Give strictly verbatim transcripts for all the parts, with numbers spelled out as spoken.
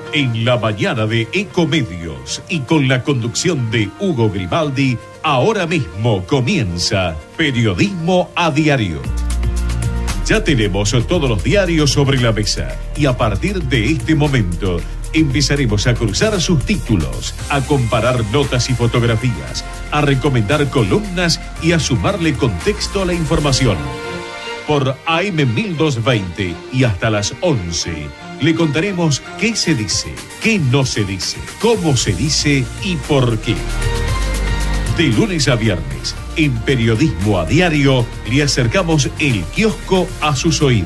En la mañana de Ecomedios y con la conducción de Hugo Grimaldi, ahora mismo comienza Periodismo a Diario. Ya tenemos todos los diarios sobre la mesa y a partir de este momento empezaremos a cruzar sus títulos, a comparar notas y fotografías, a recomendar columnas y a sumarle contexto a la información. Por A M mil doscientos veinte y hasta las once le contaremos qué se dice, qué no se dice, cómo se dice y por qué. De lunes a viernes, en Periodismo a Diario, le acercamos el kiosco a sus oídos.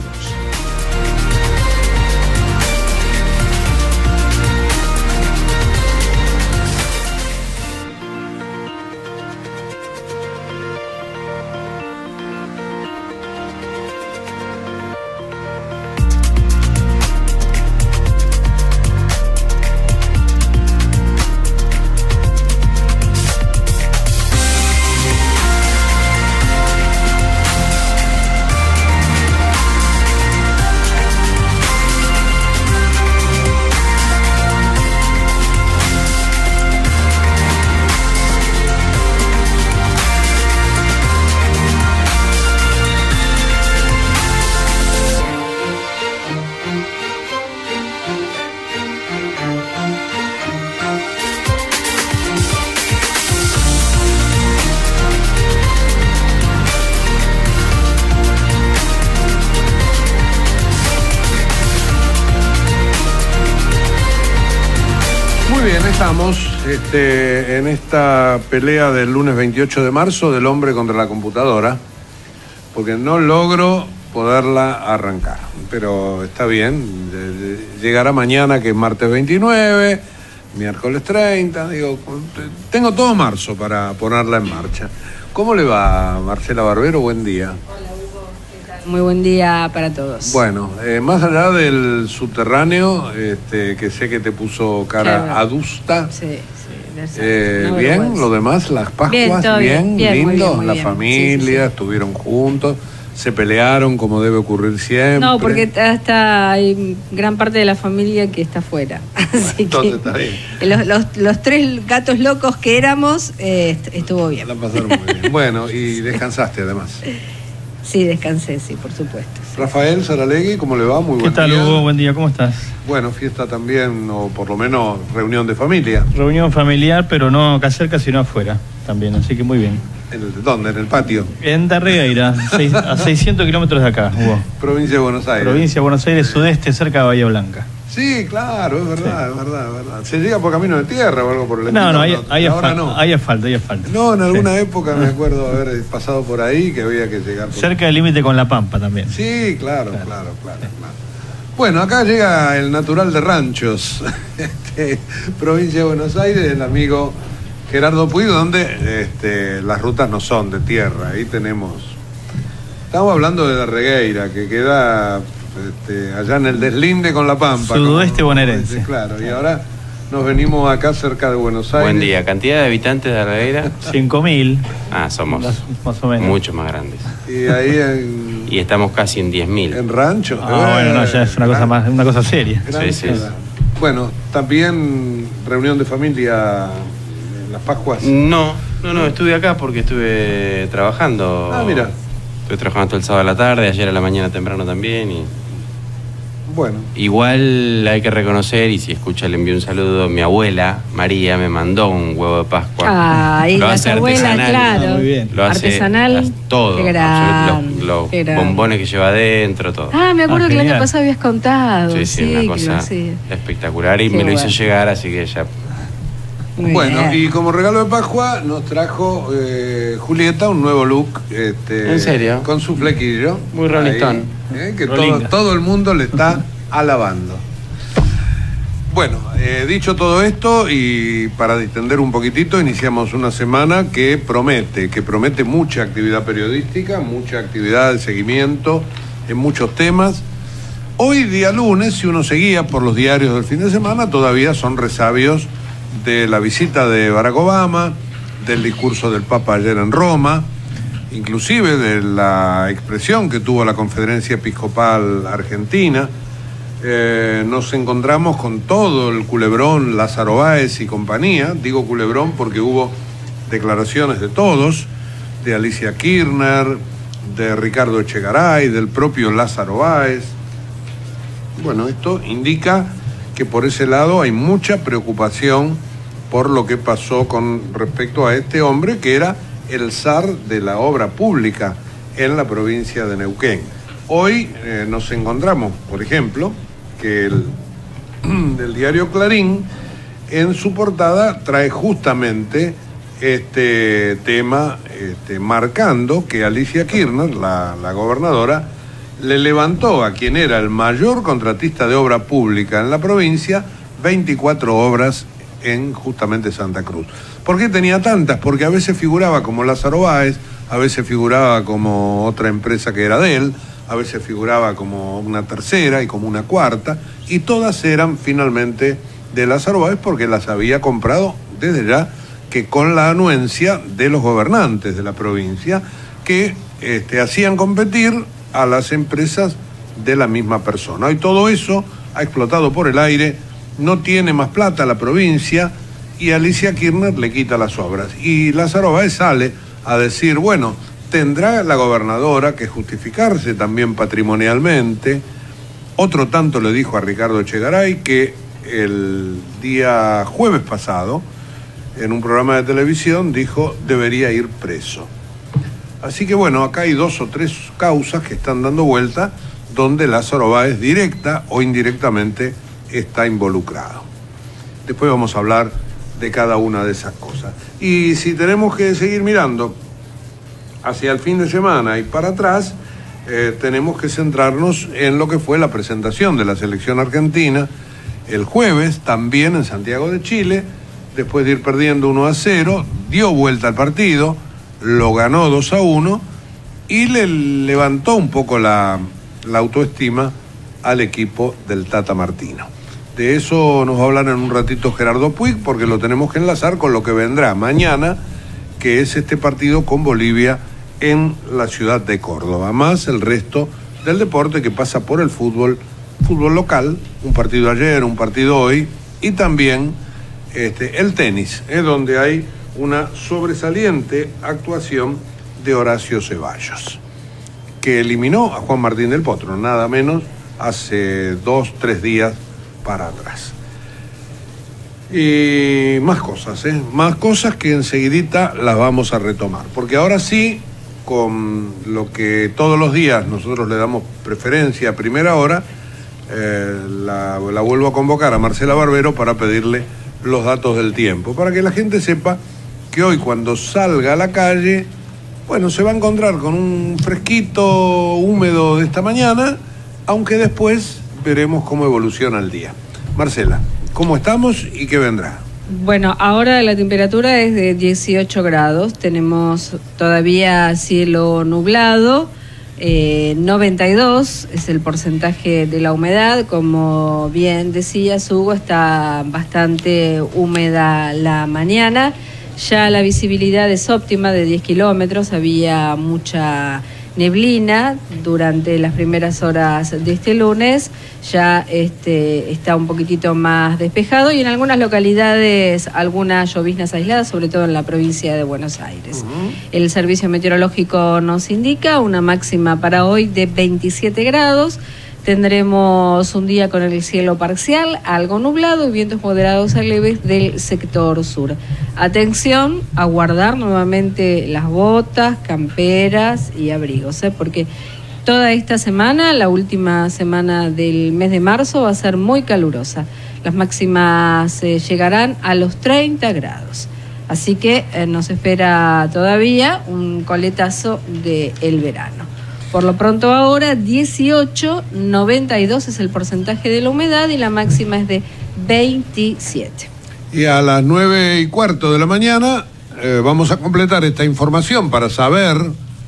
Estamos este, en esta pelea del lunes veintiocho de marzo del hombre contra la computadora, porque no logro poderla arrancar, pero está bien, llegará mañana, que es martes veintinueve, miércoles treinta, digo, tengo todo marzo para ponerla en marcha. ¿Cómo le va, Marcela Barbero? Buen día. Hola, Hugo, ¿qué tal? Muy buen día para todos. Bueno, eh, más allá del subterráneo, este, que sé que te puso cara claro. adusta. Sí, sí. Eh, bien, vergüenza. Lo demás, las Pascuas, bien, todo bien, bien, bien, lindo, muy bien, muy la bien. familia, sí, sí, sí. Estuvieron juntos, se pelearon como debe ocurrir siempre. No, porque hasta hay gran parte de la familia que está afuera. Bueno, Así entonces que está bien. Los, los, los tres gatos locos que éramos, eh, estuvo bien. La pasaron muy bien. Bueno, y descansaste además. Sí, descansé, sí, por supuesto. Sí. Rafael Saralegui, ¿cómo le va? Muy buen ¿Qué tal, día. Hugo? Buen día, ¿cómo estás? Bueno, fiesta también, o por lo menos reunión de familia. Reunión familiar, pero no acá cerca, sino afuera también, así que muy bien. ¿En el, ¿Dónde? ¿En el patio? En Darregueira, seis, a seiscientos kilómetros de acá, Hugo. Provincia de Buenos Aires. Provincia de Buenos Aires, sudeste, cerca de Bahía Blanca. Sí, claro, es verdad, sí. es verdad, es verdad. ¿Se llega por camino de tierra o algo por el estilo? No, no, hay, hay, ahora asfalto, no. hay asfalto, hay asfalto. No, en alguna sí. época me acuerdo haber pasado por ahí que había que llegar por... Cerca del límite con La Pampa también. Sí, claro, claro, claro, claro, claro. Bueno, acá llega el natural de Ranchos, este, provincia de Buenos Aires, el amigo Gerardo Puig, donde este, las rutas no son de tierra. Ahí tenemos... Estamos hablando de Darregueira, que queda... Este, allá en el deslinde con La Pampa. Sudoeste como, bonaerense. Como claro, y ahora nos venimos acá cerca de Buenos Aires. Buen día. ¿Cantidad de habitantes de Darregueira? cinco mil. Ah, somos más o menos. mucho más grandes. Y ahí en... Y estamos casi en diez mil. En Rancho. Ah, eh, bueno, no, ya es una cosa más, una cosa seria. Sí, sí. Bueno, también reunión de familia en las Pascuas. No, no, no, estuve acá porque estuve trabajando. Ah, mira. Estuve trabajando todo el sábado a la tarde, ayer a la mañana temprano también y... Bueno. Igual hay que reconocer, y si escucha le envío un saludo, mi abuela, María, me mandó un huevo de Pascua. Ah, y lo las hace abuelas, artesanal. claro. Ah, muy bien. Lo hace artesanal. todo. Qué gran, Los, los qué gran. bombones que lleva adentro, todo. Ah, me acuerdo Ah, que el año genial. pasado habías contado. Sí, sí, sí, una cosa sí. espectacular y Qué me lo hizo bueno. llegar, así que ya... Muy Bueno, bien. y como regalo de Pascua nos trajo eh, Julieta un nuevo look. Este, ¿En serio? Con su flequillo. Muy Rolling Ahí, Stone. eh, que todo, Rolinga. todo el mundo le está alabando. Bueno, eh, dicho todo esto, y para distender un poquitito, iniciamos una semana que promete, que promete mucha actividad periodística, mucha actividad de seguimiento en muchos temas. Hoy, día lunes, si uno seguía por los diarios del fin de semana, todavía son resabios de la visita de Barack Obama, del discurso del Papa ayer en Roma, inclusive de la expresión que tuvo la Conferencia Episcopal Argentina, eh, nos encontramos con todo el culebrón Lázaro Báez y compañía. Digo culebrón porque hubo declaraciones de todos, de Alicia Kirchner, de Ricardo Echegaray, del propio Lázaro Báez. Bueno, esto indica que por ese lado hay mucha preocupación por lo que pasó con respecto a este hombre que era el zar de la obra pública en la provincia de Neuquén. Hoy eh, nos encontramos, por ejemplo, que el, el diario Clarín en su portada trae justamente este tema este, marcando que Alicia Kirchner, la, la gobernadora, le levantó a quien era el mayor contratista de obra pública en la provincia veinticuatro obras en justamente Santa Cruz. ¿Por qué tenía tantas? Porque a veces figuraba como Lázaro Báez, a veces figuraba como otra empresa que era de él, a veces figuraba como una tercera y como una cuarta, y todas eran finalmente de Lázaro Báez porque las había comprado desde ya, que con la anuencia de los gobernantes de la provincia que este, hacían competir a las empresas de la misma persona. Hoy todo eso ha explotado por el aire, no tiene más plata la provincia y Alicia Kirchner le quita las obras. Y Lázaro Báez sale a decir, bueno, tendrá la gobernadora que justificarse también patrimonialmente. Otro tanto le dijo a Ricardo Echegaray que el día jueves pasado, en un programa de televisión, dijo debería ir preso. Así que bueno, acá hay dos o tres causas que están dando vuelta donde Lázaro Báez directa o indirectamente está involucrado. Después vamos a hablar de cada una de esas cosas. Y si tenemos que seguir mirando hacia el fin de semana y para atrás, eh, tenemos que centrarnos en lo que fue la presentación de la selección argentina el jueves, también en Santiago de Chile, después de ir perdiendo uno a cero, dio vuelta al partido, lo ganó dos a uno y le levantó un poco la, la autoestima al equipo del Tata Martino. De eso nos va a hablar en un ratito Gerardo Puig, porque lo tenemos que enlazar con lo que vendrá mañana, que es este partido con Bolivia en la ciudad de Córdoba, más el resto del deporte que pasa por el fútbol, fútbol local, un partido ayer, un partido hoy, y también este, el tenis, es donde hay una sobresaliente actuación de Horacio Ceballos, que eliminó a Juan Martín del Potro, nada menos, hace dos, tres días para atrás. Y más cosas, ¿eh? Más cosas que enseguidita las vamos a retomar, porque ahora sí, con lo que todos los días nosotros le damos preferencia a primera hora, eh, la, la vuelvo a convocar a Marcela Barbero para pedirle los datos del tiempo, para que la gente sepa que hoy cuando salga a la calle, bueno, se va a encontrar con un fresquito húmedo de esta mañana, aunque después veremos cómo evoluciona el día. Marcela, ¿cómo estamos y qué vendrá? Bueno, ahora la temperatura es de dieciocho grados, tenemos todavía cielo nublado, eh, noventa y dos es el porcentaje de la humedad, como bien decías Hugo, está bastante húmeda la mañana. Ya la visibilidad es óptima de diez kilómetros, había mucha neblina durante las primeras horas de este lunes, ya este, está un poquitito más despejado y en algunas localidades algunas lloviznas aisladas, sobre todo en la provincia de Buenos Aires. Uh-huh. El servicio meteorológico nos indica una máxima para hoy de veintisiete grados. Tendremos un día con el cielo parcial, algo nublado y vientos moderados a leves del sector sur. Atención a guardar nuevamente las botas, camperas y abrigos, ¿eh? Porque toda esta semana, la última semana del mes de marzo, va a ser muy calurosa. Las máximas eh, llegarán a los treinta grados. Así que eh, nos espera todavía un coletazo del verano. Por lo pronto ahora dieciocho, noventa y dos es el porcentaje de la humedad y la máxima es de veintisiete. Y a las nueve y cuarto de la mañana eh, vamos a completar esta información para saber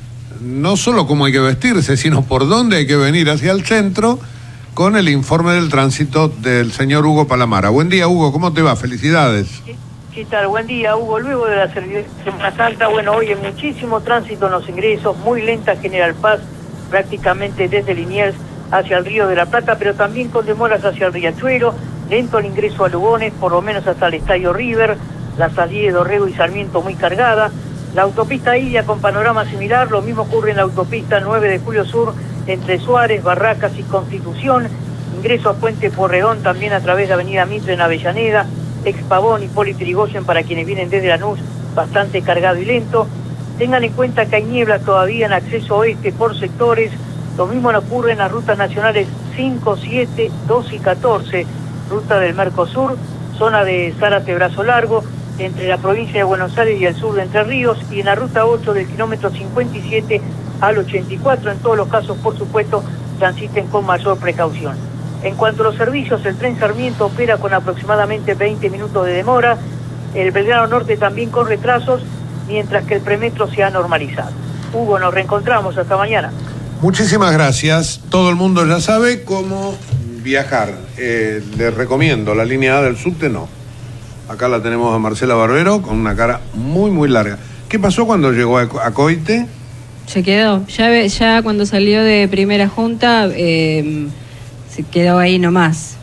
no solo cómo hay que vestirse, sino por dónde hay que venir hacia el centro con el informe del tránsito del señor Hugo Palamara. Buen día, Hugo, ¿cómo te va? Felicidades. ¿Qué, qué tal? Buen día, Hugo. Luego de la Semana Santa, bueno, hoy hay muchísimo tránsito en los ingresos, muy lenta General Paz, prácticamente desde Liniers hacia el Río de la Plata, pero también con demoras hacia el Riachuelo, lento el ingreso a Lugones, por lo menos hasta el Estadio River, la salida de Dorrego y Sarmiento muy cargada, la autopista Ilia con panorama similar, lo mismo ocurre en la autopista nueve de Julio Sur, entre Suárez, Barracas y Constitución, ingreso a Puente Porredón también a través de Avenida Mitre en Avellaneda, Ex Pavón y Poli Trigoyen para quienes vienen desde Lanús, bastante cargado y lento. Tengan en cuenta que hay niebla todavía en acceso oeste por sectores, lo mismo no ocurre en las rutas nacionales cinco, siete, dos y catorce, ruta del Mercosur, zona de Zárate Brazo Largo, entre la provincia de Buenos Aires y el sur de Entre Ríos, y en la ruta ocho del kilómetro cincuenta y siete al ochenta y cuatro, en todos los casos, por supuesto, transiten con mayor precaución. En cuanto a los servicios, el tren Sarmiento opera con aproximadamente veinte minutos de demora, el Belgrano Norte también con retrasos, mientras que el premetro se ha normalizado. Hugo, nos reencontramos, hasta mañana. Muchísimas gracias. Todo el mundo ya sabe cómo viajar. Eh, les recomiendo la línea A del subte, no. Acá la tenemos a Marcela Barbero con una cara muy, muy larga. ¿Qué pasó cuando llegó a, a Coite? Se quedó. Ya, ya cuando salió de primera junta, eh, se quedó ahí nomás.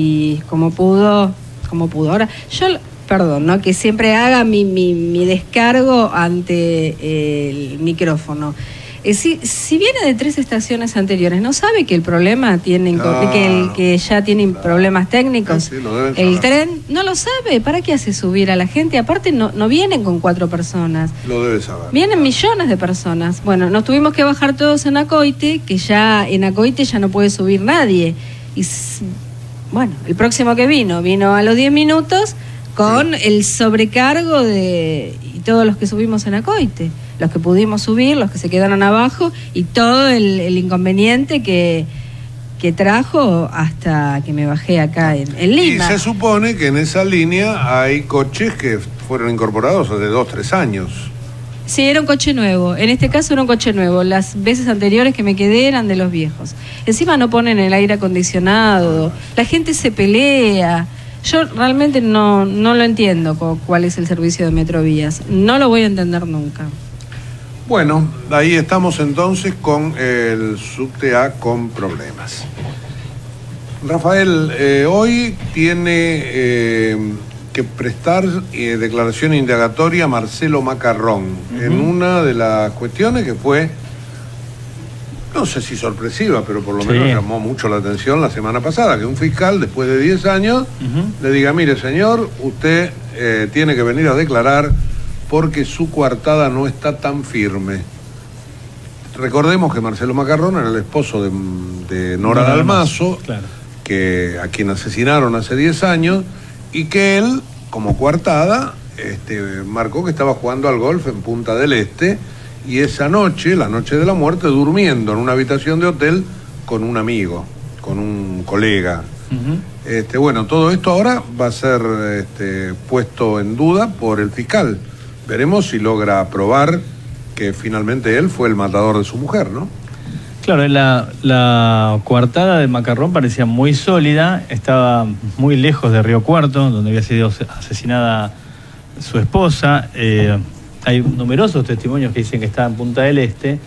Y como pudo, como pudo. Ahora, yo, perdón, ¿no? Que siempre haga mi, mi, mi descargo ante el micrófono. Eh, si, si viene de tres estaciones anteriores, ¿no sabe que el problema tiene Claro, que, el, que ya tienen claro. problemas técnicos? Sí, sí, lo deben El saber. tren no lo sabe. ¿Para qué hace subir a la gente? Aparte no, no vienen con cuatro personas. Lo debe saber. Vienen millones de personas. Bueno, nos tuvimos que bajar todos en Acoite, que ya en Acoite ya no puede subir nadie. Y s- bueno, el próximo que vino, vino a los diez minutos con el sobrecargo de y todos los que subimos en Acoite. Los que pudimos subir, los que se quedaron abajo y todo el, el inconveniente que, que trajo hasta que me bajé acá en, en Lima. Y se supone que en esa línea hay coches que fueron incorporados hace dos, tres años. Sí, era un coche nuevo. En este caso era un coche nuevo. Las veces anteriores que me quedé eran de los viejos. Encima no ponen el aire acondicionado. La gente se pelea. Yo realmente no, no lo entiendo cu- cuál es el servicio de Metrovías. No lo voy a entender nunca. Bueno, ahí estamos entonces con el subte A con problemas. Rafael, eh, hoy tiene eh, que prestar eh, declaración indagatoria Marcelo Macarrón uh-huh. en una de las cuestiones que fue, no sé si sorpresiva, pero por lo menos sí. llamó mucho la atención la semana pasada, que un fiscal después de diez años uh-huh. le diga, mire señor, usted eh, tiene que venir a declarar porque su coartada no está tan firme. Recordemos que Marcelo Macarrón era el esposo de, de Nora Dalmazo, claro. que, a quien asesinaron hace diez años, y que él, como coartada, este, marcó que estaba jugando al golf en Punta del Este, y esa noche, la noche de la muerte, durmiendo en una habitación de hotel con un amigo, con un colega. Uh-huh. Este, bueno, todo esto ahora va a ser este, puesto en duda por el fiscal. Veremos si logra probar que finalmente él fue el matador de su mujer, ¿no? Claro, la, la coartada de Macarrón parecía muy sólida, estaba muy lejos de Río Cuarto, donde había sido asesinada su esposa. Eh, hay numerosos testimonios que dicen que estaba en Punta del Este.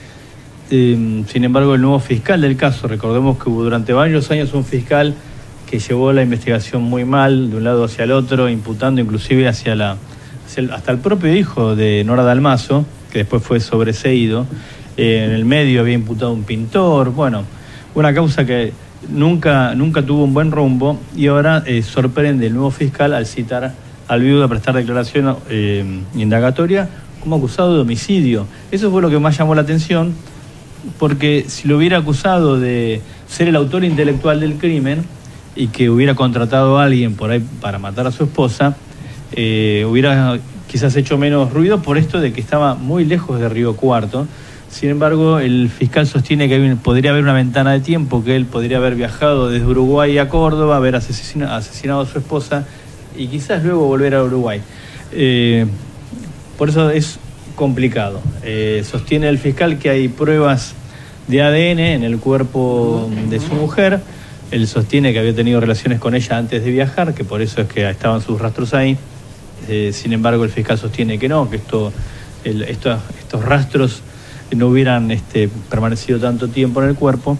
Eh, sin embargo, el nuevo fiscal del caso, recordemos que hubo durante varios años un fiscal que llevó la investigación muy mal, de un lado hacia el otro, imputando inclusive hacia la... hasta el propio hijo de Nora Dalmazo, que después fue sobreseído, eh, en el medio había imputado un pintor, bueno, una causa que nunca, nunca tuvo un buen rumbo, y ahora eh, sorprende el nuevo fiscal al citar al viudo a prestar declaración eh, indagatoria como acusado de homicidio. Eso fue lo que más llamó la atención, porque si lo hubiera acusado de ser el autor intelectual del crimen y que hubiera contratado a alguien por ahí para matar a su esposa, Eh, hubiera quizás hecho menos ruido por esto de que estaba muy lejos de Río Cuarto. Sin embargo, el fiscal sostiene que hay, podría haber una ventana de tiempo, que él podría haber viajado desde Uruguay a Córdoba, haber asesina, asesinado a su esposa y quizás luego volver a Uruguay. Eh, por eso es complicado. Eh, sostiene el fiscal que hay pruebas de A D N en el cuerpo de su mujer. Él sostiene que había tenido relaciones con ella antes de viajar, que por eso es que estaban sus rastros ahí. Eh, sin embargo, el fiscal sostiene que no, que esto, el, esto, estos rastros no hubieran este, permanecido tanto tiempo en el cuerpo.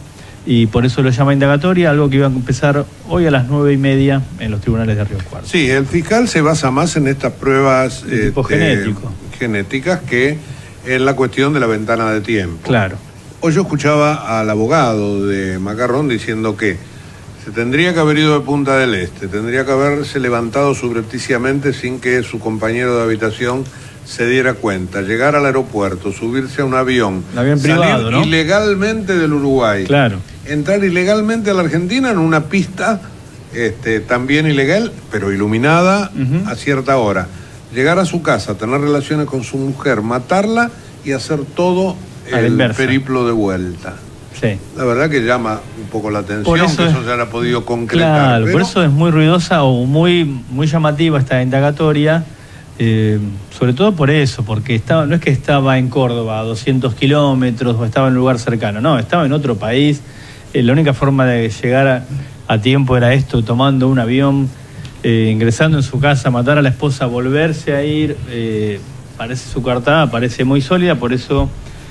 y por eso lo llama indagatoria, algo que iba a empezar hoy a las nueve y media en los tribunales de Río Cuarto. Sí, el fiscal se basa más en estas pruebas de tipo este, genético. genéticas que en la cuestión de la ventana de tiempo. Claro. Hoy yo escuchaba al abogado de Macarrón diciendo que se tendría que haber ido de Punta del Este, tendría que haberse levantado subrepticiamente sin que su compañero de habitación se diera cuenta, llegar al aeropuerto, subirse a un avión, un avión salir privado, ¿no? ilegalmente del Uruguay, claro, entrar ilegalmente a la Argentina en una pista este, también ilegal, pero iluminada uh-huh. a cierta hora, llegar a su casa, tener relaciones con su mujer, matarla y hacer todo el periplo de vuelta. Sí. La verdad que llama un poco la atención, eso que es, eso se haya podido concretar. Claro, pero... por eso es muy ruidosa o muy, muy llamativa esta indagatoria. Eh, sobre todo por eso, porque estaba, no es que estaba en Córdoba a doscientos kilómetros o estaba en un lugar cercano, no, estaba en otro país. Eh, la única forma de llegar a, a tiempo era esto, tomando un avión, eh, ingresando en su casa, matar a la esposa, volverse a ir. Eh, parece su coartada, parece muy sólida, por eso,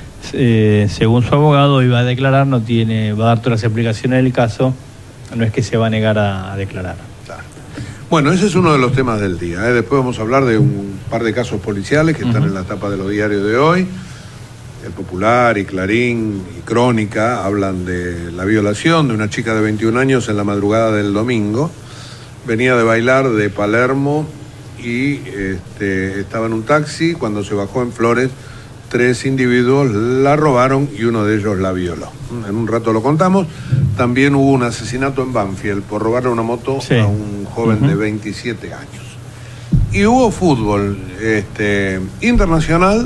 eh, según su abogado, iba a declarar, no tiene, va a dar todas las explicaciones del caso, no es que se va a negar a, a declarar. Bueno, ese es uno de los temas del día, ¿eh? Después vamos a hablar de un par de casos policiales que están uh-huh. en la tapa de los diarios de hoy. El Popular y Clarín y Crónica hablan de la violación de una chica de veintiún años en la madrugada del domingo. Venía de bailar de Palermo y este, estaba en un taxi. Cuando se bajó en Flores, tres individuos la robaron y uno de ellos la violó. En un rato lo contamos. También hubo un asesinato en Banfield por robarle una moto sí. a un joven uh-huh. de veintisiete años. Y hubo fútbol este, internacional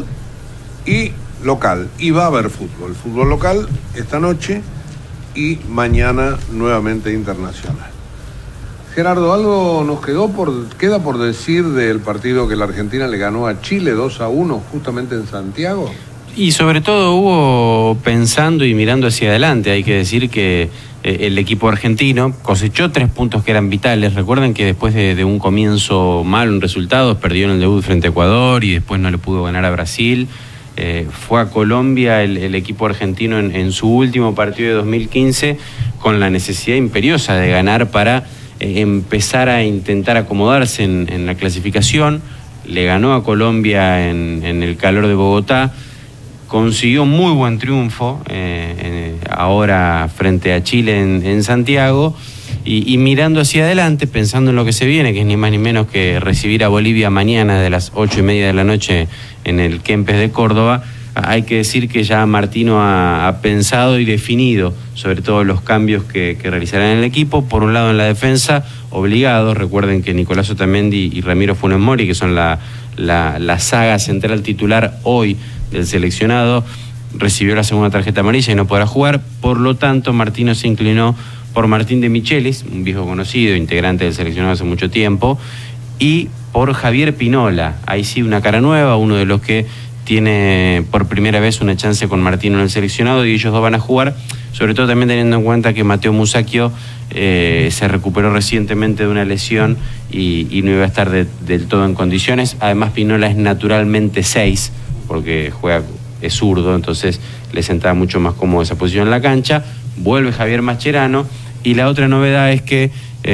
y local. Y va a haber fútbol. Fútbol local esta noche y mañana nuevamente internacional. Gerardo, ¿algo nos quedó por, queda por decir del partido que la Argentina le ganó a Chile dos a uno justamente en Santiago? Y sobre todo hubo pensando y mirando hacia adelante. Hay que decir que eh, el equipo argentino cosechó tres puntos que eran vitales. Recuerden que después de, de un comienzo malo en resultados, perdió en el debut frente a Ecuador y después no le pudo ganar a Brasil. Eh, fue a Colombia el, el equipo argentino en, en su último partido de dos mil quince con la necesidad imperiosa de ganar para eh, empezar a intentar acomodarse en, en la clasificación. Le ganó a Colombia en, en el calor de Bogotá. Consiguió muy buen triunfo eh, eh, ahora frente a Chile en, en Santiago y, y mirando hacia adelante, pensando en lo que se viene, que es ni más ni menos que recibir a Bolivia mañana de las ocho y media de la noche en el Kempes de Córdoba. Hay que decir que ya Martino ha, ha pensado y definido sobre todo los cambios que, que realizarán en el equipo. Por un lado en la defensa, obligados. Recuerden que Nicolás Otamendi y Ramiro Funes Mori, que son la, la, la saga central titular hoy del seleccionado, recibió la segunda tarjeta amarilla y no podrá jugar. Por lo tanto, Martino se inclinó por Martín de Michelis, un viejo conocido, integrante del seleccionado hace mucho tiempo, y por Javier Pinola. Ahí sí, una cara nueva, uno de los que tiene por primera vez una chance con Martino en el seleccionado, y ellos dos van a jugar, sobre todo también teniendo en cuenta que Mateo Musacchio eh, se recuperó recientemente de una lesión y, y no iba a estar de, del todo en condiciones. Además, Pinola es naturalmente seis, porque juega, es zurdo, entonces le sentaba mucho más cómodo esa posición en la cancha. Vuelve Javier Mascherano, y la otra novedad es que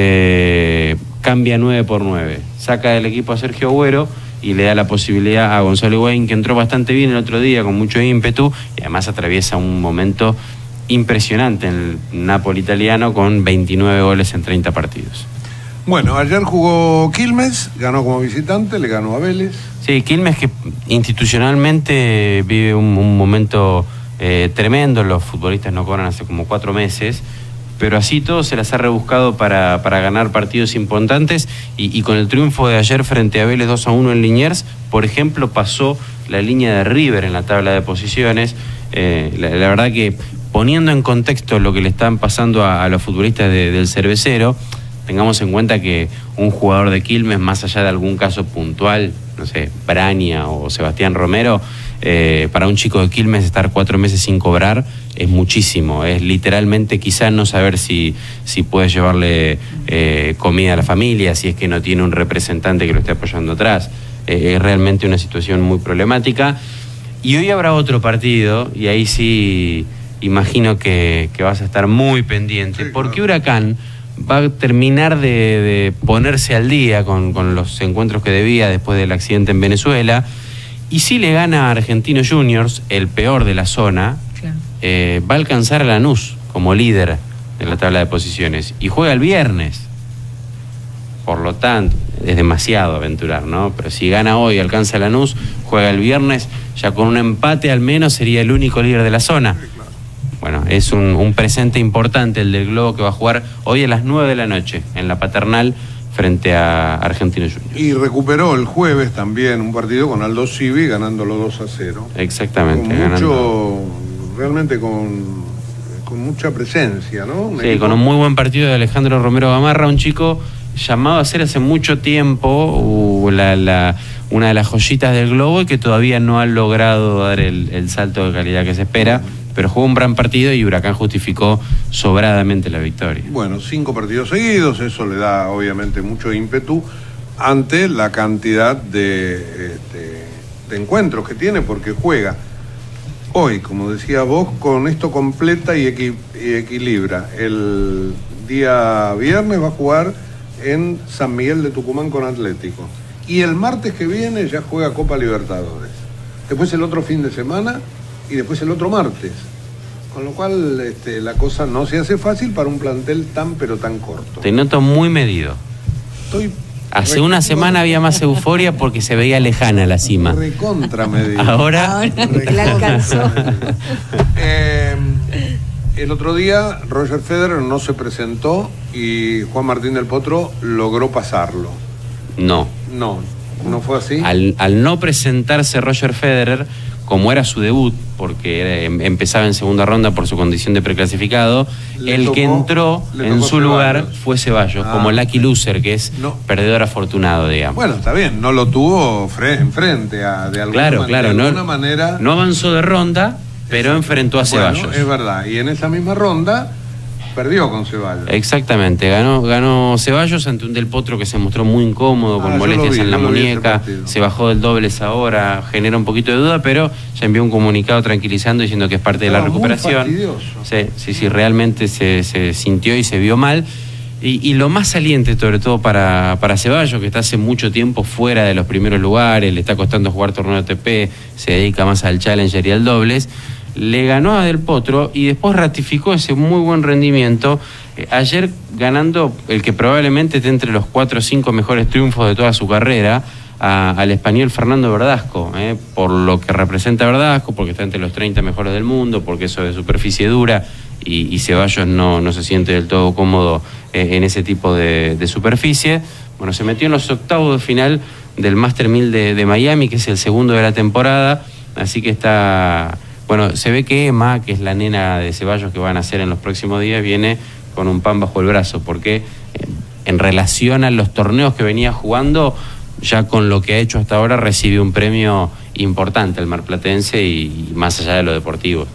eh, cambia nueve por nueve, saca del equipo a Sergio Agüero y le da la posibilidad a Gonzalo Higuaín, que entró bastante bien el otro día con mucho ímpetu y además atraviesa un momento impresionante en el Napoli italiano con veintinueve goles en treinta partidos. Bueno, ayer jugó Quilmes, ganó como visitante, le ganó a Vélez. Sí, Quilmes que institucionalmente vive un, un momento eh, tremendo. Los futbolistas no cobran hace como cuatro meses, pero así todo se las ha rebuscado para, para ganar partidos importantes, y, y con el triunfo de ayer frente a Vélez dos a uno en Liniers, por ejemplo, pasó la línea de River en la tabla de posiciones. Eh, la, la verdad que poniendo en contexto lo que le están pasando a, a los futbolistas de, del Cervecero, tengamos en cuenta que un jugador de Quilmes, más allá de algún caso puntual, no sé, Braña o Sebastián Romero, eh, para un chico de Quilmes estar cuatro meses sin cobrar es muchísimo. Es literalmente quizás no saber si, si puede llevarle eh, comida a la familia, si es que no tiene un representante que lo esté apoyando atrás. Eh, es realmente una situación muy problemática. Y hoy habrá otro partido, y ahí sí imagino que, que vas a estar muy pendiente, Sí, porque claro. Huracán va a terminar de, de ponerse al día con, con los encuentros que debía después del accidente en Venezuela, y si le gana a Argentinos Juniors, el peor de la zona, Claro. eh, va a alcanzar a Lanús como líder en la tabla de posiciones, y juega el viernes. Por lo tanto, es demasiado aventurar, ¿no? Pero si gana hoy, alcanza a Lanús, juega el viernes, ya con un empate al menos sería el único líder de la zona. Bueno, es un, un presente importante el del Globo, que va a jugar hoy a las nueve de la noche en la Paternal frente a Argentinos Juniors. Y recuperó el jueves también un partido con Aldo Civi ganándolo dos a cero. Exactamente. Con ganando. mucho, realmente con, con mucha presencia, ¿no? Un Sí, equipo- con un muy buen partido de Alejandro Romero Gamarra, un chico llamado a ser hace mucho tiempo uh, la, la, una de las joyitas del Globo, y que todavía no ha logrado dar el, el salto de calidad que se espera, pero jugó un gran partido y Huracán justificó sobradamente la victoria. Bueno, cinco partidos seguidos, eso le da obviamente mucho ímpetu ante la cantidad de, este, de encuentros que tiene, porque juega hoy, como decía vos, con esto completa y, equi y equilibra. El día viernes va a jugar en San Miguel de Tucumán con Atlético, y el martes que viene ya juega Copa Libertadores, después el otro fin de semana y después el otro martes, con lo cual este, la cosa no se hace fácil para un plantel tan pero tan corto. Te noto muy medido. Estoy Hace una semana había más euforia porque se veía lejana la cima. recontra medido. Ahora, Ahora la alcanzó. Eh, el otro día Roger Federer no se presentó y Juan Martín del Potro logró pasarlo. no. No, no fue así. Al, al no presentarse Roger Federer, como era su debut, porque era- em- empezaba en segunda ronda por su condición de preclasificado, Le el tocó- que entró le en tocó su lugar Ceballos. fue Ceballos, Ah, como lucky loser, que es no. perdedor afortunado, digamos. Bueno, está bien, no lo tuvo fre enfrente a, de alguna, claro, man- claro, de no, alguna manera. no avanzó de ronda, pero enfrentó a Ceballos. Bueno, es verdad, y en esa misma ronda perdió con Ceballos. Exactamente, ganó, ganó Ceballos ante un Del Potro que se mostró muy incómodo, Ah, con yo lo molestias vi, en la yo lo vi ese muñeca, partido. se bajó del dobles ahora, genera un poquito de duda, pero ya envió un comunicado tranquilizando, diciendo que es parte de la Estaba muy recuperación. fastidioso. Sí, sí, sí, realmente se, se sintió y se vio mal. Y, y lo más saliente, sobre todo para, para Ceballos, que está hace mucho tiempo fuera de los primeros lugares, le está costando jugar torneo A T P, se dedica más al Challenger y al dobles, le ganó a Del Potro y después ratificó ese muy buen rendimiento, eh, ayer ganando el que probablemente esté entre los cuatro o cinco mejores triunfos de toda su carrera, a- al español Fernando Verdasco, eh, por lo que representa Verdasco, porque está entre los treinta mejores del mundo, porque eso de superficie dura, y, y Ceballos no, no se siente del todo cómodo eh, en ese tipo de, de superficie. Bueno, se metió en los octavos de final del Master mil de, de Miami, que es el segundo de la temporada, así que está... Bueno, se ve que Emma, que es la nena de Ceballos que van a hacer en los próximos días, viene con un pan bajo el brazo, porque eh, en relación a los torneos que venía jugando, ya con lo que ha hecho hasta ahora recibe un premio importante el marplatense, y, y más allá de lo deportivo.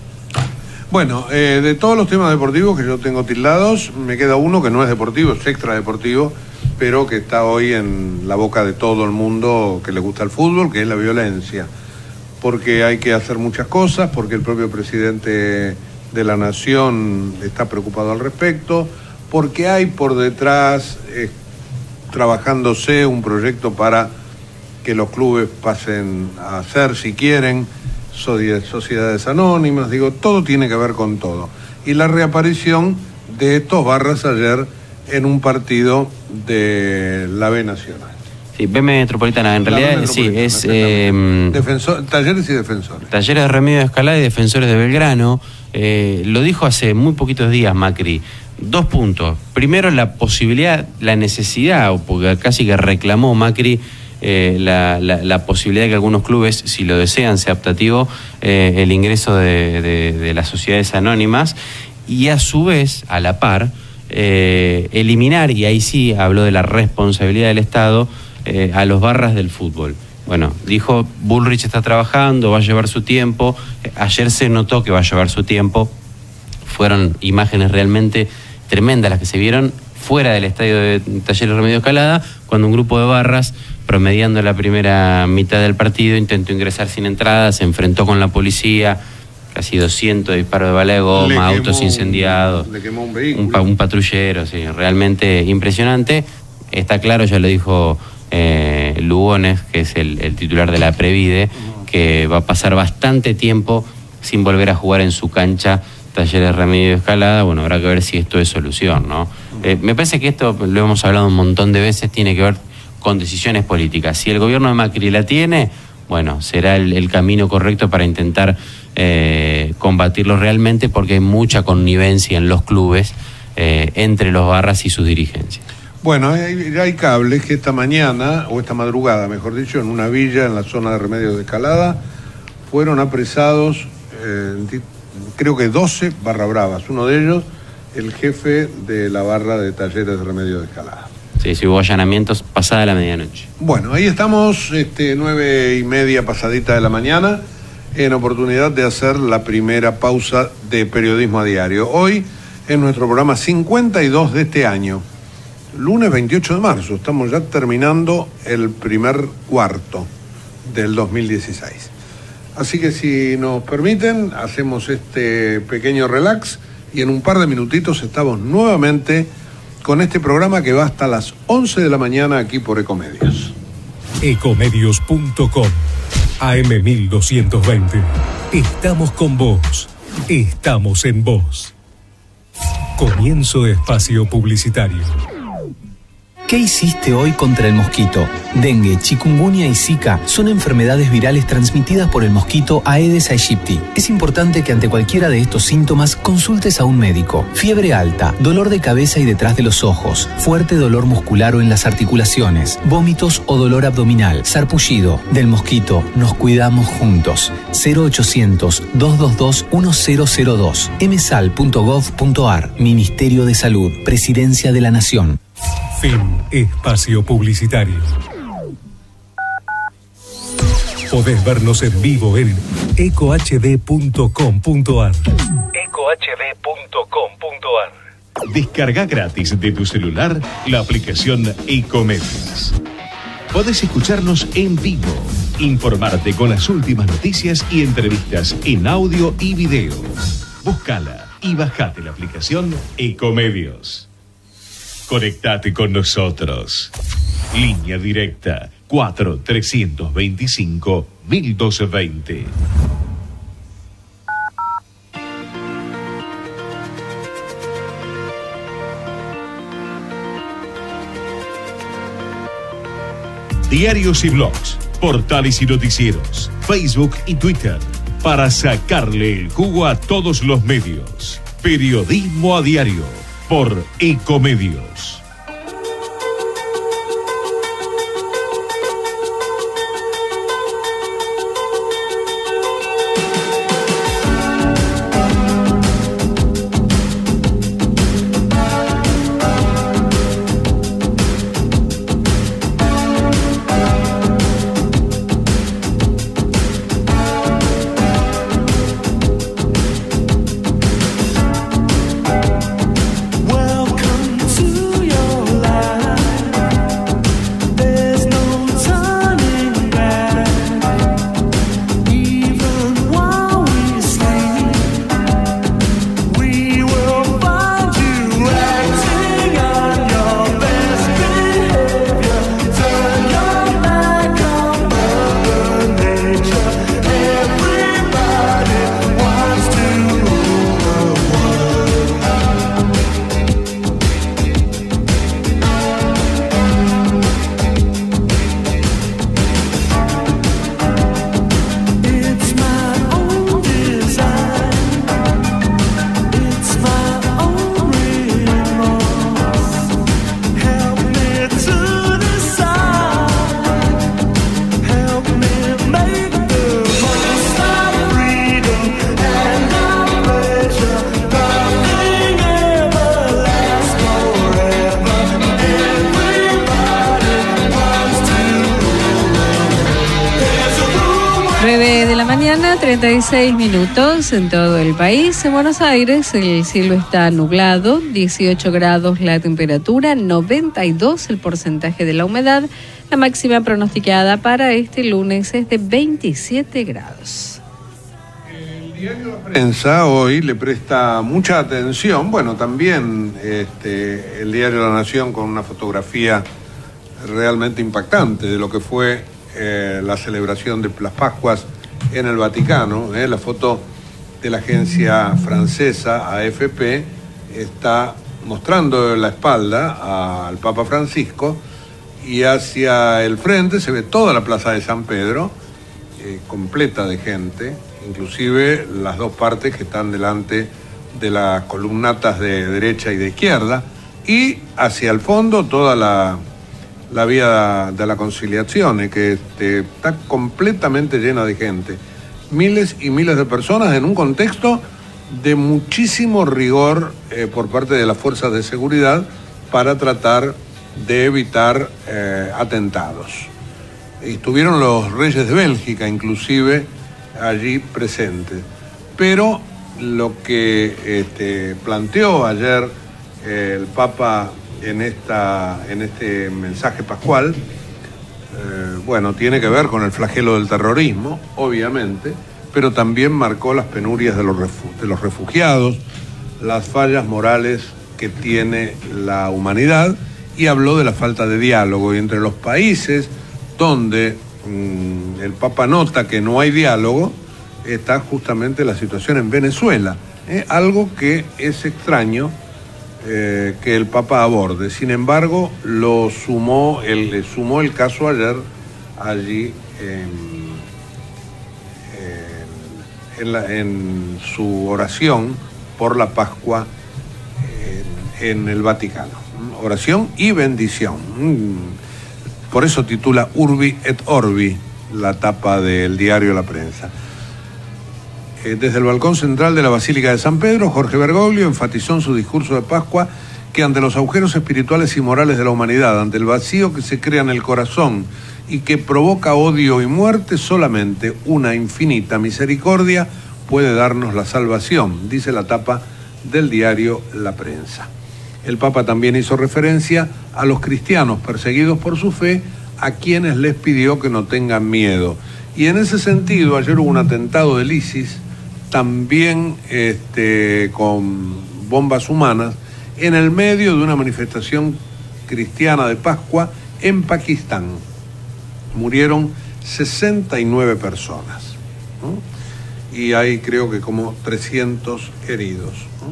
Bueno, eh, de todos los temas deportivos que yo tengo tildados, me queda uno que no es deportivo, es extra deportivo, pero que está hoy en la boca de todo el mundo que le gusta el fútbol, que es la violencia. Porque hay que hacer muchas cosas, porque el propio presidente de la Nación está preocupado al respecto, porque hay por detrás, eh, trabajándose un proyecto para que los clubes pasen a ser, si quieren, sociedades anónimas, digo, todo tiene que ver con todo. Y la reaparición de estos barras ayer en un partido de la B Nacional. Sí, B Metropolitana, en La realidad B sí, Metropolitana, es exactamente. eh, Defensor- talleres y defensores. Talleres de Remedio de Escalada y Defensores de Belgrano. Eh, lo dijo hace muy poquitos días Macri. Dos puntos. Primero, la posibilidad, la necesidad, o porque casi que reclamó Macri, eh, la, la, la posibilidad de que algunos clubes, si lo desean, sea optativo, eh, el ingreso de, de, de las sociedades anónimas, y a su vez, a la par, eh, eliminar, y ahí sí habló de la responsabilidad del Estado, eh, a los barras del fútbol. Bueno, dijo, Bullrich está trabajando, va a llevar su tiempo. Eh, ayer se notó que va a llevar su tiempo. Fueron imágenes realmente tremendas las que se vieron fuera del estadio de Talleres Remedio Escalada, cuando un grupo de barras, promediando la primera mitad del partido, intentó ingresar sin entrada, se enfrentó con la policía, casi doscientos disparos de bala de goma, Le autos quemó, incendiados, le quemó un un, vehículo. pa- un patrullero, sí, realmente impresionante. Está claro, ya lo dijo eh, Lugones, que es el, el titular de la Previde, que va a pasar bastante tiempo sin volver a jugar en su cancha Talleres Remedio de Escalada. Bueno, habrá que ver si esto es solución, ¿no? Eh, me parece que esto, lo hemos hablado un montón de veces, tiene que ver con decisiones políticas. Si el gobierno de Macri la tiene, bueno, será el, el camino correcto para intentar eh, combatirlo realmente, porque hay mucha connivencia en los clubes eh, entre los barras y sus dirigencias. Bueno, hay, hay cables que esta mañana, o esta madrugada, mejor dicho, en una villa en la zona de Remedios de Escalada, fueron apresados, eh, creo que doce barra bravas. Uno de ellos, el jefe de la barra de Talleres de Remedios de Escalada. Sí, sí, hubo allanamientos pasada la medianoche. Bueno, ahí estamos, este, nueve y media pasadita de la mañana, en oportunidad de hacer la primera pausa de Periodismo a Diario. Hoy es nuestro programa cincuenta y dos de este año. Lunes veintiocho de marzo, estamos ya terminando el primer cuarto del dos mil dieciséis. Así que si nos permiten, hacemos este pequeño relax y en un par de minutitos estamos nuevamente con este programa que va hasta las once de la mañana aquí por Ecomedios. Ecomedios punto com, A M mil doscientos veinte. Estamos con vos. Estamos en vos. Comienzo de espacio publicitario. ¿Qué hiciste hoy contra el mosquito? Dengue, chikungunya y Zika son enfermedades virales transmitidas por el mosquito Aedes aegypti. Es importante que ante cualquiera de estos síntomas consultes a un médico. Fiebre alta, dolor de cabeza y detrás de los ojos, fuerte dolor muscular o en las articulaciones, vómitos o dolor abdominal, sarpullido. Del mosquito nos cuidamos juntos. cero ochocientos, doscientos veintidós, mil dos. m s a l punto gov punto a r. Ministerio de Salud, Presidencia de la Nación. Fin espacio publicitario. Podés vernos en vivo en eco h d punto com punto a r. eco h d punto com punto a r. Descarga gratis de tu celular la aplicación Ecomedios. Podés escucharnos en vivo, informarte con las últimas noticias y entrevistas en audio y video. Búscala y bajate la aplicación Ecomedios. Conectate con nosotros. Línea directa cuatro trescientos veinticinco mil doscientos veinte. Diarios y blogs, portales y noticieros, Facebook y Twitter, para sacarle el jugo a todos los medios. Periodismo a diario, por Ecomedios. treinta y seis minutos en todo el país. En Buenos Aires el cielo está nublado, dieciocho grados la temperatura, noventa y dos el porcentaje de la humedad. La máxima pronosticada para este lunes es de veintisiete grados. El diario La Prensa hoy le presta mucha atención, bueno, también este, el diario La Nación con una fotografía realmente impactante de lo que fue eh, la celebración de las Pascuas en el Vaticano. Eh, la foto de la agencia francesa A F P está mostrando la espalda al Papa Francisco y hacia el frente se ve toda la plaza de San Pedro, eh, completa de gente, inclusive las dos partes que están delante de las columnatas de derecha y de izquierda, y hacia el fondo toda la, la vía de la Conciliazione, que este, está completamente llena de gente. Miles y miles de personas en un contexto de muchísimo rigor eh, por parte de las fuerzas de seguridad para tratar de evitar eh, atentados. Estuvieron los reyes de Bélgica, inclusive, allí presentes. Pero lo que este, planteó ayer eh, el Papa en, esta, en este mensaje pascual, eh, bueno, tiene que ver con el flagelo del terrorismo, obviamente, pero también marcó las penurias de los, refu- de los refugiados, las fallas morales que tiene la humanidad, y habló de la falta de diálogo. Y entre los países donde mmm, el Papa nota que no hay diálogo, está justamente la situación en Venezuela, ¿eh? Algo que es extraño eh, que el Papa aborde. Sin embargo, lo sumó, el, le sumó el caso ayer allí en, en, en, la, en su oración por la Pascua en, en el Vaticano. Oración y bendición. Por eso titula Urbi et Orbi la tapa del diario La Prensa. Desde el balcón central de la Basílica de San Pedro, Jorge Bergoglio enfatizó en su discurso de Pascua que ante los agujeros espirituales y morales de la humanidad, ante el vacío que se crea en el corazón y que provoca odio y muerte, solamente una infinita misericordia puede darnos la salvación, dice la tapa del diario La Prensa. El Papa también hizo referencia a los cristianos perseguidos por su fe, a quienes les pidió que no tengan miedo. Y en ese sentido, ayer hubo un atentado del ISIS, también este, con bombas humanas, en el medio de una manifestación cristiana de Pascua en Pakistán. Murieron sesenta y nueve personas, ¿no? Y hay creo que como trescientos heridos, ¿no?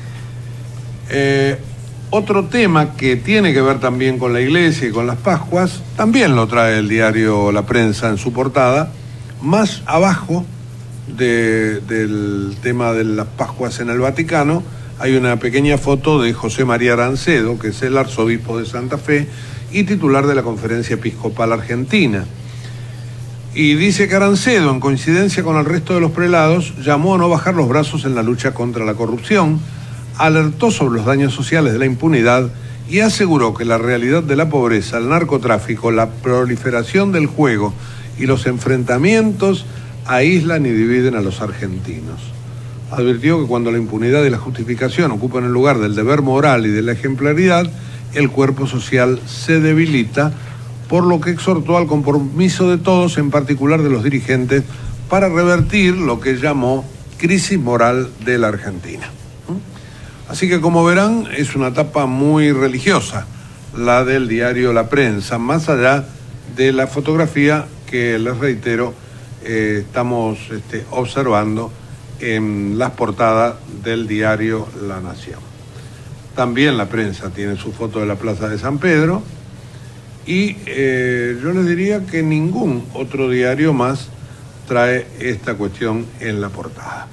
Eh, otro tema que tiene que ver también con la iglesia y con las Pascuas, también lo trae el diario La Prensa en su portada, más abajo de, del tema de las Pascuas en el Vaticano, hay una pequeña foto de José María Arancedo, que es el arzobispo de Santa Fe y titular de la Conferencia Episcopal Argentina. Y dice que Arancedo, en coincidencia con el resto de los prelados, llamó a no bajar los brazos en la lucha contra la corrupción, alertó sobre los daños sociales de la impunidad y aseguró que la realidad de la pobreza, el narcotráfico, la proliferación del juego y los enfrentamientos aíslan y dividen a los argentinos. Advirtió que cuando la impunidad y la justificación ocupan el lugar del deber moral y de la ejemplaridad, el cuerpo social se debilita, por lo que exhortó al compromiso de todos, en particular de los dirigentes, para revertir lo que llamó crisis moral de la Argentina. Así que, como verán, es una etapa muy religiosa, la del diario La Prensa, más allá de la fotografía que, les reitero, eh, estamos este, observando en las portadas del diario La Nación. También La Prensa tiene su foto de la Plaza de San Pedro y eh, yo les diría que ningún otro diario más trae esta cuestión en la portada.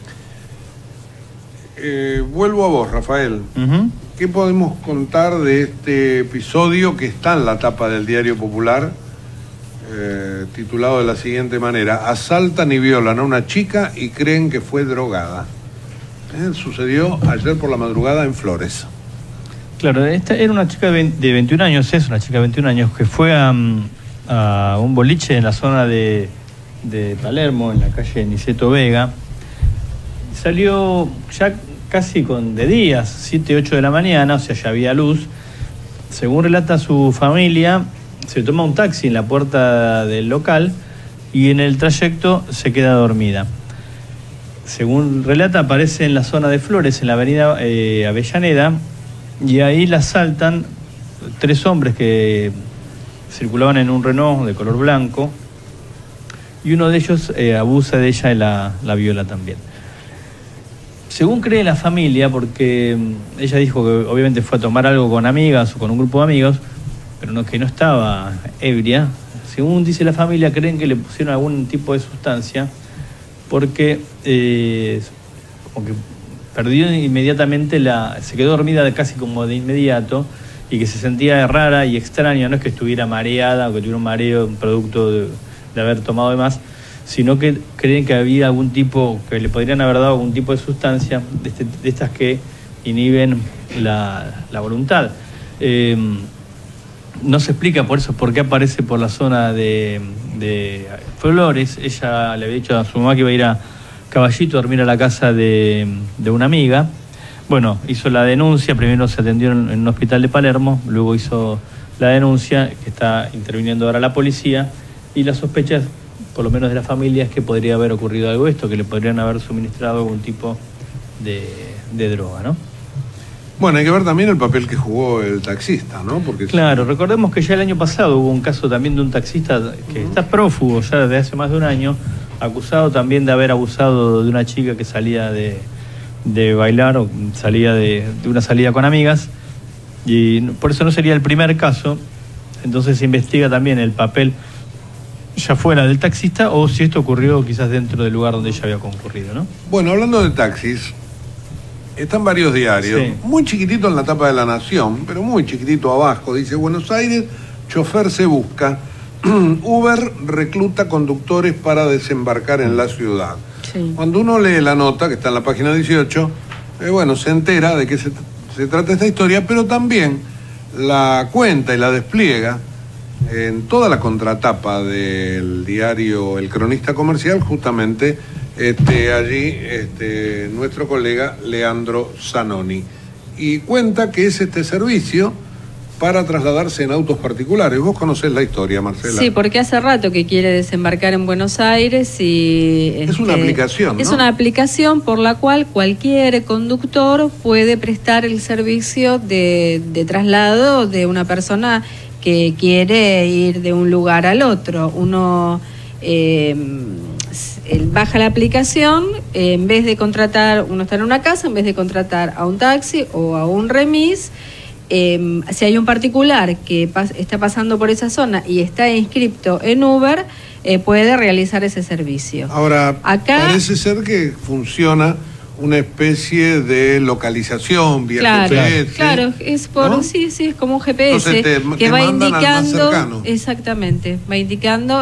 Eh, vuelvo a vos, Rafael. Uh-huh. ¿Qué podemos contar de este episodio que está en la tapa del Diario Popular, eh, titulado de la siguiente manera: asaltan y violan a una chica y creen que fue drogada? Eh, sucedió ayer por la madrugada en Flores. Claro, esta era una chica de veintiún años, es una chica de veintiún años que fue a, a un boliche en la zona de, de Palermo, en la calle Niceto Vega. Salió ya casi con de días, siete, ocho de la mañana, o sea, ya había luz. Según relata su familia, se toma un taxi en la puerta del local y en el trayecto se queda dormida. según relata, aparece en la zona de Flores, en la avenida eh, Avellaneda, y ahí la asaltan tres hombres que circulaban en un Renault de color blanco, y uno de ellos eh, abusa de ella y la, la viola también. Según cree la familia, porque ella dijo que obviamente fue a tomar algo con amigas o con un grupo de amigos, pero no, que no estaba ebria. Según dice la familia, creen que le pusieron algún tipo de sustancia porque eh, como que perdió inmediatamente la... se quedó dormida casi como de inmediato y que se sentía rara y extraña. No es que estuviera mareada o que tuviera un mareo, un producto de, de haber tomado de más, sino que creen que había algún tipo, que le podrían haber dado algún tipo de sustancia de, este, de estas que inhiben la, la voluntad. Eh, no se explica por eso por qué aparece por la zona de, de Flores. Ella le había dicho a su mamá que iba a ir a Caballito a dormir a la casa de, de una amiga. Bueno, hizo la denuncia, primero se atendió en, en un hospital de Palermo, luego hizo la denuncia, que está interviniendo ahora la policía, y las sospechas, por lo menos de la familia, es que podría haber ocurrido algo esto, que le podrían haber suministrado algún tipo de, de droga, ¿no? Bueno, hay que ver también el papel que jugó el taxista, ¿no? Porque claro, si... recordemos que ya el año pasado hubo un caso también de un taxista que uh-huh. está prófugo ya desde hace más de un año, acusado también de haber abusado de una chica que salía de, de bailar o salía de, de una salida con amigas, y por eso no sería el primer caso. Entonces se investiga también el papel ya fuera del taxista o si esto ocurrió quizás dentro del lugar donde ella había concurrido, ¿no? Bueno, hablando de taxis, están varios diarios, sí. Muy chiquitito en la tapa de La Nación, pero muy chiquitito abajo, dice: Buenos Aires, chofer se busca, Uber recluta conductores para desembarcar en la ciudad. Sí. Cuando uno lee la nota, que está en la página dieciocho, eh, bueno, se entera de qué se, se trata esta historia, pero también la cuenta y la despliega en toda la contratapa del diario El Cronista Comercial, justamente este, allí este, nuestro colega Leandro Zanoni. Y cuenta que es este servicio para trasladarse en autos particulares. Vos conocés la historia, Marcela. Sí, porque hace rato que quiere desembarcar en Buenos Aires y... Es este, una aplicación, ¿no? Es una aplicación por la cual cualquier conductor puede prestar el servicio de, de traslado de una persona que quiere ir de un lugar al otro. Uno eh, baja la aplicación, eh, en vez de contratar, uno está en una casa, en vez de contratar a un taxi o a un remis, eh, si hay un particular que pas- está pasando por esa zona y está inscripto en Uber, eh, puede realizar ese servicio. Ahora, acá parece ser que funciona una especie de localización vía claro, G P S. Claro, es por ¿no? sí, sí, es como un G P S. Entonces te, que te va mandan indicando, al más cercano. Exactamente, va indicando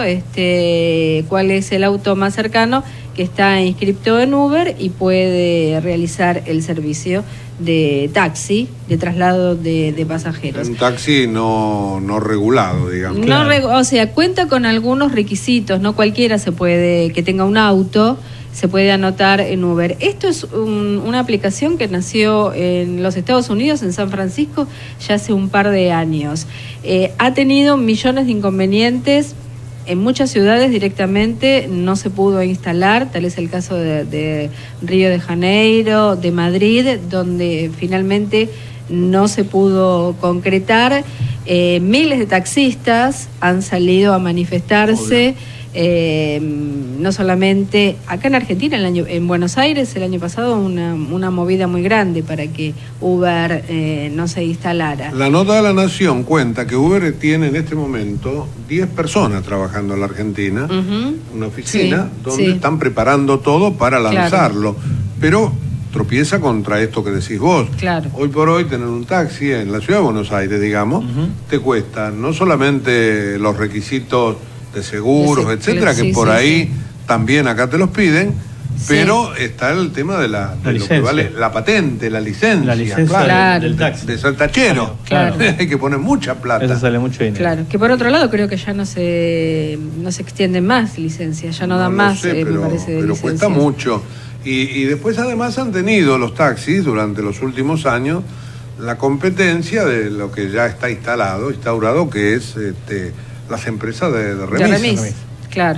este cuál es el auto más cercano que está inscripto en Uber y puede realizar el servicio de taxi, de traslado de, de pasajeros. Un taxi no, no regulado, digamos. No claro. regu- o sea, cuenta con algunos requisitos, no cualquiera se puede, que tenga un auto, se puede anotar en Uber. Esto es un, una aplicación que nació en los Estados Unidos, en San Francisco, ya hace un par de años. Eh, ha tenido millones de inconvenientes. En muchas ciudades directamente no se pudo instalar, tal es el caso de, de Río de Janeiro, de Madrid, donde finalmente no se pudo concretar. Eh, miles de taxistas han salido a manifestarse. Eh, no solamente acá en Argentina, el año, en Buenos Aires el año pasado una, una movida muy grande para que Uber eh, no se instalara. La nota de La Nación cuenta que Uber tiene en este momento diez personas trabajando en la Argentina, uh-huh. una oficina sí, donde sí. están preparando todo para lanzarlo, claro. Pero tropieza contra esto que decís vos. Claro. Hoy por hoy tener un taxi en la ciudad de Buenos Aires, digamos, uh-huh. te cuesta no solamente los requisitos de seguros, sí, etcétera, sí, que por sí, ahí sí. también acá te los piden, sí. pero está el tema de la, de la lo que vale la patente, la licencia, la licencia claro, claro. del taxi. De ser tachero. Claro. Hay que poner mucha plata. Eso sale mucho dinero. Claro, que por otro lado creo que ya no se no se extienden más licencias, ya no, no dan más, sé, eh, pero, me parece, de pero licencias. cuesta mucho. Y, y después además han tenido los taxis durante los últimos años la competencia de lo que ya está instalado, instaurado, que es este, las empresas de, de remis. De remis. Claro,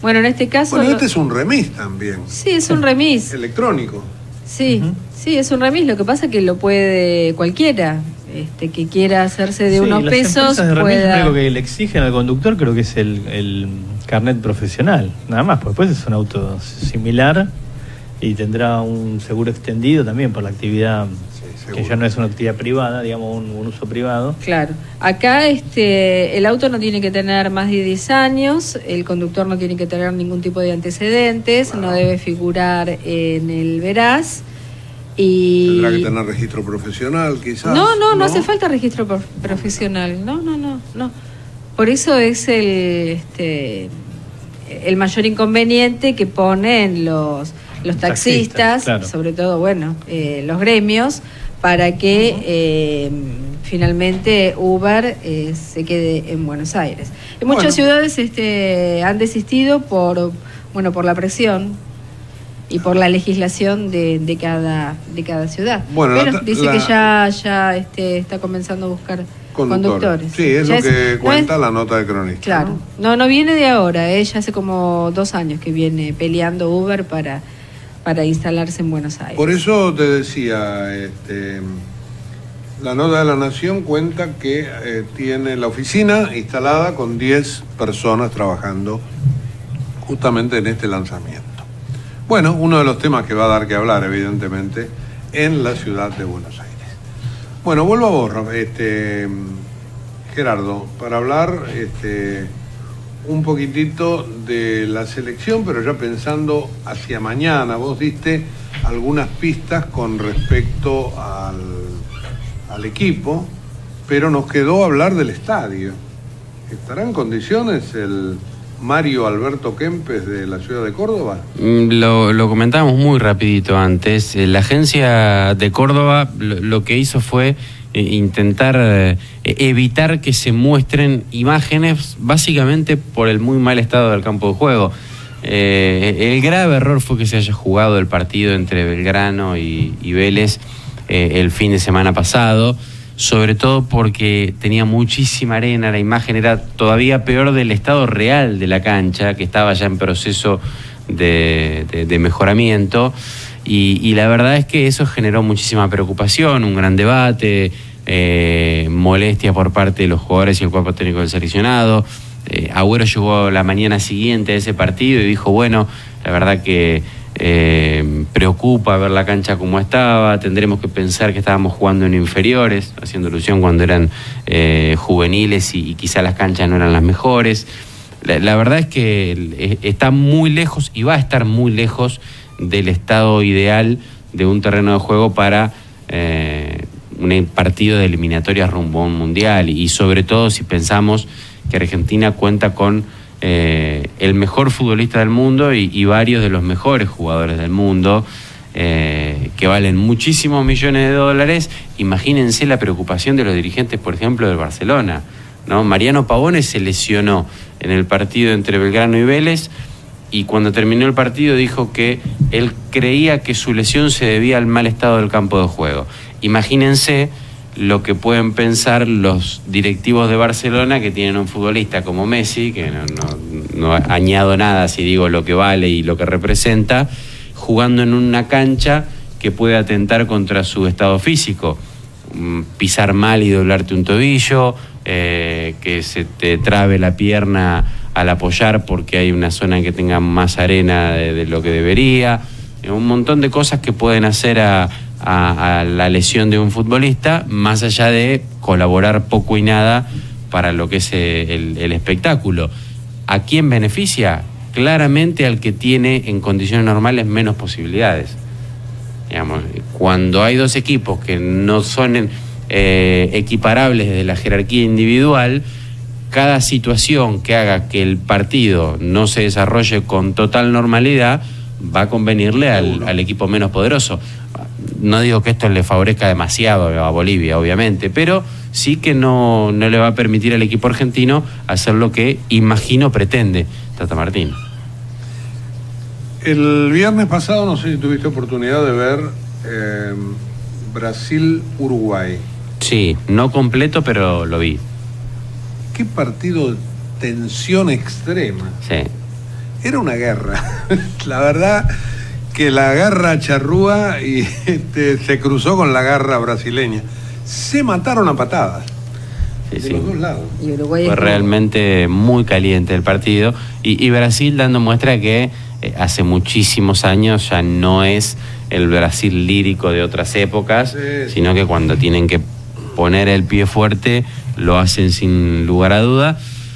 Bueno, en este caso... Bueno, lo... este es un remis también. Sí, es un remis. Electrónico. Sí, uh-huh. sí, es un remis. Lo que pasa es que lo puede cualquiera. Este, que quiera hacerse de sí, unos las pesos de remis, pueda... lo único que le exigen al conductor creo que es el, el carnet profesional, nada más, porque después es un auto similar y tendrá un seguro extendido también por la actividad, sí, que ya no es una actividad privada, digamos un, un uso privado. Claro, acá este, el auto no tiene que tener más de diez años, el conductor no tiene que tener ningún tipo de antecedentes, wow. no debe figurar en el veraz. Y... Tendrá que tener registro profesional, quizás. No, no, no, no hace falta registro pro- profesional. No, no, no, no. Por eso es el, este, el mayor inconveniente que ponen los, los taxistas, taxistas claro. sobre todo, bueno, eh, los gremios, para que uh-huh. eh, finalmente Uber eh, se quede en Buenos Aires. En muchas bueno. ciudades este, han desistido por, bueno, por la presión y por la legislación de, de cada de cada ciudad. Bueno, pero la, dice la, que ya ya este, está comenzando a buscar conductor. conductores. Sí, es ya lo que es, cuenta no es, la nota de cronista. Claro, no, no, no viene de ahora, eh, ya hace como dos años que viene peleando Uber para, para instalarse en Buenos Aires. Por eso te decía, este, la nota de La Nación cuenta que eh, tiene la oficina instalada con diez personas trabajando justamente en este lanzamiento. Bueno, uno de los temas que va a dar que hablar, evidentemente, en la ciudad de Buenos Aires. Bueno, vuelvo a vos, este, Gerardo, para hablar este, un poquitito de la selección, pero ya pensando hacia mañana. Vos diste algunas pistas con respecto al, al equipo, pero nos quedó hablar del estadio. ¿Estará en condiciones el Mario Alberto Kempes de la ciudad de Córdoba? Lo, lo comentábamos muy rapidito antes. La agencia de Córdoba lo, lo que hizo fue eh, intentar eh, evitar que se muestren imágenes básicamente por el muy mal estado del campo de juego. Eh, el grave error fue que se haya jugado el partido entre Belgrano y, y Vélez eh, el fin de semana pasado, sobre todo porque tenía muchísima arena, la imagen era todavía peor del estado real de la cancha, que estaba ya en proceso de, de, de mejoramiento, y, y la verdad es que eso generó muchísima preocupación, un gran debate, eh, molestia por parte de los jugadores y el cuerpo técnico del seleccionado. Eh, Agüero llegó la mañana siguiente a ese partido y dijo, bueno, la verdad que Eh, preocupa ver la cancha como estaba, tendremos que pensar que estábamos jugando en inferiores, haciendo alusión cuando eran eh, juveniles y, y quizá las canchas no eran las mejores. La, la verdad es que está muy lejos y va a estar muy lejos del estado ideal de un terreno de juego para eh, un partido de eliminatorias rumbo a un mundial, y, y sobre todo si pensamos que Argentina cuenta con Eh, el mejor futbolista del mundo y, y varios de los mejores jugadores del mundo, eh, que valen muchísimos millones de dólares. Imagínense la preocupación de los dirigentes, por ejemplo, del Barcelona, ¿no? Mariano Pavone se lesionó en el partido entre Belgrano y Vélez, y cuando terminó el partido dijo que él creía que su lesión se debía al mal estado del campo de juego. Imagínense lo que pueden pensar los directivos de Barcelona, que tienen un futbolista como Messi, que no, no, no añado nada si digo lo que vale y lo que representa, jugando en una cancha que puede atentar contra su estado físico, pisar mal y doblarte un tobillo, eh, que se te trabe la pierna al apoyar porque hay una zona que tenga más arena de, de lo que debería, un montón de cosas que pueden hacer a A, a la lesión de un futbolista, más allá de colaborar poco y nada para lo que es el, el espectáculo. ¿A quién beneficia? Claramente al que tiene en condiciones normales menos posibilidades. Digamos, cuando hay dos equipos que no son eh, equiparables desde la jerarquía individual, cada situación que haga que el partido no se desarrolle con total normalidad va a convenirle al, al equipo menos poderoso. No digo que esto le favorezca demasiado a Bolivia, obviamente, pero sí que no, no le va a permitir al equipo argentino hacer lo que, imagino, pretende Tata Martino. El viernes pasado, no sé si tuviste oportunidad de ver eh, Brasil-Uruguay. Sí, no completo, pero lo vi. Qué partido de tensión extrema. Sí. era una guerra. La verdad que la garra charrúa y, este, se cruzó con la garra brasileña. Se mataron a patadas. Sí, de sí. los dos lados. Y Uruguay Fue es como- realmente muy caliente el partido. Y, y Brasil dando muestra que eh, hace muchísimos años ya no es el Brasil lírico de otras épocas, Sí, sino que cuando tienen que poner el pie fuerte lo hacen sin lugar a duda.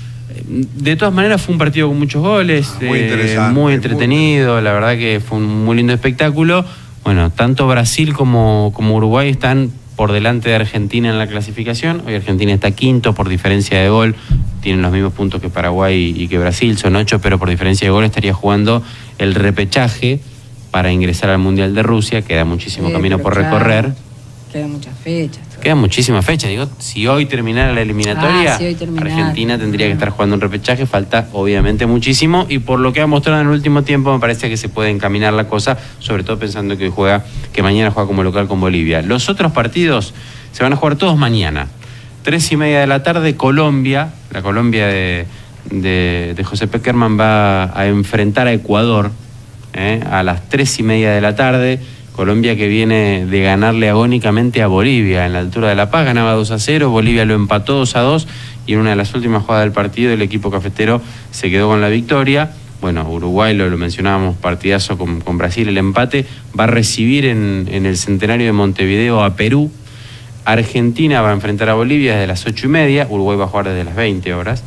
De todas maneras fue un partido con muchos goles, Muy eh, interesante, muy muy entretenido, la verdad que fue un muy lindo espectáculo. Bueno, tanto Brasil como, como Uruguay están por delante de Argentina en la clasificación. Hoy Argentina está quinto por diferencia de gol, tienen los mismos puntos que Paraguay y que Brasil, son ocho, pero por diferencia de gol estaría jugando el repechaje para ingresar al Mundial de Rusia. Queda muchísimo Sí, camino pero por claro, recorrer. Quedan muchas fechas. Quedan muchísimas fechas. Digo, si hoy terminara la eliminatoria, Ah, si hoy terminara. Argentina tendría que estar jugando un repechaje. Falta obviamente muchísimo. Y por lo que ha mostrado en el último tiempo, me parece que se puede encaminar la cosa, sobre todo pensando que hoy juega, que mañana juega como local con Bolivia. Los otros partidos se van a jugar todos mañana. Tres y media de la tarde, Colombia, la Colombia de, de, de José Peckerman va a enfrentar a Ecuador, ¿eh? A las tres y media de la tarde. Colombia que viene de ganarle agónicamente a Bolivia en la altura de La Paz, ganaba dos a cero, Bolivia lo empató dos a dos y en una de las últimas jugadas del partido el equipo cafetero se quedó con la victoria. Bueno, Uruguay, lo, lo mencionábamos, partidazo con, con Brasil, el empate, va a recibir en, en el centenario de Montevideo a Perú. Argentina va a enfrentar a Bolivia desde las ocho y media, Uruguay va a jugar desde las veinte horas.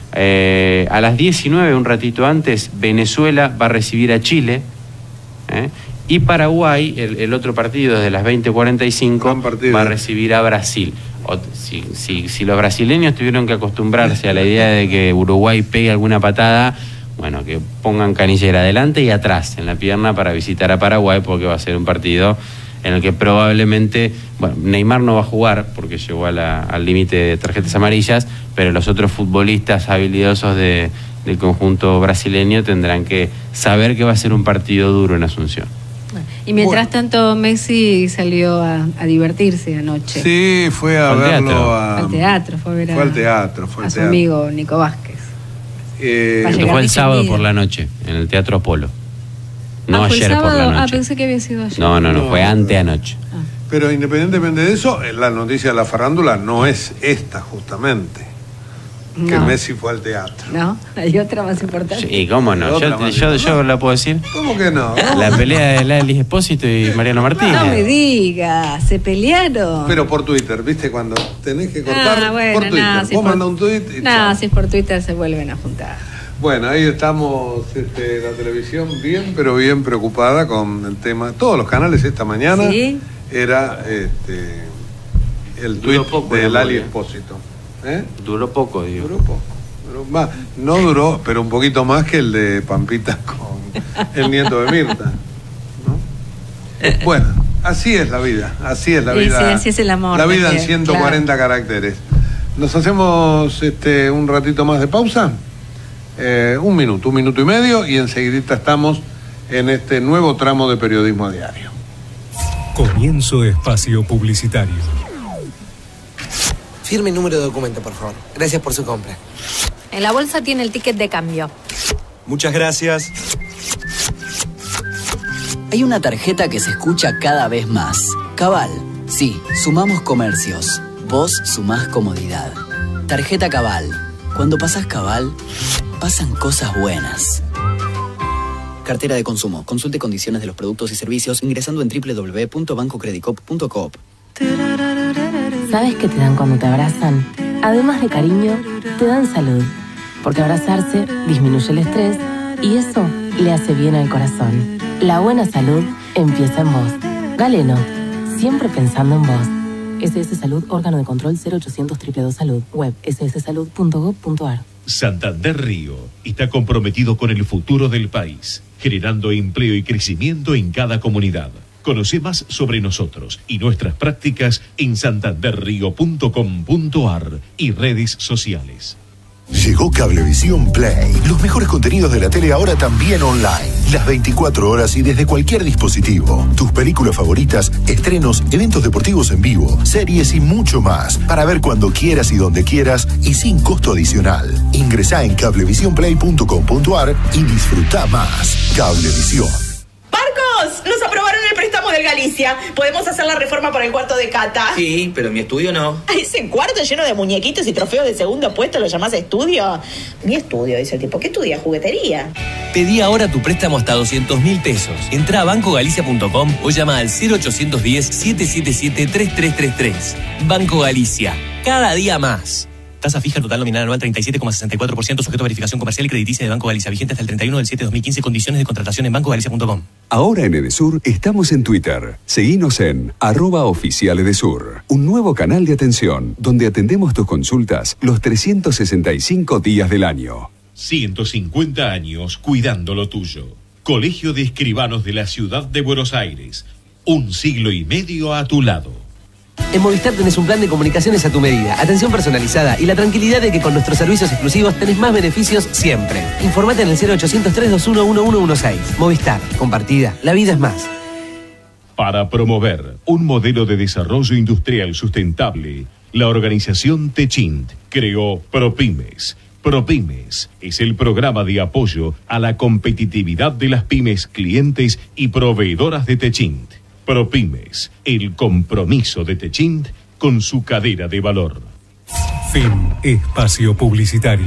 Eh, a las diecinueve, un ratito antes, Venezuela va a recibir a Chile, ¿eh? Y Paraguay, el, el otro partido, desde las veinte cuarenta y cinco, va a recibir a Brasil. O, si, si, si los brasileños tuvieron que acostumbrarse a la idea de que Uruguay pegue alguna patada, bueno, que pongan canillera adelante y atrás en la pierna para visitar a Paraguay, porque va a ser un partido en el que probablemente, bueno, Neymar no va a jugar porque llegó a la, al límite de tarjetas amarillas, pero los otros futbolistas habilidosos de, del conjunto brasileño tendrán que saber que va a ser un partido duro en Asunción. Y mientras tanto, Messi salió a, a divertirse anoche. Sí, fue a Fue al verlo teatro. a, Al teatro, fue a ver a, Fue al teatro, fue a al su teatro. amigo Nico Vázquez. Eh, Va a Esto llegar fue el distendido. sábado por la noche, en el Teatro Apolo. No Ah, ¿fue el ayer por sábado? la Ah, noche. pensé que había sido ayer. No, no, no, No, fue no. anteanoche. Pero independientemente de eso, la noticia de la farándula no es esta, justamente. Que No. Messi fue al teatro. No, hay otra más importante. ¿Y cómo no? Otra Yo, más yo, bien. yo la puedo decir. ¿Cómo que no? La pelea de Lali Espósito y Mariano Martínez. No me digas, se pelearon. Pero por Twitter, ¿viste? Cuando tenés que cortar Ah, bueno, por Twitter. no, si Vos por- mandás un tweet y No, chao. si es por Twitter se vuelven a juntar. Bueno, ahí estamos, este, la televisión bien, pero bien preocupada con el tema. Todos los canales esta mañana ¿Sí? era este, el Duró tweet poco de la Lali movida. Espósito. ¿Eh? Duró poco, digo. Duró poco. Duró más. No duró, pero un poquito más que el de Pampita con el nieto de Mirta. ¿no? Bueno, así es la vida, así es la Sí, vida. sí, así es el amor La vida en también, ciento cuarenta caracteres. ¿Nos hacemos este, un ratito más de pausa? Eh, un minuto, un minuto y medio y enseguidita estamos en este nuevo tramo de Periodismo a Diario. Comienzo espacio publicitario. Firme el número de documento, por favor. Gracias por su compra. En la bolsa tiene el ticket de cambio. Muchas gracias. Hay una tarjeta que se escucha cada vez más. Cabal. Sí, sumamos comercios. Vos sumás comodidad. Tarjeta Cabal. Cuando pasás Cabal, pasan cosas buenas. Cartera de consumo. Consulte condiciones de los productos y servicios ingresando en doble u doble u doble u punto banco credicop punto coop. ¿Sabes qué te dan cuando te abrazan? Además de cariño, te dan salud. Porque abrazarse disminuye el estrés y eso le hace bien al corazón. La buena salud empieza en vos. Galeno, siempre pensando en vos. S S Salud, órgano de control cero ochocientos dos dos dos Salud. Web ese ese salud punto gob punto ar. Santander Río está comprometido con el futuro del país, generando empleo y crecimiento en cada comunidad. Conoce más sobre nosotros y nuestras prácticas en santander río punto com punto ar y redes sociales. Llegó Cablevisión Play. Los mejores contenidos de la tele ahora también online. Las veinticuatro horas y desde cualquier dispositivo. Tus películas favoritas, estrenos, eventos deportivos en vivo, series y mucho más. Para ver cuando quieras y donde quieras y sin costo adicional. Ingresá en cablevision play punto com punto ar y disfruta más. Cablevisión. ¡Marcos! ¡Nos aprobaron el préstamo del Galicia! ¿Podemos hacer la reforma para el cuarto de Cata? Sí, pero mi estudio no. ¿A ese cuarto lleno de muñequitos y trofeos de segundo puesto lo llamás estudio? Mi estudio, dice el tipo. ¿Qué estudia? ¿Juguetería? Pedí ahora tu préstamo hasta doscientos mil pesos. Entrá a banco galicia punto com o llama al cero ochocientos diez, setecientos setenta y siete, treinta y tres treinta y tres. Banco Galicia. Cada día más. Tasa fija total nominal anual treinta y siete coma sesenta y cuatro por ciento, sujeto a verificación comercial y crediticia de Banco Galicia, vigente hasta el treinta y uno del siete de dos mil quince. Condiciones de contratación en banco galicia punto com. Ahora en Edesur estamos en Twitter. Seguinos en arroba oficial Edesur. Un nuevo canal de atención donde atendemos tus consultas los trescientos sesenta y cinco días del año. ciento cincuenta años cuidando lo tuyo. Colegio de Escribanos de la Ciudad de Buenos Aires. Un siglo y medio a tu lado. En Movistar tenés un plan de comunicaciones a tu medida, atención personalizada y la tranquilidad de que con nuestros servicios exclusivos tenés más beneficios siempre. Informate en el cero ochocientos, trescientos veintiuno, uno uno dieciséis. Movistar, compartida, la vida es más. Para promover un modelo de desarrollo industrial sustentable, la organización Techint creó ProPymes. ProPymes es el programa de apoyo a la competitividad de las pymes clientes y proveedoras de Techint. ProPymes, el compromiso de Techint con su cadena de valor. Fin espacio publicitario.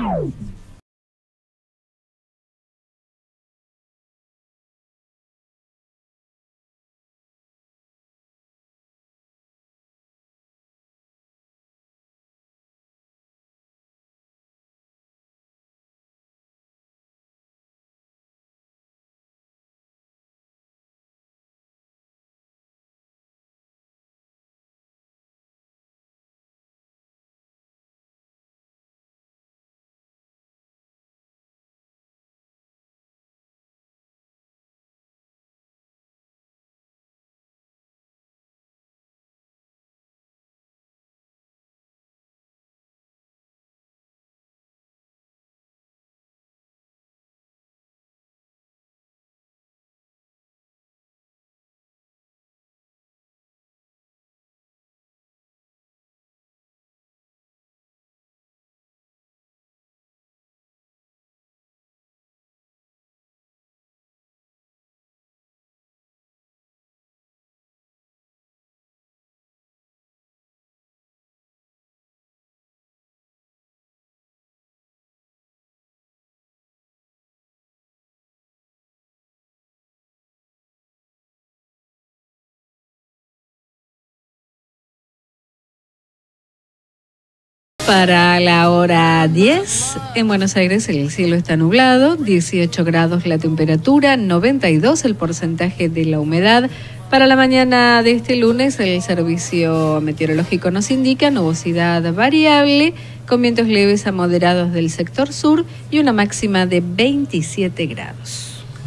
Para la hora diez, en Buenos Aires el cielo está nublado, dieciocho grados la temperatura, noventa y dos el porcentaje de la humedad. Para la mañana de este lunes el servicio meteorológico nos indica nubosidad variable, con vientos leves a moderados del sector sur y una máxima de veintisiete grados.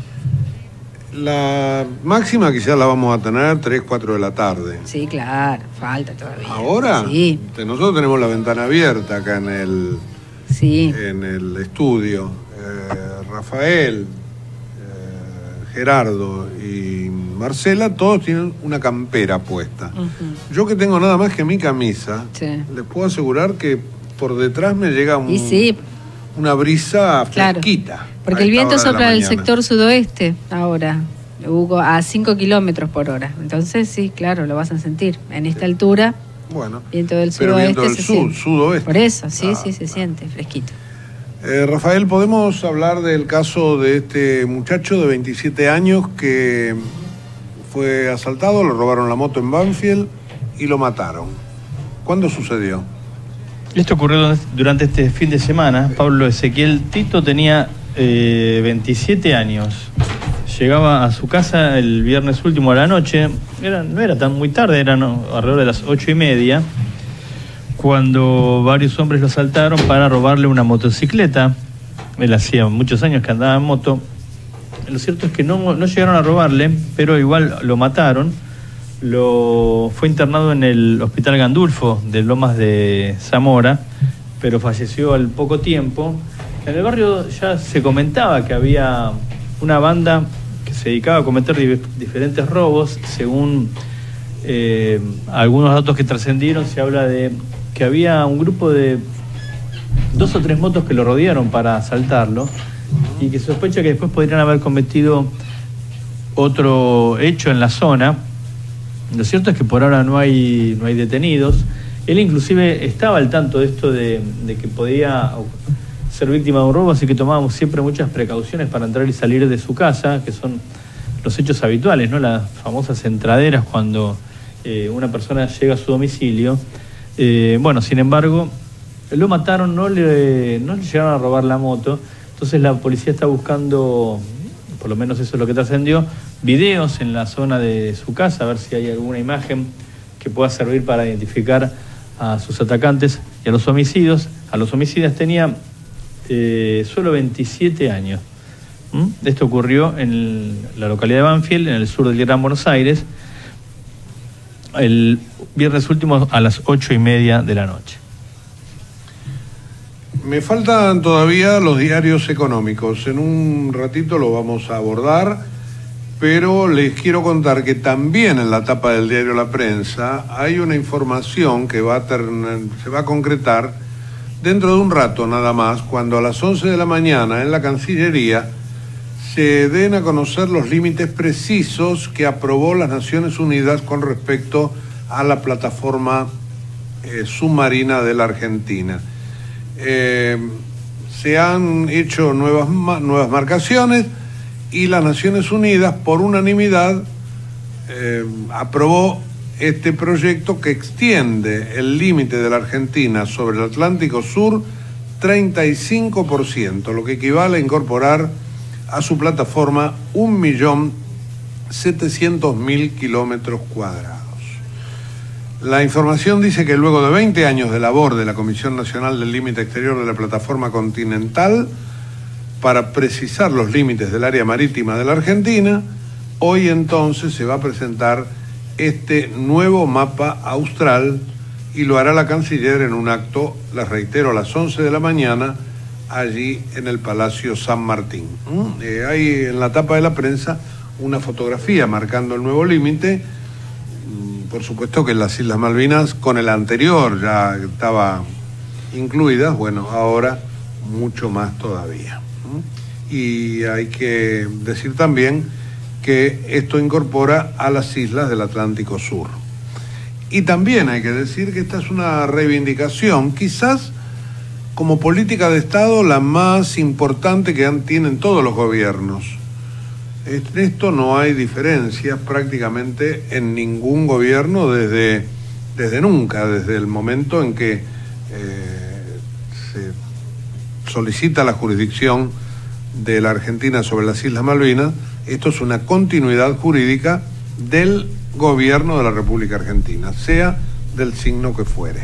La máxima quizás la vamos a tener tres, cuatro de la tarde. Sí, claro, falta todavía. ¿Ahora? Sí. Nosotros tenemos la ventana abierta acá en el, sí. en el estudio. Eh, Rafael, eh, Gerardo y Marcela, todos tienen una campera puesta. Uh-huh. Yo que tengo nada más que mi camisa, sí. les puedo asegurar que por detrás me llega un, sí. una brisa claro. fresquita. Porque el viento sopla del sector sudoeste ahora, Hugo, a cinco kilómetros por hora. Entonces, sí, claro, lo vas a sentir. En esta sí. altura, bueno, viento del pero sudoeste viento del se sur, siente. Sudoeste. Por eso, sí, ah, sí, se ah. siente fresquito. Eh, Rafael, ¿podemos hablar del caso de este muchacho de veintisiete años que fue asaltado, le robaron la moto en Banfield y lo mataron? ¿Cuándo sucedió? Esto ocurrió durante este fin de semana. Pablo Ezequiel Tito tenía eh, veintisiete años. Llegaba a su casa el viernes último a la noche. Era, no era tan muy tarde, eran no, alrededor de las ocho y media, cuando varios hombres lo asaltaron para robarle una motocicleta. Él hacía muchos años que andaba en moto. Lo cierto es que no, no llegaron a robarle, pero igual lo mataron. Lo fue internado en el Hospital Gandulfo de Lomas de Zamora pero falleció al poco tiempo. En el barrio ya se comentaba que había una banda que se dedicaba a cometer di- diferentes robos. Según eh, algunos datos que trascendieron, se habla de que había un grupo de dos o tres motos que lo rodearon para asaltarlo y que sospecha que después podrían haber cometido otro hecho en la zona. Lo cierto es que por ahora no hay, no hay detenidos. Él inclusive estaba al tanto de esto de, de que podía ser víctima de un robo, así que tomábamos siempre muchas precauciones para entrar y salir de su casa, que son los hechos habituales, ¿no? Las famosas entraderas cuando eh, una persona llega a su domicilio. Eh, bueno, sin embargo, lo mataron, no le, no le llegaron a robar la moto, entonces la policía está buscando, por lo menos eso es lo que trascendió, videos en la zona de su casa, a ver si hay alguna imagen que pueda servir para identificar a sus atacantes y a los homicidios. A los homicidas tenía eh, solo veintisiete años. ¿Mm? Esto ocurrió en la localidad de Banfield, en el sur del Gran Buenos Aires, el viernes último a las ocho y media de la noche. Me faltan todavía los diarios económicos. En un ratito lo vamos a abordar, pero les quiero contar que también en la tapa del diario La Prensa hay una información que va a ter- se va a concretar dentro de un rato nada más, cuando a las once de la mañana en la Cancillería se den a conocer los límites precisos que aprobó las Naciones Unidas con respecto a la plataforma eh, submarina de la Argentina. Eh, se han hecho nuevas, nuevas marcaciones y las Naciones Unidas por unanimidad eh, aprobó este proyecto que extiende el límite de la Argentina sobre el Atlántico Sur treinta y cinco por ciento, lo que equivale a incorporar a su plataforma un millón setecientos mil kilómetros cuadrados. La información dice que luego de veinte años de labor de la Comisión Nacional del Límite Exterior de la Plataforma Continental para precisar los límites del área marítima de la Argentina, hoy entonces se va a presentar este nuevo mapa austral y lo hará la canciller en un acto, les reitero, a las once de la mañana, allí en el Palacio San Martín. ¿Mm? Eh, hay en la tapa de La Prensa una fotografía marcando el nuevo límite. Por supuesto que las Islas Malvinas con el anterior ya estaba incluidas, bueno, ahora mucho más todavía. ¿Mm? Y hay que decir también que esto incorpora a las islas del Atlántico Sur. Y también hay que decir que esta es una reivindicación, quizás como política de Estado la más importante que han, tienen todos los gobiernos. En esto no hay diferencias prácticamente en ningún gobierno desde, desde nunca, desde el momento en que eh, se solicita la jurisdicción de la Argentina sobre las Islas Malvinas. Esto es una continuidad jurídica del gobierno de la República Argentina, sea del signo que fuere.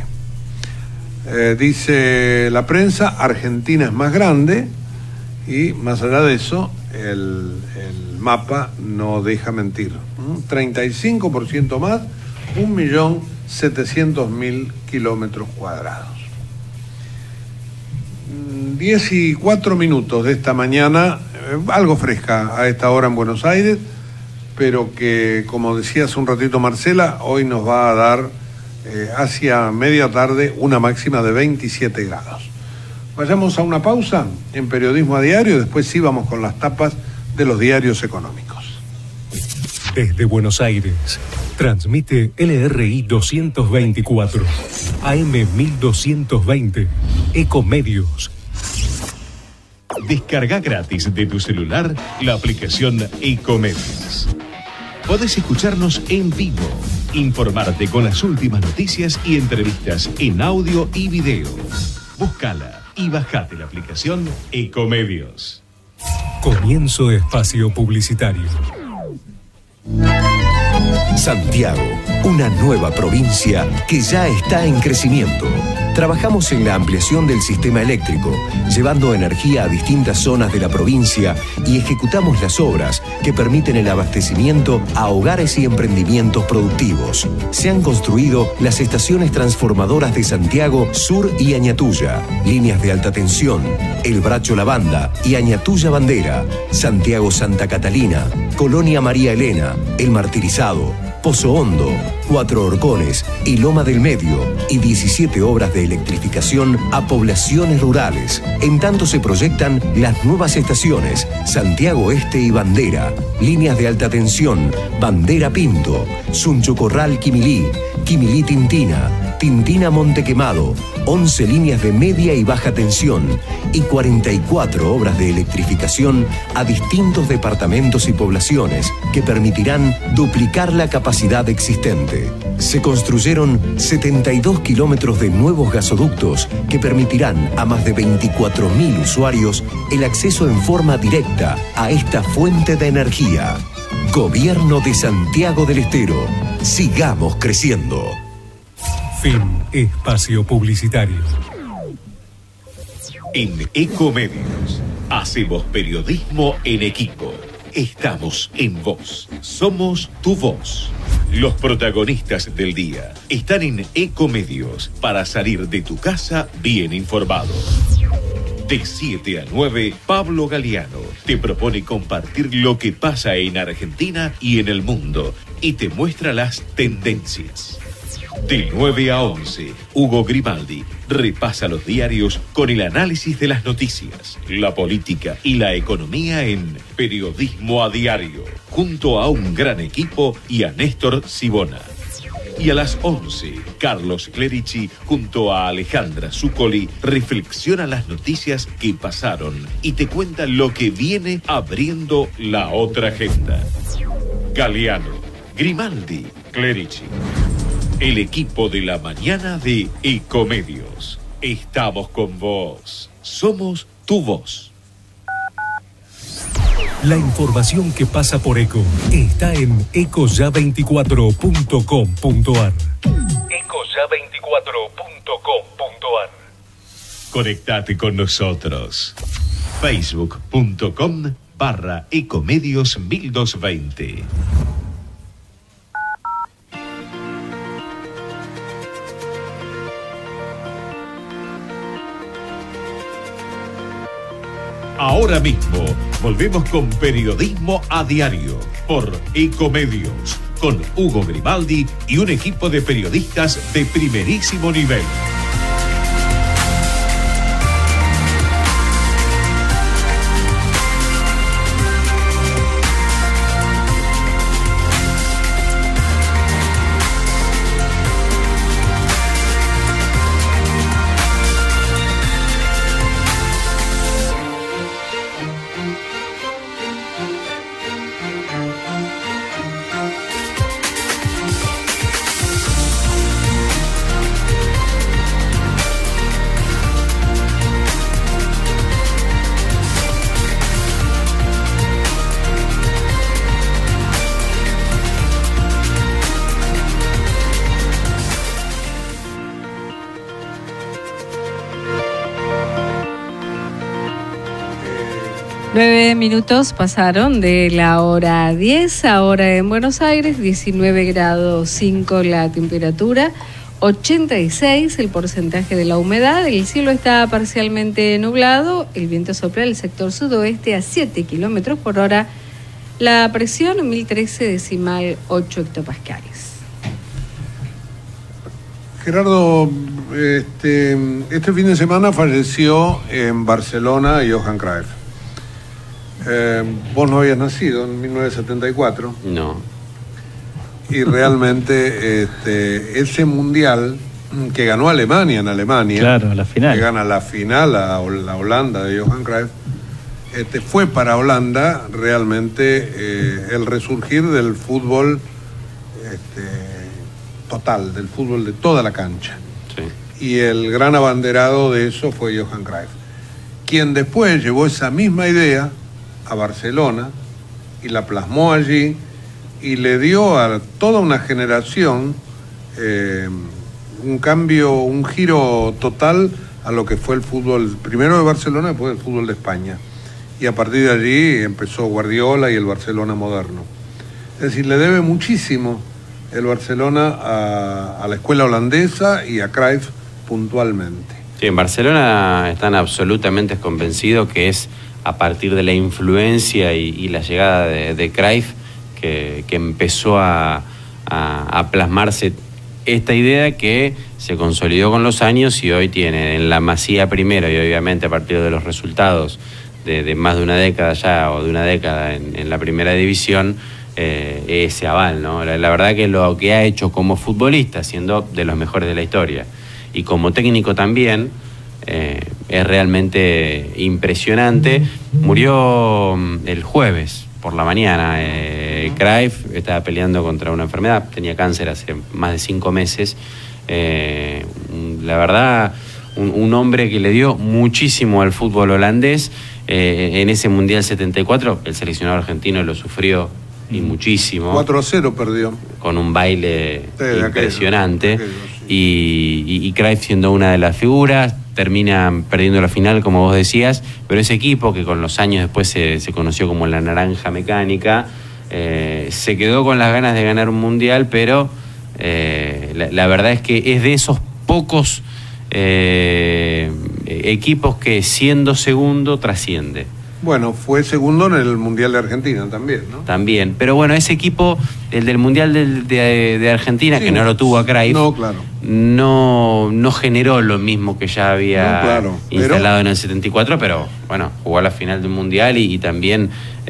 Eh, dice La Prensa, Argentina es más grande y más allá de eso, el, el mapa no deja mentir. ¿Mm? treinta y cinco por ciento más, un millón setecientos mil kilómetros cuadrados. diez y cuatro minutos de esta mañana, eh, algo fresca a esta hora en Buenos Aires, pero que, como decía hace un ratito Marcela, hoy nos va a dar eh, hacia media tarde una máxima de veintisiete grados. Vayamos a una pausa en Periodismo a Diario, después sí vamos con las tapas de los diarios económicos. Desde Buenos Aires, transmite L R I doscientos veinticuatro, A M mil doscientos veinte, Ecomedios. Descarga gratis de tu celular la aplicación Ecomedios. Podés escucharnos en vivo, informarte con las últimas noticias y entrevistas en audio y video. Búscala y bajate la aplicación Ecomedios. Comienzo espacio publicitario. Santiago, una nueva provincia que ya está en crecimiento. Trabajamos en la ampliación del sistema eléctrico, llevando energía a distintas zonas de la provincia y ejecutamos las obras que permiten el abastecimiento a hogares y emprendimientos productivos. Se han construido las estaciones transformadoras de Santiago Sur y Añatuya, líneas de alta tensión, El Bracho Lavanda y Añatuya Bandera, Santiago Santa Catalina, Colonia María Elena, El Martirizado, Pozo Hondo, Cuatro Horcones y Loma del Medio, y diecisiete obras de electrificación a poblaciones rurales. En tanto se proyectan las nuevas estaciones Santiago Este y Bandera, líneas de alta tensión, Bandera Pinto, Suncho Corral Quimilí, Quimilí Tintina, Tintina Monte Quemado, once líneas de media y baja tensión y cuarenta y cuatro obras de electrificación a distintos departamentos y poblaciones que permitirán duplicar la capacidad existente. Se construyeron setenta y dos kilómetros de nuevos gasoductos que permitirán a más de veinticuatro mil usuarios el acceso en forma directa a esta fuente de energía. Gobierno de Santiago del Estero. Sigamos creciendo. Fin espacio publicitario. En Ecomedios hacemos periodismo en equipo. Estamos en vos. Somos tu voz. Los protagonistas del día están en Ecomedios para salir de tu casa bien informado. De siete a nueve, Pablo Galeano te propone compartir lo que pasa en Argentina y en el mundo y te muestra las tendencias. De nueve a once, Hugo Grimaldi repasa los diarios con el análisis de las noticias, la política y la economía en Periodismo a Diario, junto a un gran equipo y a Néstor Sibona. Y a las once, Carlos Clerici, junto a Alejandra Zuccoli, reflexiona las noticias que pasaron y te cuenta lo que viene abriendo la otra agenda. Galeano, Grimaldi, Clerici. El equipo de la mañana de Ecomedios. Estamos con vos. Somos tu voz. La información que pasa por Eco está en eco ya veinticuatro punto com punto ar. eco ya veinticuatro punto com punto ar. Conectate con nosotros. Facebook.com barra Ecomedios mil doscientos veinte. Ahora mismo volvemos con Periodismo a Diario por Ecomedios, con Hugo Grimaldi y un equipo de periodistas de primerísimo nivel. Nueve minutos pasaron de la hora diez, ahora en Buenos Aires, diecinueve grados cinco la temperatura, ochenta y seis el porcentaje de la humedad, el cielo está parcialmente nublado, el viento sopla del sector sudoeste a siete kilómetros por hora, la presión mil trece decimal ocho hectopascales. Gerardo, este, este fin de semana falleció en Barcelona Johan Cruyff. Eh, vos no habías nacido en mil novecientos setenta y cuatro. No. Y realmente este, ese mundial que ganó Alemania en Alemania. Claro, la final. Que gana la final a la Holanda de Johan Cruyff. Este, fue para Holanda realmente eh, el resurgir del fútbol este, total, del fútbol de toda la cancha. Sí. Y el gran abanderado de eso fue Johan Cruyff, quien después llevó esa misma idea a Barcelona y la plasmó allí y le dio a toda una generación eh, un cambio, un giro total a lo que fue el fútbol, primero de Barcelona, después del fútbol de España. Y a partir de allí empezó Guardiola y el Barcelona moderno. Es decir, le debe muchísimo el Barcelona a, a la escuela holandesa y a Cruyff puntualmente. Sí, en Barcelona están absolutamente convencidos que es a partir de la influencia y, y la llegada de, de Cruyff que, que empezó a, a, a plasmarse esta idea que se consolidó con los años y hoy tiene en la Masía primero y obviamente a partir de los resultados de, de más de una década ya o de una década en, en la primera división, eh, ese aval, ¿no? La, la verdad que lo que ha hecho como futbolista, siendo de los mejores de la historia, y como técnico también, eh, es realmente impresionante. Murió el jueves por la mañana. Eh, Cruyff estaba peleando contra una enfermedad, tenía cáncer hace más de cinco meses. Eh, la verdad, un, un hombre que le dio muchísimo al fútbol holandés. Eh, en ese Mundial setenta y cuatro, el seleccionado argentino lo sufrió y muchísimo. cuatro a cero perdió. Con un baile sí, impresionante. aquello, aquello, sí. y, y, y Cruyff siendo una de las figuras, termina perdiendo la final, como vos decías, pero ese equipo que con los años después se, se conoció como la Naranja Mecánica, eh, se quedó con las ganas de ganar un Mundial, pero eh, la, la verdad es que es de esos pocos eh, equipos que siendo segundo trasciende. Bueno, fue segundo en el Mundial de Argentina también, ¿no? También, pero bueno, ese equipo, el del Mundial de, de, de Argentina, sí, que no lo tuvo a Cruyff, no, claro. no, no generó lo mismo que ya había no, claro. instalado pero... en el setenta y cuatro, pero bueno, jugó a la final del Mundial y, y también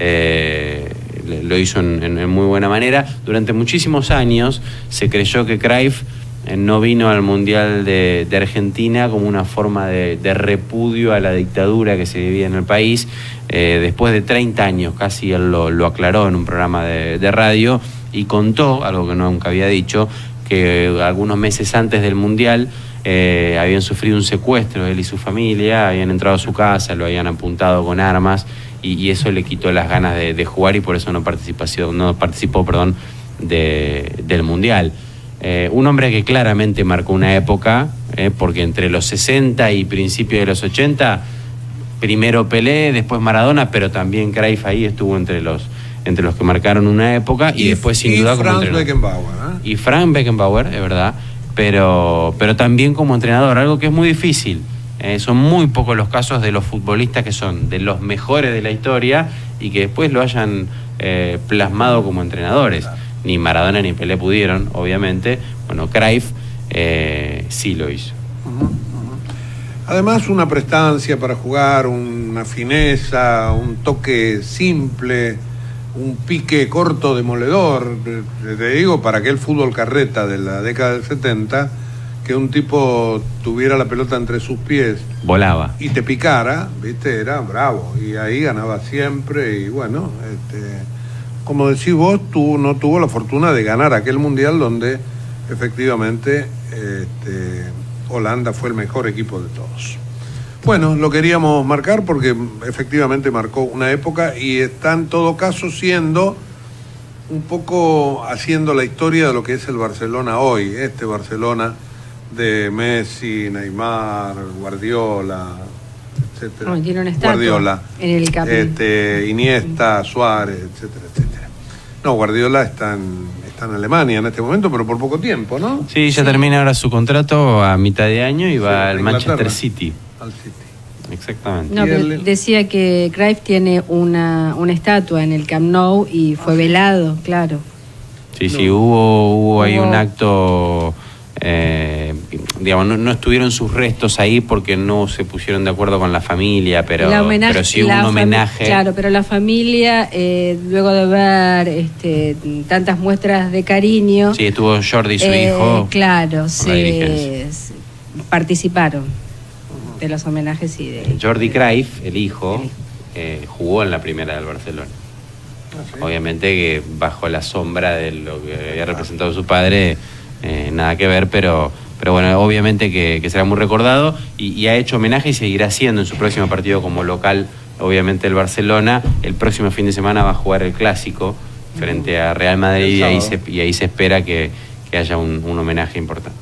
eh, lo hizo en, en, en muy buena manera. Durante muchísimos años se creyó que Cruyff no vino al Mundial de, de Argentina como una forma de, de repudio a la dictadura que se vivía en el país. Eh, después de treinta años, casi él lo, lo aclaró en un programa de, de radio y contó, algo que nunca había dicho, que algunos meses antes del Mundial eh, habían sufrido un secuestro, él y su familia, habían entrado a su casa, lo habían apuntado con armas y, y eso le quitó las ganas de, de jugar y por eso no participó, no participó perdón, de, del Mundial. Eh, un hombre que claramente marcó una época, eh, porque entre los sesenta y principios de los ochenta, primero Pelé, después Maradona, pero también Cruyff ahí estuvo entre los entre los que marcaron una época y, y después sin y duda Franz como entrenador. Beckenbauer, ¿eh? Y Franz Beckenbauer, es verdad, pero, pero también como entrenador, algo que es muy difícil. Eh, son muy pocos los casos de los futbolistas que son de los mejores de la historia y que después lo hayan eh, plasmado como entrenadores. Claro. Ni Maradona ni Pelé pudieron, obviamente. Bueno, Cruyff eh, sí lo hizo. Uh-huh, uh-huh. Además, una prestancia para jugar, una fineza, un toque simple, un pique corto demoledor. Te digo, para aquel fútbol carreta de la década del setenta, que un tipo tuviera la pelota entre sus pies. Volaba. Y te picara, ¿viste? Era bravo. Y ahí ganaba siempre. Y bueno, este... como decís vos, tú no tuvo la fortuna de ganar aquel Mundial donde efectivamente este, Holanda fue el mejor equipo de todos. Bueno, lo queríamos marcar porque efectivamente marcó una época y está en todo caso siendo un poco haciendo la historia de lo que es el Barcelona hoy, este Barcelona de Messi, Neymar, Guardiola, etcétera. Oh, tiene una estatua Guardiola, en el Camp Nou. este, Iniesta, Suárez, etcétera, etcétera. No, Guardiola está en, está en Alemania en este momento, pero por poco tiempo, ¿no? Sí, ya sí. termina ahora su contrato a mitad de año y va sí, al Manchester City. Al City. Exactamente. No, pero decía que Cruyff tiene una, una estatua en el Camp Nou y fue ah, velado, claro. Sí, sí, no. hubo, hubo ahí un acto... Eh, digamos, no, no estuvieron sus restos ahí porque no se pusieron de acuerdo con la familia, pero, homenaje, pero sí hubo un homenaje. Claro, pero la familia, eh, luego de ver este, tantas muestras de cariño... Sí, estuvo Jordi, su eh, hijo. Claro, se, participaron de los homenajes y de... Jordi Cruyff, el hijo, eh, jugó en la primera del Barcelona. ¿Ah, sí? Obviamente que bajo la sombra de lo que había representado su padre... Eh, nada que ver, pero, pero bueno, obviamente que, que será muy recordado y, y ha hecho homenaje y seguirá siendo en su próximo partido como local, obviamente el Barcelona. El próximo fin de semana va a jugar el Clásico frente a Real Madrid y ahí se, y ahí se espera que, que haya un, un homenaje importante.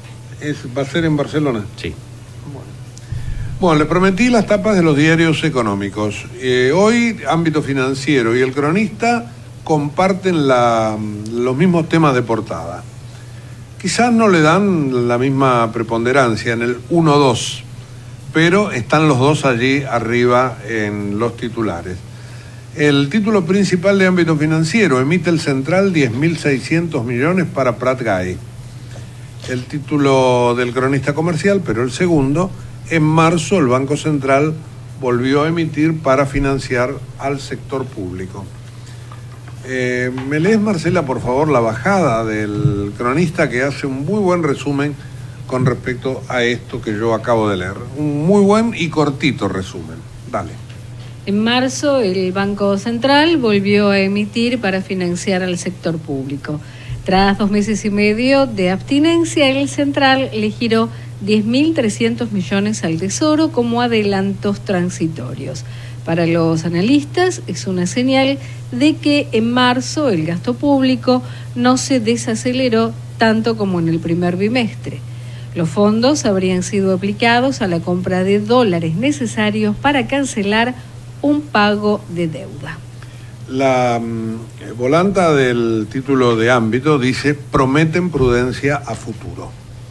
Es, ¿Va a ser en Barcelona? Sí. Bueno, bueno les prometí las tapas de los diarios económicos. Eh, hoy, Ámbito Financiero y El Cronista comparten la, los mismos temas de portada. Quizás no le dan la misma preponderancia en el uno dos, pero están los dos allí arriba en los titulares. El título principal de Ámbito Financiero: emite el Central diez mil seiscientos millones para Prat Gay. El título del Cronista Comercial, pero el segundo: en marzo el Banco Central volvió a emitir para financiar al sector público. Eh, ¿Me lees, Marcela, por favor, la bajada del Cronista, que hace un muy buen resumen con respecto a esto que yo acabo de leer? Un muy buen y cortito resumen. Dale. En marzo, el Banco Central volvió a emitir para financiar al sector público. Tras dos meses y medio de abstinencia, el Central le giró diez mil trescientos millones al Tesoro como adelantos transitorios. Para los analistas, es una señal de que en marzo el gasto público no se desaceleró tanto como en el primer bimestre. Los fondos habrían sido aplicados a la compra de dólares necesarios para cancelar un pago de deuda. La eh, volanta del título de Ámbito dice: prometen prudencia a futuro.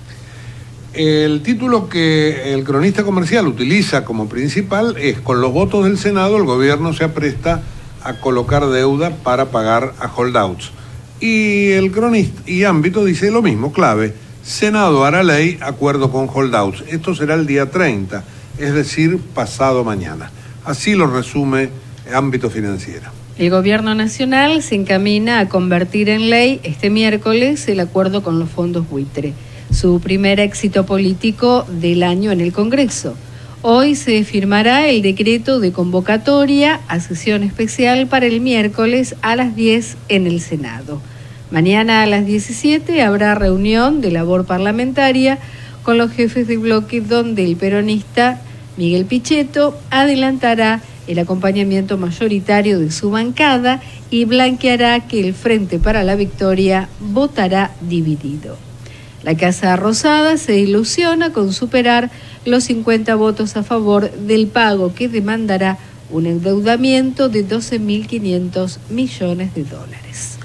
El título que el Cronista Comercial utiliza como principal es: con los votos del Senado el gobierno se apresta a colocar deuda para pagar a holdouts. Y el Cronista y Ámbito dice lo mismo, clave: Senado hará ley, acuerdo con holdouts. Esto será el día treinta, es decir, pasado mañana. Así lo resume Ámbito Financiero. El Gobierno Nacional se encamina a convertir en ley este miércoles el acuerdo con los fondos buitre, su primer éxito político del año en el Congreso. Hoy se firmará el decreto de convocatoria a sesión especial para el miércoles a las diez en el Senado. Mañana a las diecisiete habrá reunión de labor parlamentaria con los jefes de bloque, donde el peronista Miguel Pichetto adelantará el acompañamiento mayoritario de su bancada y blanqueará que el Frente para la Victoria votará dividido. La Casa Rosada se ilusiona con superar los cincuenta votos a favor del pago que demandará un endeudamiento de doce mil quinientos millones de dólares.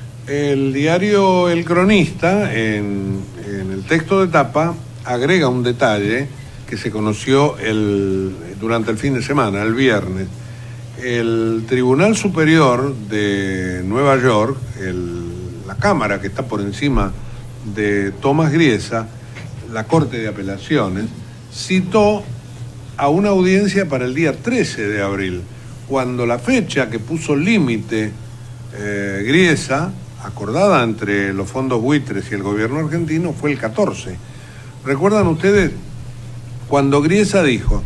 El diario El Cronista, en, en el texto de tapa, agrega un detalle que se conoció el, durante el fin de semana, el viernes. El Tribunal Superior de Nueva York, el, la Cámara que está por encima de Tomás Griesa, la Corte de Apelaciones, citó a una audiencia para el día trece de abril, cuando la fecha que puso límite eh, Griesa, acordada entre los fondos buitres y el gobierno argentino, fue el catorce. ¿Recuerdan ustedes cuando Griesa dijo: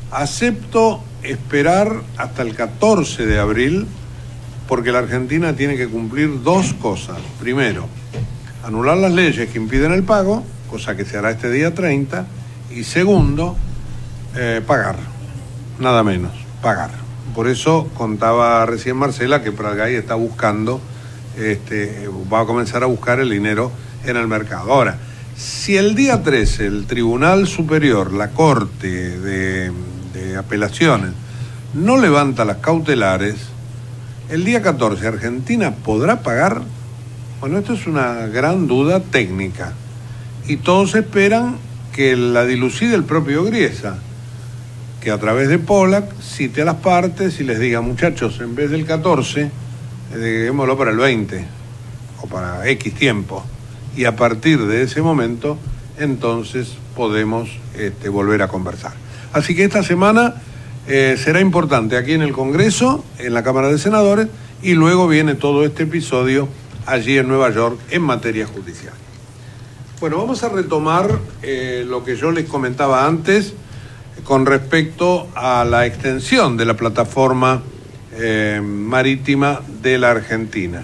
acepto esperar hasta el catorce de abril porque la Argentina tiene que cumplir dos cosas? Primero, anular las leyes que impiden el pago, cosa que se hará este día treinta, y segundo, eh, pagar, nada menos, pagar. Por eso contaba recién Marcela que Prat Gay está buscando, este, va a comenzar a buscar el dinero en el mercado. Ahora, si el día trece el Tribunal Superior, la Corte de, de Apelaciones, no levanta las cautelares, el día catorce Argentina podrá pagar. Bueno, esto es una gran duda técnica y todos esperan que la dilucide el propio Griesa, que a través de Pollack cite a las partes y les diga: muchachos, en vez del catorce, dejémoslo para el veinte o para X tiempo, y a partir de ese momento entonces podemos este, volver a conversar. Así que esta semana eh, será importante aquí en el Congreso, en la Cámara de Senadores, y luego viene todo este episodio allí en Nueva York en materia judicial. Bueno, vamos a retomar eh, lo que yo les comentaba antes con respecto a la extensión de la plataforma eh, marítima de la Argentina.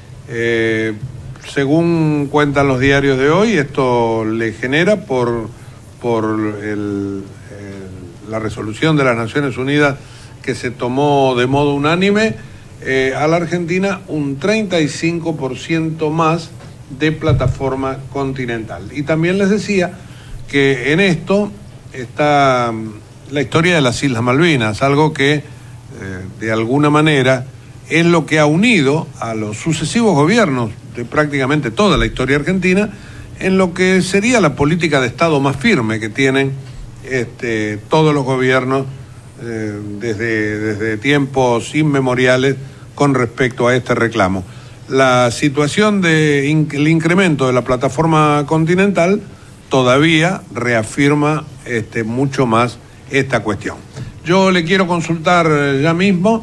Eh, según cuentan los diarios de hoy, esto le genera por, por el, eh, la resolución de las Naciones Unidas que se tomó de modo unánime, eh, a la Argentina un treinta y cinco por ciento más de Plataforma Continental. Y también les decía que en esto está la historia de las Islas Malvinas, algo que eh, de alguna manera es lo que ha unido a los sucesivos gobiernos de prácticamente toda la historia argentina en lo que sería la política de Estado más firme que tienen este, todos los gobiernos eh, desde, desde tiempos inmemoriales con respecto a este reclamo. La situación del in, incremento de la Plataforma Continental todavía reafirma este, mucho más esta cuestión. Yo le quiero consultar ya mismo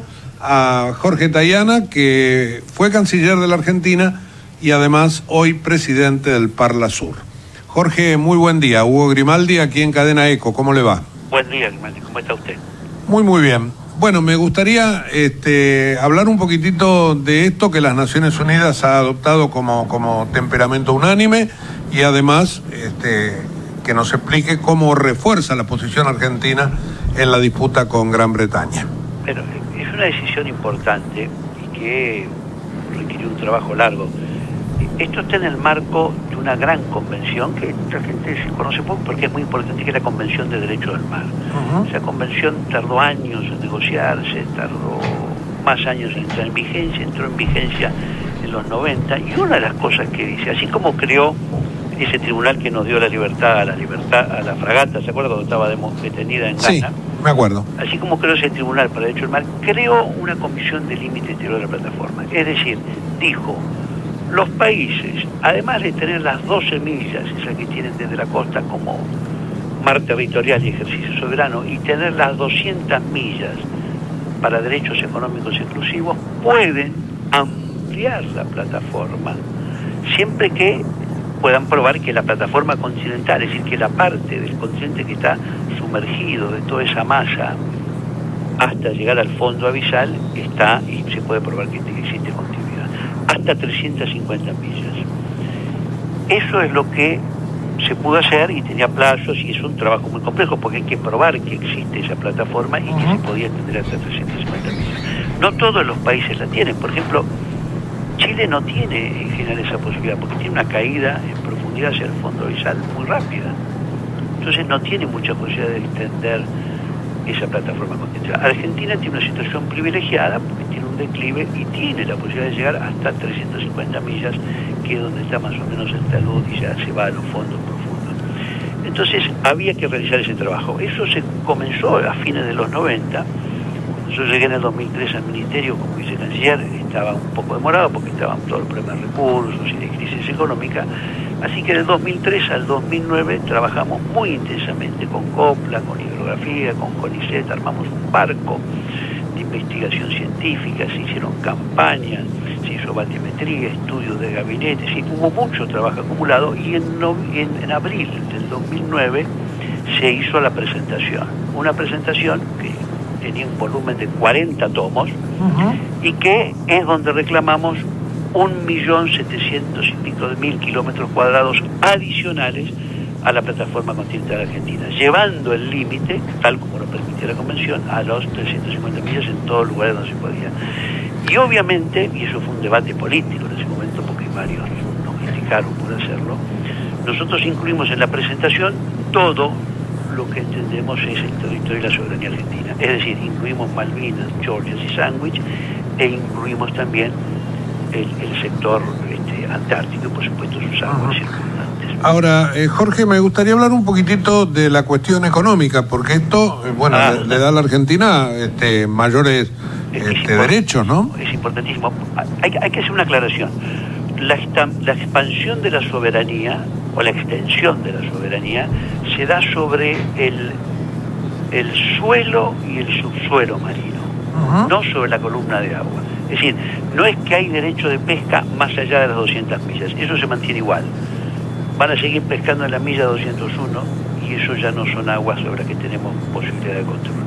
a Jorge Tayana, que fue canciller de la Argentina y además hoy presidente del Parlasur. Jorge, muy buen día. Hugo Grimaldi, aquí en Cadena Eco. ¿Cómo le va? Buen día, Grimaldi. ¿Cómo está usted? Muy, muy bien. Bueno, me gustaría este, hablar un poquitito de esto que las Naciones Unidas ha adoptado como, como temperamento unánime y además este, que nos explique cómo refuerza la posición argentina en la disputa con Gran Bretaña. Bueno, es una decisión importante y que requirió un trabajo largo. Esto está en el marco de una gran convención que la gente se conoce poco porque es muy importante, que es la Convención de Derechos del Mar. Uh-huh. Esa convención tardó años en negociarse, tardó más años en entrar en vigencia, entró en vigencia en los noventa, y una de las cosas que dice, así como creó ese tribunal que nos dio la libertad a la libertad a la fragata, ¿se acuerda cuando estaba detenida en Ghana? Sí, me acuerdo. Así como creó ese tribunal para el derecho del mar, creó una comisión de límite exterior de la plataforma. Es decir, dijo, los países, además de tener las doce millas, esas que tienen desde la costa como mar territorial y ejercicio soberano, y tener las doscientas millas para derechos económicos exclusivos, pueden ampliar la plataforma, siempre que puedan probar que la plataforma continental, es decir, que la parte del continente que está sumergido de toda esa masa hasta llegar al fondo abisal, está y se puede probar que existe continuidad. Hasta trescientas cincuenta millas. Eso es lo que se pudo hacer y tenía plazos, y es un trabajo muy complejo porque hay que probar que existe esa plataforma y uh-huh. que se podía extender hasta trescientas cincuenta millas. No todos los países la tienen. Por ejemplo, Chile no tiene en general esa posibilidad porque tiene una caída en profundidad hacia el fondo abisal muy rápida. Entonces no tiene mucha posibilidad de extender esa plataforma continental. Argentina tiene una situación privilegiada porque tiene un declive y tiene la posibilidad de llegar hasta trescientas cincuenta millas, que es donde está más o menos el talud y ya se va a los fondos profundos. Entonces había que realizar ese trabajo. Eso se comenzó a fines de los noventa. Cuando yo llegué en el dos mil tres al ministerio como vicecanciller, estaba un poco demorado porque estaban todos los problemas de recursos y de crisis económica. Así que del dos mil tres al dos mil nueve trabajamos muy intensamente con COPLA, con hidrografía, con CONICET, armamos un barco de investigación científica, se hicieron campañas, se hizo batimetría, estudios de gabinete, sí, hubo mucho trabajo acumulado, y en, no, en, en abril del dos mil nueve se hizo la presentación, una presentación que tenía un volumen de cuarenta tomos uh-huh. y que es donde reclamamos un millón setecientos y pico de mil kilómetros cuadrados adicionales a la plataforma continental argentina, llevando el límite, tal como lo permitía la convención, a los trescientas cincuenta millas en todos los lugares donde se podía. Y obviamente, y eso fue un debate político en ese momento, porque varios nos criticaron por hacerlo, nosotros incluimos en la presentación todo lo que entendemos es el territorio y la soberanía argentina. Es decir, incluimos Malvinas, Georgia y Sandwich, e incluimos también el, el sector este, antártico y por supuesto sus aguas circundantes. Ahora, eh, Jorge, me gustaría hablar un poquitito de la cuestión económica, porque esto, eh, bueno, ah, le, le da a la Argentina este, mayores este, derechos, ¿no? Es importantísimo. Hay, hay que hacer una aclaración. La, la expansión de la soberanía, o la extensión de la soberanía, se da sobre el, el suelo y el subsuelo marino, uh-huh. no sobre la columna de agua. Es decir, no es que hay derecho de pesca más allá de las doscientas millas, eso se mantiene igual. Van a seguir pescando en la milla doscientos uno y eso ya no son aguas sobre las que tenemos posibilidad de control.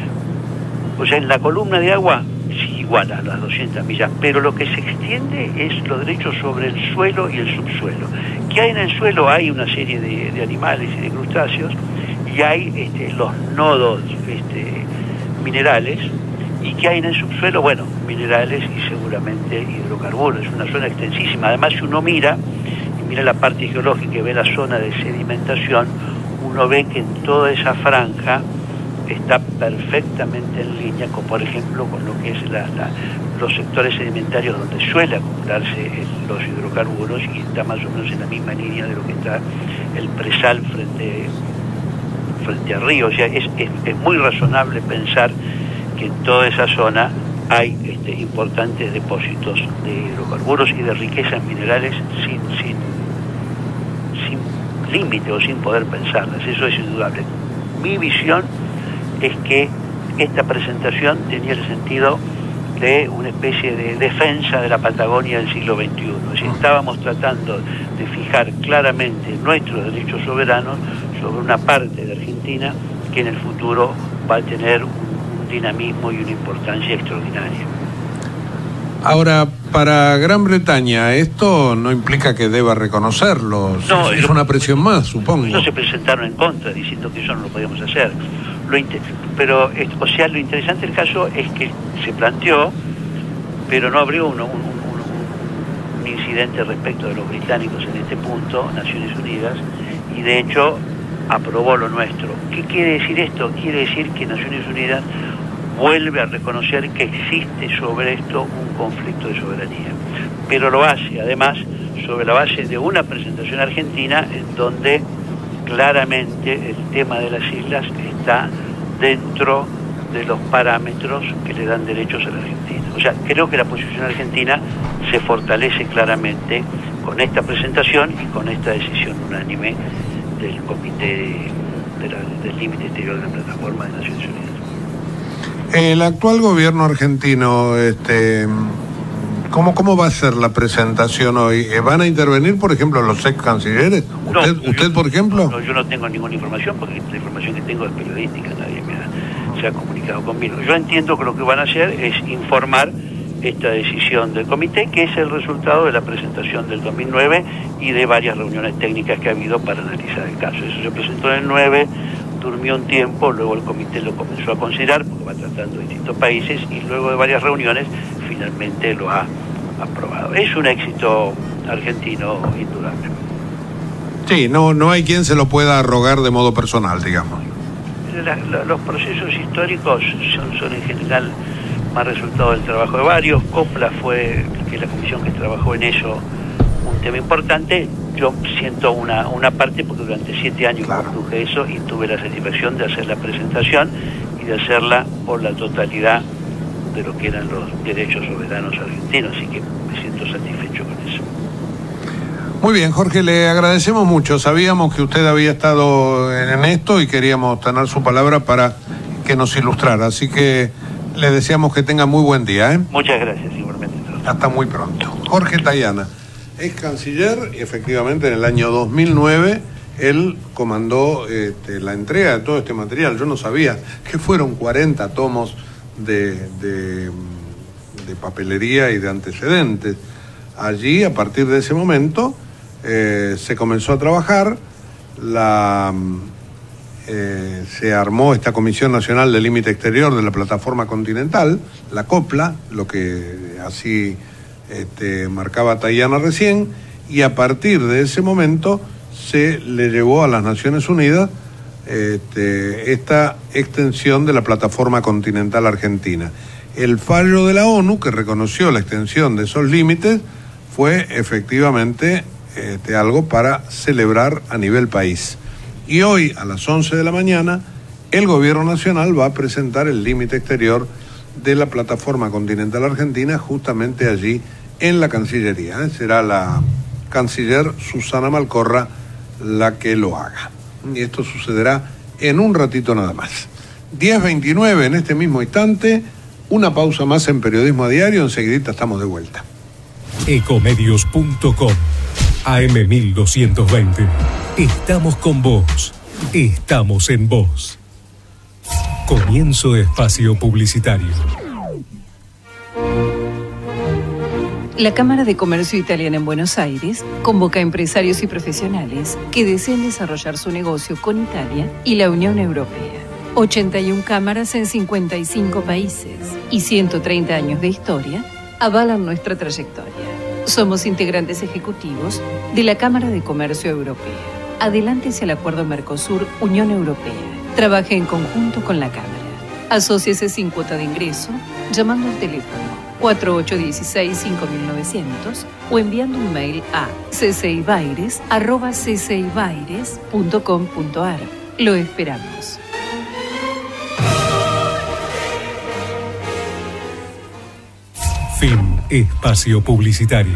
O sea, en la columna de agua sí igual a las doscientas millas, pero lo que se extiende es los derechos sobre el suelo y el subsuelo. ¿Qué hay en el suelo? Hay una serie de, de animales y de crustáceos, y hay este, los nodos este, minerales. ¿Y qué hay en el subsuelo? Bueno, minerales y seguramente hidrocarburos. Es una zona extensísima. Además, si uno mira, mira la parte geológica y ve la zona de sedimentación, uno ve que en toda esa franja está perfectamente en línea con, por ejemplo, con lo que es la, la, los sectores sedimentarios donde suele acumularse el, los hidrocarburos, y está más o menos en la misma línea de lo que está el presal frente, frente al río. O sea, es, es, es muy razonable pensar que en toda esa zona hay este, importantes depósitos de hidrocarburos y de riquezas minerales sin, sin, sin límite o sin poder pensarlas. Eso es indudable. Mi visión es que esta presentación tenía el sentido de una especie de defensa de la Patagonia del siglo veintiuno. Si estábamos tratando de fijar claramente nuestros derechos soberanos sobre una parte de Argentina que en el futuro va a tener un, un dinamismo y una importancia extraordinaria. Ahora, para Gran Bretaña, esto no implica que deba reconocerlo. No, es una presión más, supongo. No se presentaron en contra diciendo que eso no lo podíamos hacer. Lo pero, o sea, lo interesante del caso es que se planteó, pero no abrió uno, un, un, un incidente respecto de los británicos en este punto, Naciones Unidas, y de hecho aprobó lo nuestro. ¿Qué quiere decir esto? Quiere decir que Naciones Unidas vuelve a reconocer que existe sobre esto un conflicto de soberanía, pero lo hace además sobre la base de una presentación argentina en donde claramente el tema de las islas está dentro de los parámetros que le dan derechos a la Argentina. O sea, creo que la posición argentina se fortalece claramente con esta presentación y con esta decisión unánime del Comité de la, del Límite Exterior de la Plataforma de Naciones Unidas. El actual gobierno argentino, este, ¿cómo, cómo va a ser la presentación hoy? ¿Van a intervenir, por ejemplo, los ex cancilleres? ¿Usted, no, usted yo, por ejemplo? No, yo no tengo ninguna información, porque la información que tengo es periodística, nadie me ha, se ha comunicado conmigo. Yo entiendo que lo que van a hacer es informar esta decisión del comité, que es el resultado de la presentación del dos mil nueve y de varias reuniones técnicas que ha habido para analizar el caso. Eso se presentó en el nueve, durmió un tiempo, luego el comité lo comenzó a considerar, porque va tratando de distintos países, y luego de varias reuniones finalmente lo ha aprobado. Es un éxito argentino indudable. Sí, no, no hay quien se lo pueda arrogar de modo personal, digamos. La, la, los procesos históricos son, son en general más resultado del trabajo de varios. COPLA fue, que es la comisión que trabajó en eso, un tema importante. Yo siento una, una parte porque durante siete años claro. conduje eso y tuve la satisfacción de hacer la presentación y de hacerla por la totalidad de lo que eran los derechos soberanos argentinos, así que me siento satisfecho con eso. Muy bien, Jorge, le agradecemos mucho. Sabíamos que usted había estado en esto y queríamos tener su palabra para que nos ilustrara, así que le deseamos que tenga muy buen día, ¿eh? Muchas gracias, igualmente. Hasta muy pronto. Jorge Tayana, ex canciller, y efectivamente en el año dos mil nueve él comandó este, la entrega de todo este material. Yo no sabía que fueron cuarenta tomos de, de, de papelería y de antecedentes. Allí, a partir de ese momento, eh, se comenzó a trabajar, la, eh, se armó esta Comisión Nacional de Límite Exterior de la Plataforma Continental, la COPLA, lo que así este, marcaba Tayana recién, y a partir de ese momento se le llevó a las Naciones Unidas este, esta extensión de la Plataforma Continental Argentina. El fallo de la ONU, que reconoció la extensión de esos límites, fue efectivamente este, algo para celebrar a nivel país. Y hoy, a las once de la mañana, el Gobierno Nacional va a presentar el límite exterior de la Plataforma Continental Argentina justamente allí en la Cancillería. ¿eh? Será la canciller Susana Malcorra la que lo haga. Y esto sucederá en un ratito nada más. diez veintinueve en este mismo instante, una pausa más en Periodismo a Diario, enseguidita estamos de vuelta. Ecomedios punto com, A M mil doscientos veinte. Estamos con vos. Estamos en vos. Comienzo de espacio publicitario. La Cámara de Comercio Italiana en Buenos Aires convoca a empresarios y profesionales que deseen desarrollar su negocio con Italia y la Unión Europea. ochenta y una cámaras en cincuenta y cinco países y ciento treinta años de historia avalan nuestra trayectoria. Somos integrantes ejecutivos de la Cámara de Comercio Europea. Adelante hacia el Acuerdo Mercosur-Unión Europea. Trabaje en conjunto con la Cámara. Asóciese sin cuota de ingreso llamando al teléfono cuatro ocho uno seis cinco nueve cero cero o enviando un mail a cceibaires arroba cceibaires punto com punto ar. Lo esperamos. Fin espacio publicitario.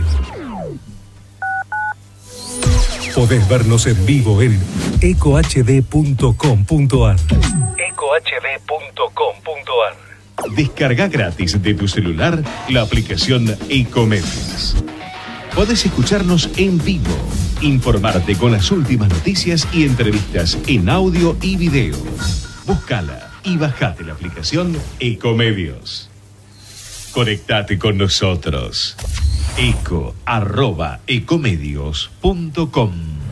Podés vernos en vivo en eco h d punto com punto ar. eco h d punto com punto ar. Descarga gratis de tu celular la aplicación Ecomedios. Podés escucharnos en vivo, informarte con las últimas noticias y entrevistas en audio y video. Búscala y bajate la aplicación Ecomedios. Conectate con nosotros. eco arroba ecomedios punto com.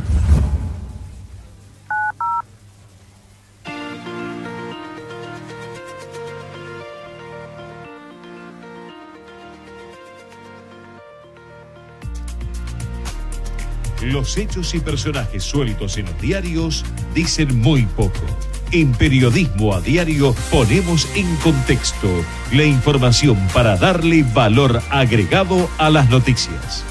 Los hechos y personajes sueltos en los diarios dicen muy poco. En Periodismo a Diario ponemos en contexto la información para darle valor agregado a las noticias.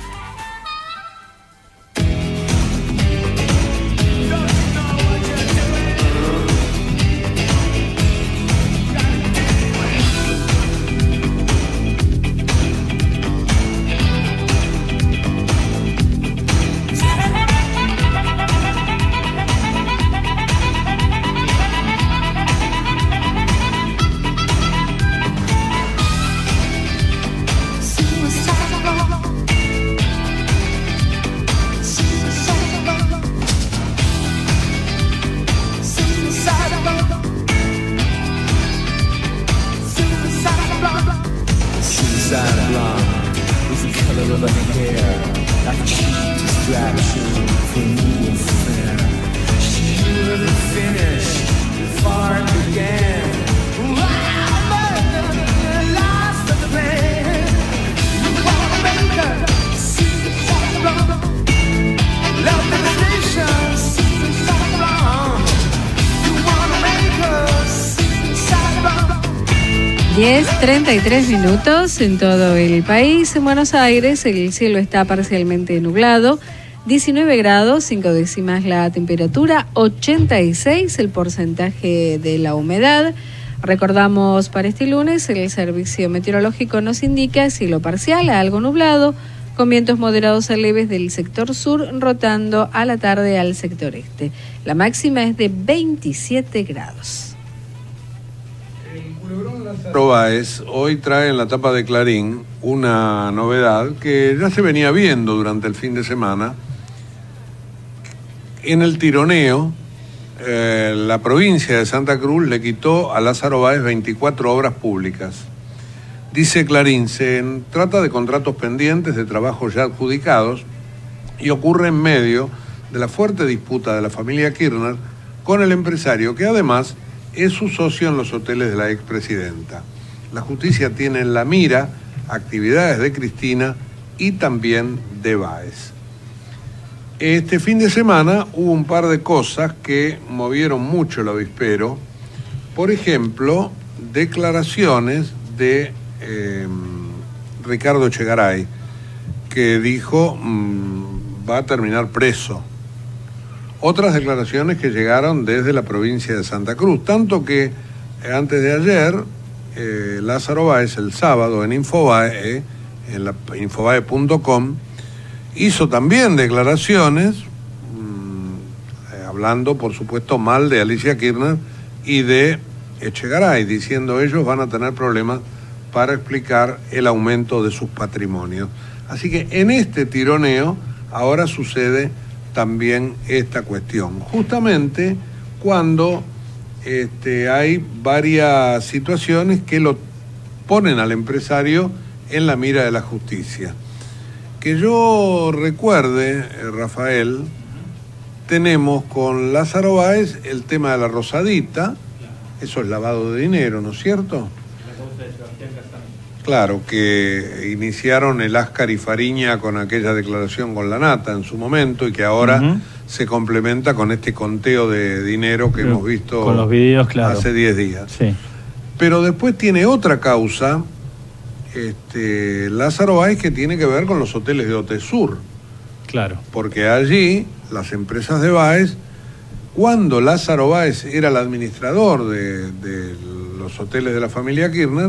diez treinta y tres minutos en todo el país. En Buenos Aires el cielo está parcialmente nublado, diecinueve grados, cinco décimas la temperatura, ochenta y seis el porcentaje de la humedad. Recordamos para este lunes el servicio meteorológico nos indica cielo parcial a algo nublado, con vientos moderados a leves del sector sur, rotando a la tarde al sector este. La máxima es de veintisiete grados. Báez hoy trae en la tapa de Clarín una novedad que ya se venía viendo durante el fin de semana. En el tironeo, eh, la provincia de Santa Cruz le quitó a Lázaro Báez veinticuatro obras públicas. Dice Clarín, se trata de contratos pendientes de trabajos ya adjudicados y ocurre en medio de la fuerte disputa de la familia Kirchner con el empresario, que además es su socio en los hoteles de la expresidenta. La justicia tiene en la mira actividades de Cristina y también de Báez. Este fin de semana hubo un par de cosas que movieron mucho el avispero. Por ejemplo, declaraciones de eh, Ricardo Echegaray, que dijo mmm, va a terminar preso. Otras declaraciones que llegaron desde la provincia de Santa Cruz, tanto que eh, antes de ayer, eh, Lázaro Báez, el sábado en Infobae, en la infobae punto com, hizo también declaraciones, mmm, eh, hablando por supuesto mal de Alicia Kirchner y de Echegaray, diciendo ellos van a tener problemas para explicar el aumento de sus patrimonios. Así que en este tironeo ahora sucede también esta cuestión, justamente cuando este, hay varias situaciones que lo ponen al empresario en la mira de la justicia. Que yo recuerde, Rafael, tenemos con Lázaro Báez el tema de la Rosadita, eso es lavado de dinero, ¿no es cierto? Claro, que iniciaron el Ascar y Fariña con aquella declaración con la nata en su momento y que ahora uh-huh. se complementa con este conteo de dinero que Pero, hemos visto con los videos, claro. hace diez días. Sí. Pero después tiene otra causa, este, Lázaro Báez, que tiene que ver con los hoteles de Otesur. Claro. Porque allí las empresas de Báez, cuando Lázaro Báez era el administrador de, de los hoteles de la familia Kirchner,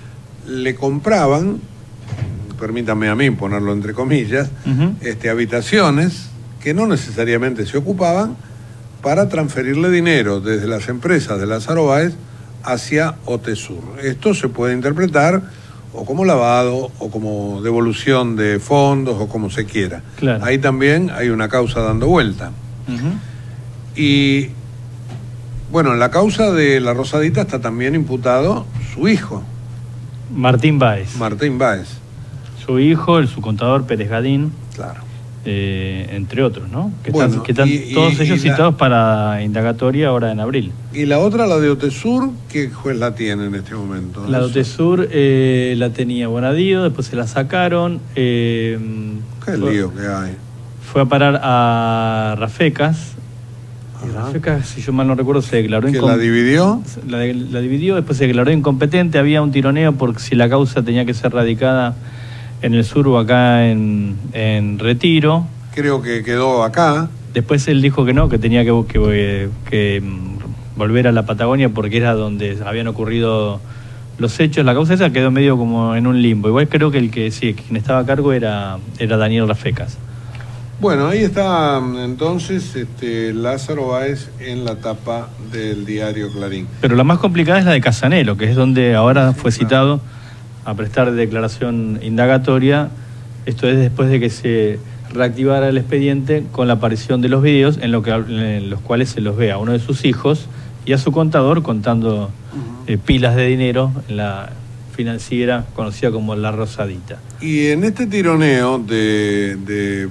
le compraban, permítanme a mí ponerlo entre comillas, uh-huh. este, habitaciones que no necesariamente se ocupaban para transferirle dinero desde las empresas de Lázaro Báez hacia Otesur. Esto se puede interpretar o como lavado o como devolución de fondos o como se quiera. Claro. Ahí también hay una causa dando vuelta. Uh-huh. Y bueno, en la causa de la Rosadita está también imputado su hijo. Martín Báez. Martín Báez. Su hijo, el su contador Pérez Gadín. Claro. Eh, entre otros, ¿no? Que bueno, están, que están y, todos y, ellos y citados la... para indagatoria ahora en abril. Y la otra, la de Otesur, ¿qué juez la tiene en este momento? La de Otesur eh, la tenía Bonadío, después se la sacaron. Eh, Qué fue, lío que hay. Fue a parar a Rafecas. Y Rafecas, si yo mal no recuerdo, se declaró incom... ¿Que la dividió? La, la dividió, después se declaró incompetente. Había un tironeo por si la causa tenía que ser radicada en el sur o acá en, en Retiro. Creo que quedó acá. Después él dijo que no, que tenía que, que, que volver a la Patagonia porque era donde habían ocurrido los hechos. La causa esa quedó medio como en un limbo. Igual creo que el que sí, quien estaba a cargo era, era Daniel Rafecas. Bueno, ahí está entonces este, Lázaro Báez en la tapa del diario Clarín. Pero la más complicada es la de Casanelo, que es donde ahora fue citado a prestar declaración indagatoria. Esto es después de que se reactivara el expediente con la aparición de los videos en, lo que, en los cuales se los ve a uno de sus hijos y a su contador contando uh-huh. eh, pilas de dinero en la financiera conocida como La Rosadita. Y en este tironeo de... de...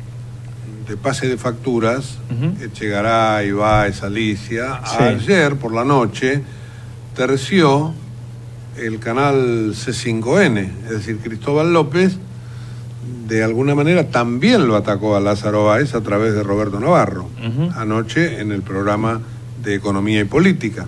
de pase de facturas, uh-huh. Echegaray, Báez, Alicia, sí. Ayer por la noche terció el canal C cinco N, es decir, Cristóbal López de alguna manera también lo atacó a Lázaro Báez a través de Roberto Navarro, uh-huh. anoche en el programa de Economía y Política,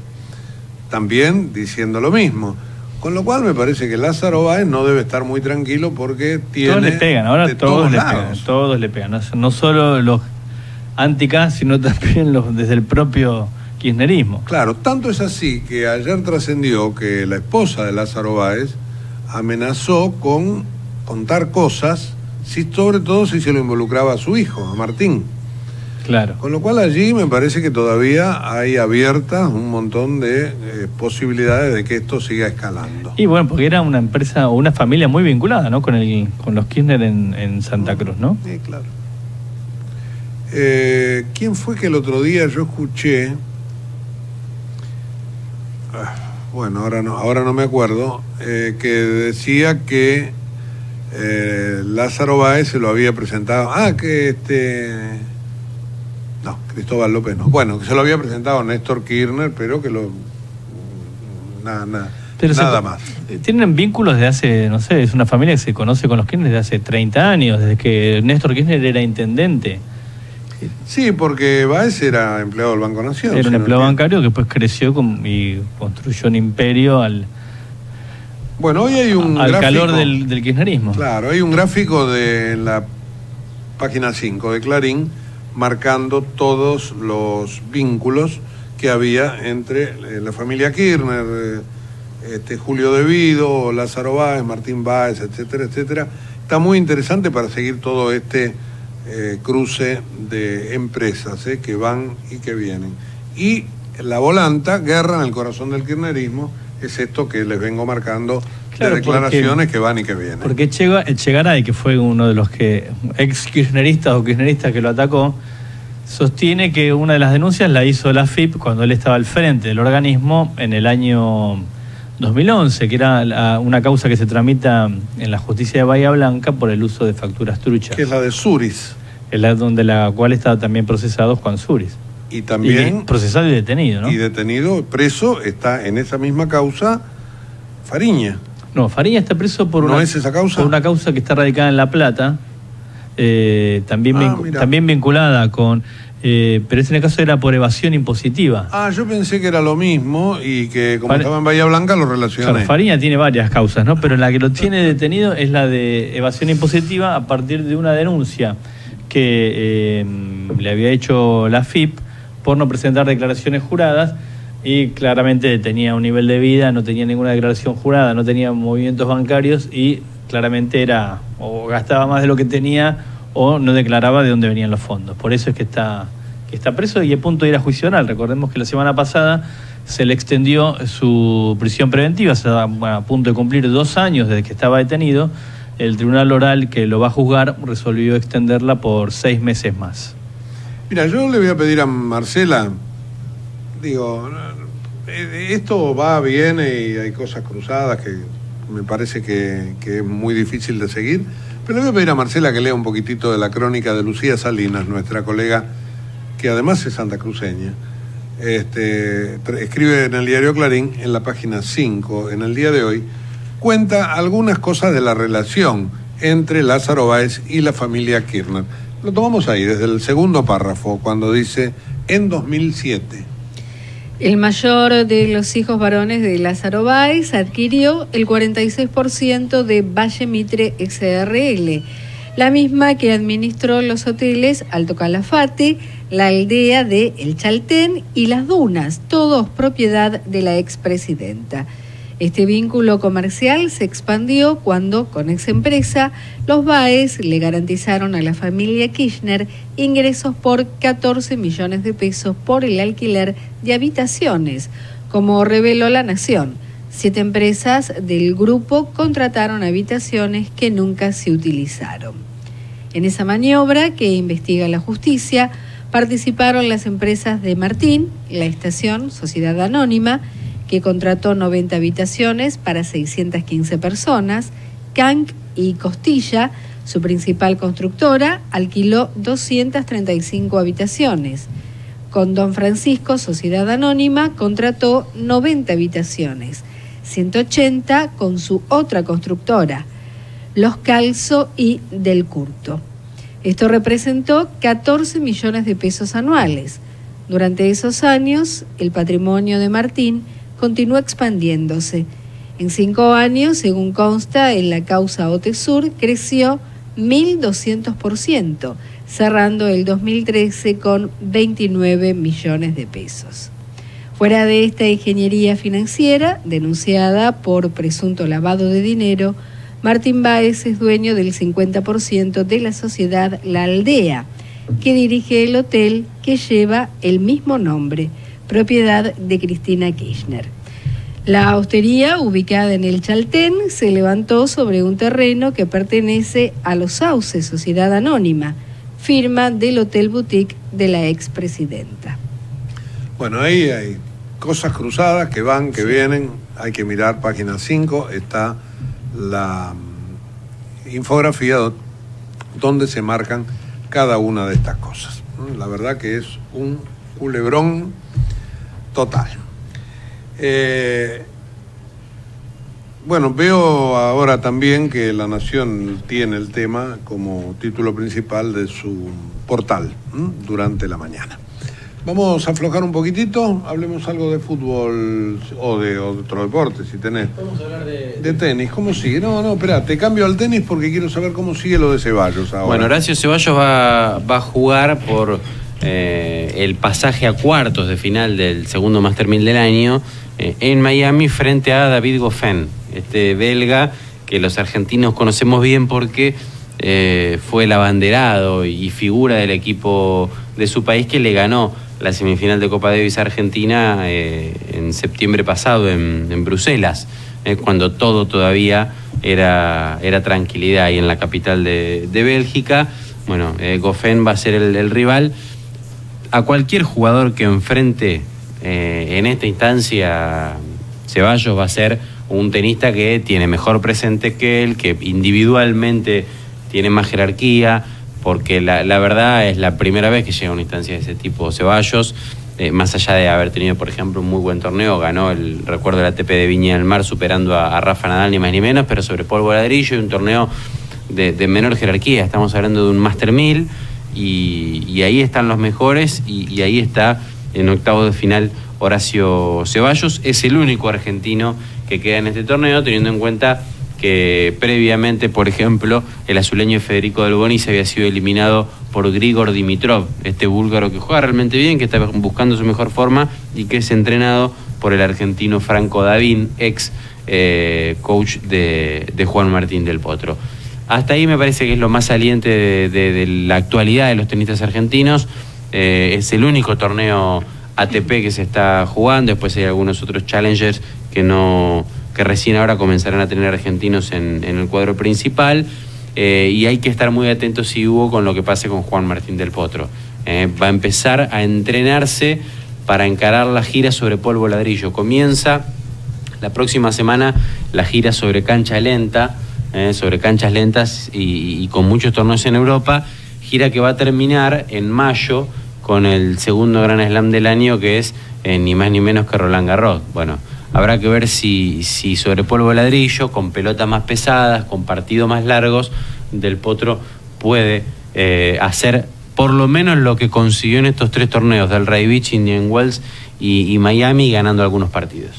también diciendo lo mismo. Con lo cual me parece que Lázaro Báez no debe estar muy tranquilo porque tiene... Todos le pegan, ahora de todos, todos le lados. pegan, todos le pegan. No, no solo los anti-K, sino también los desde el propio kirchnerismo. Claro, tanto es así que ayer trascendió que la esposa de Lázaro Báez amenazó con contar cosas, si, sobre todo si se lo involucraba a su hijo, a Martín. Claro. Con lo cual allí me parece que todavía hay abiertas un montón de eh, posibilidades de que esto siga escalando. Y bueno, porque era una empresa o una familia muy vinculada, ¿no? Con el con los Kirchner en, en Santa Cruz, ¿no? Sí, claro. Eh, ¿Quién fue que el otro día yo escuché? Ah, bueno, ahora no, ahora no me acuerdo, eh, que decía que eh, Lázaro Báez se lo había presentado. Ah, que este... No, Cristóbal López no. Bueno, que se lo había presentado Néstor Kirchner, pero que lo... Nada, nada, nada se, más. Tienen vínculos de hace, no sé, es una familia que se conoce con los Kirchner desde hace treinta años, desde que Néstor Kirchner era intendente. Sí, porque Báez era empleado del Banco Nación. Era un empleado bancario que después creció con, y construyó un imperio al... Bueno, hoy hay un al gráfico, calor del, del kirchnerismo. Claro, hay un gráfico de la página cinco de Clarín marcando todos los vínculos que había entre eh, la familia Kirchner, eh, este, Julio De Vido, Lázaro Báez, Martín Báez, etcétera, etcétera. Está muy interesante para seguir todo este eh, cruce de empresas eh, que van y que vienen. Y la volanta, guerra en el corazón del kirchnerismo, es esto que les vengo marcando, claro, de declaraciones porque, que van y que vienen. Porque Echegaray, que fue uno de los que ex kirchneristas o kirchneristas que lo atacó, sostiene que una de las denuncias la hizo la F I P cuando él estaba al frente del organismo en el año dos mil once, que era la, una causa que se tramita en la justicia de Bahía Blanca por el uso de facturas truchas. Que es la de Suris. Es la donde la cual estaba también procesado Juan Suris. Y también... Y procesado y detenido, ¿no? Y detenido, preso, está en esa misma causa Fariña. No, Fariña está preso por, ¿No una, es esa causa? por una causa que está radicada en La Plata, eh, también, Ah, vincu- mira. también vinculada con... Eh, pero ese caso era por evasión impositiva. Ah, yo pensé que era lo mismo y que como Fari- estaba en Bahía Blanca lo relacioné. Claro, Fariña tiene varias causas, ¿no? Pero la que lo tiene detenido es la de evasión impositiva a partir de una denuncia que eh, le había hecho la F I P por no presentar declaraciones juradas, y claramente tenía un nivel de vida, no tenía ninguna declaración jurada, no tenía movimientos bancarios y claramente era o gastaba más de lo que tenía o no declaraba de dónde venían los fondos. Por eso es que está, que está preso y a punto de ir a juicio oral. Recordemos que la semana pasada se le extendió su prisión preventiva, está bueno, a punto de cumplir dos años desde que estaba detenido. El tribunal oral que lo va a juzgar resolvió extenderla por seis meses más. Mira, yo le voy a pedir a Marcela, digo, eh, esto va, viene y hay cosas cruzadas que me parece que, que es muy difícil de seguir, pero le voy a pedir a Marcela que lea un poquitito de la crónica de Lucía Salinas, nuestra colega, que además es santacruceña. Este, escribe en el diario Clarín, en la página cinco, en el día de hoy, cuenta algunas cosas de la relación entre Lázaro Báez y la familia Kirchner. Lo tomamos ahí, desde el segundo párrafo, cuando dice, en dos mil siete. El mayor de los hijos varones de Lázaro Báez adquirió el cuarenta y seis por ciento de Valle Mitre S R L, la misma que administró los hoteles Alto Calafate, la aldea de El Chaltén y Las Dunas, todos propiedad de la expresidenta. Este vínculo comercial se expandió cuando, con esa empresa, los Báez le garantizaron a la familia Kirchner ingresos por catorce millones de pesos por el alquiler de habitaciones, como reveló La Nación. Siete empresas del grupo contrataron habitaciones que nunca se utilizaron. En esa maniobra, que investiga la justicia, participaron las empresas de Martín, La Estación, Sociedad Anónima, que contrató noventa habitaciones para seiscientas quince personas, Canc y Costilla, su principal constructora, alquiló doscientas treinta y cinco habitaciones. Con Don Francisco, Sociedad Anónima, contrató noventa habitaciones, ciento ochenta con su otra constructora, Los Calzo y Del Curto. Esto representó catorce millones de pesos anuales. Durante esos años, el patrimonio de Martín continuó expandiéndose. En cinco años, según consta en la causa Otesur, creció mil doscientos por ciento, cerrando el dos mil trece con veintinueve millones de pesos. Fuera de esta ingeniería financiera, denunciada por presunto lavado de dinero, Martín Báez es dueño del cincuenta por ciento de la sociedad La Aldea, que dirige el hotel que lleva el mismo nombre, propiedad de Cristina Kirchner. La hostería, ubicada en El Chaltén, se levantó sobre un terreno que pertenece a Los Sauces, Sociedad Anónima, firma del Hotel Boutique de la expresidenta. Bueno, ahí hay cosas cruzadas que van, que sí. vienen, hay que mirar página cinco, está la infografía donde se marcan cada una de estas cosas. La verdad que es un culebrón total. Eh, bueno, veo ahora también que La Nación tiene el tema como título principal de su portal, ¿m? durante la mañana. Vamos a aflojar un poquitito, hablemos algo de fútbol o de otro deporte, si tenés. Vamos a hablar de... De tenis, ¿cómo sigue? No, no, espera, te cambio al tenis porque quiero saber cómo sigue lo de Ceballos ahora. Bueno, Horacio Ceballos va, va a jugar por eh, el pasaje a cuartos de final del segundo Master mil del año eh, en Miami frente a David Goffin, este belga que los argentinos conocemos bien porque eh, fue el abanderado y figura del equipo de su país que le ganó la semifinal de Copa Davis Argentina eh, en septiembre pasado en, en Bruselas, eh, cuando todo todavía era, era tranquilidad ahí en la capital de, de Bélgica. Bueno, eh, Goffin va a ser el, el rival. A cualquier jugador que enfrente eh, en esta instancia, Ceballos va a ser un tenista que tiene mejor presente que él, que individualmente tiene más jerarquía, porque la, la verdad es la primera vez que llega a una instancia de ese tipo Ceballos. eh, más allá de haber tenido, por ejemplo, un muy buen torneo, ganó el recuerdo del A T P de Viña del Mar superando a, a Rafa Nadal ni más ni menos, pero sobre polvo ladrillo, y un torneo de, de menor jerarquía. Estamos hablando de un Master mil y, y ahí están los mejores y, y ahí está en octavo de final Horacio Ceballos. Es el único argentino que queda en este torneo, teniendo en cuenta que previamente, por ejemplo, el azuleño Federico Del Bonis había sido eliminado por Grigor Dimitrov, este búlgaro que juega realmente bien, que está buscando su mejor forma y que es entrenado por el argentino Franco Davín, ex eh, coach de, de Juan Martín del Potro. Hasta ahí me parece que es lo más saliente de, de, de la actualidad de los tenistas argentinos. Eh, es el único torneo A T P que se está jugando. Después hay algunos otros challengers que no que recién ahora comenzarán a tener argentinos en, en el cuadro principal, eh, y hay que estar muy atentos, si hubo, con lo que pase con Juan Martín del Potro. Eh, va a empezar a entrenarse para encarar la gira sobre polvo ladrillo. Comienza la próxima semana la gira sobre cancha lenta, eh, sobre canchas lentas y, y con muchos torneos en Europa, gira que va a terminar en mayo con el segundo Gran Slam del año, que es eh, ni más ni menos que Roland Garros. Bueno, habrá que ver si, si sobre polvo de ladrillo, con pelotas más pesadas, con partidos más largos, Del Potro puede eh, hacer por lo menos lo que consiguió en estos tres torneos, del Delray Beach, Indian Wells y, y Miami, ganando algunos partidos.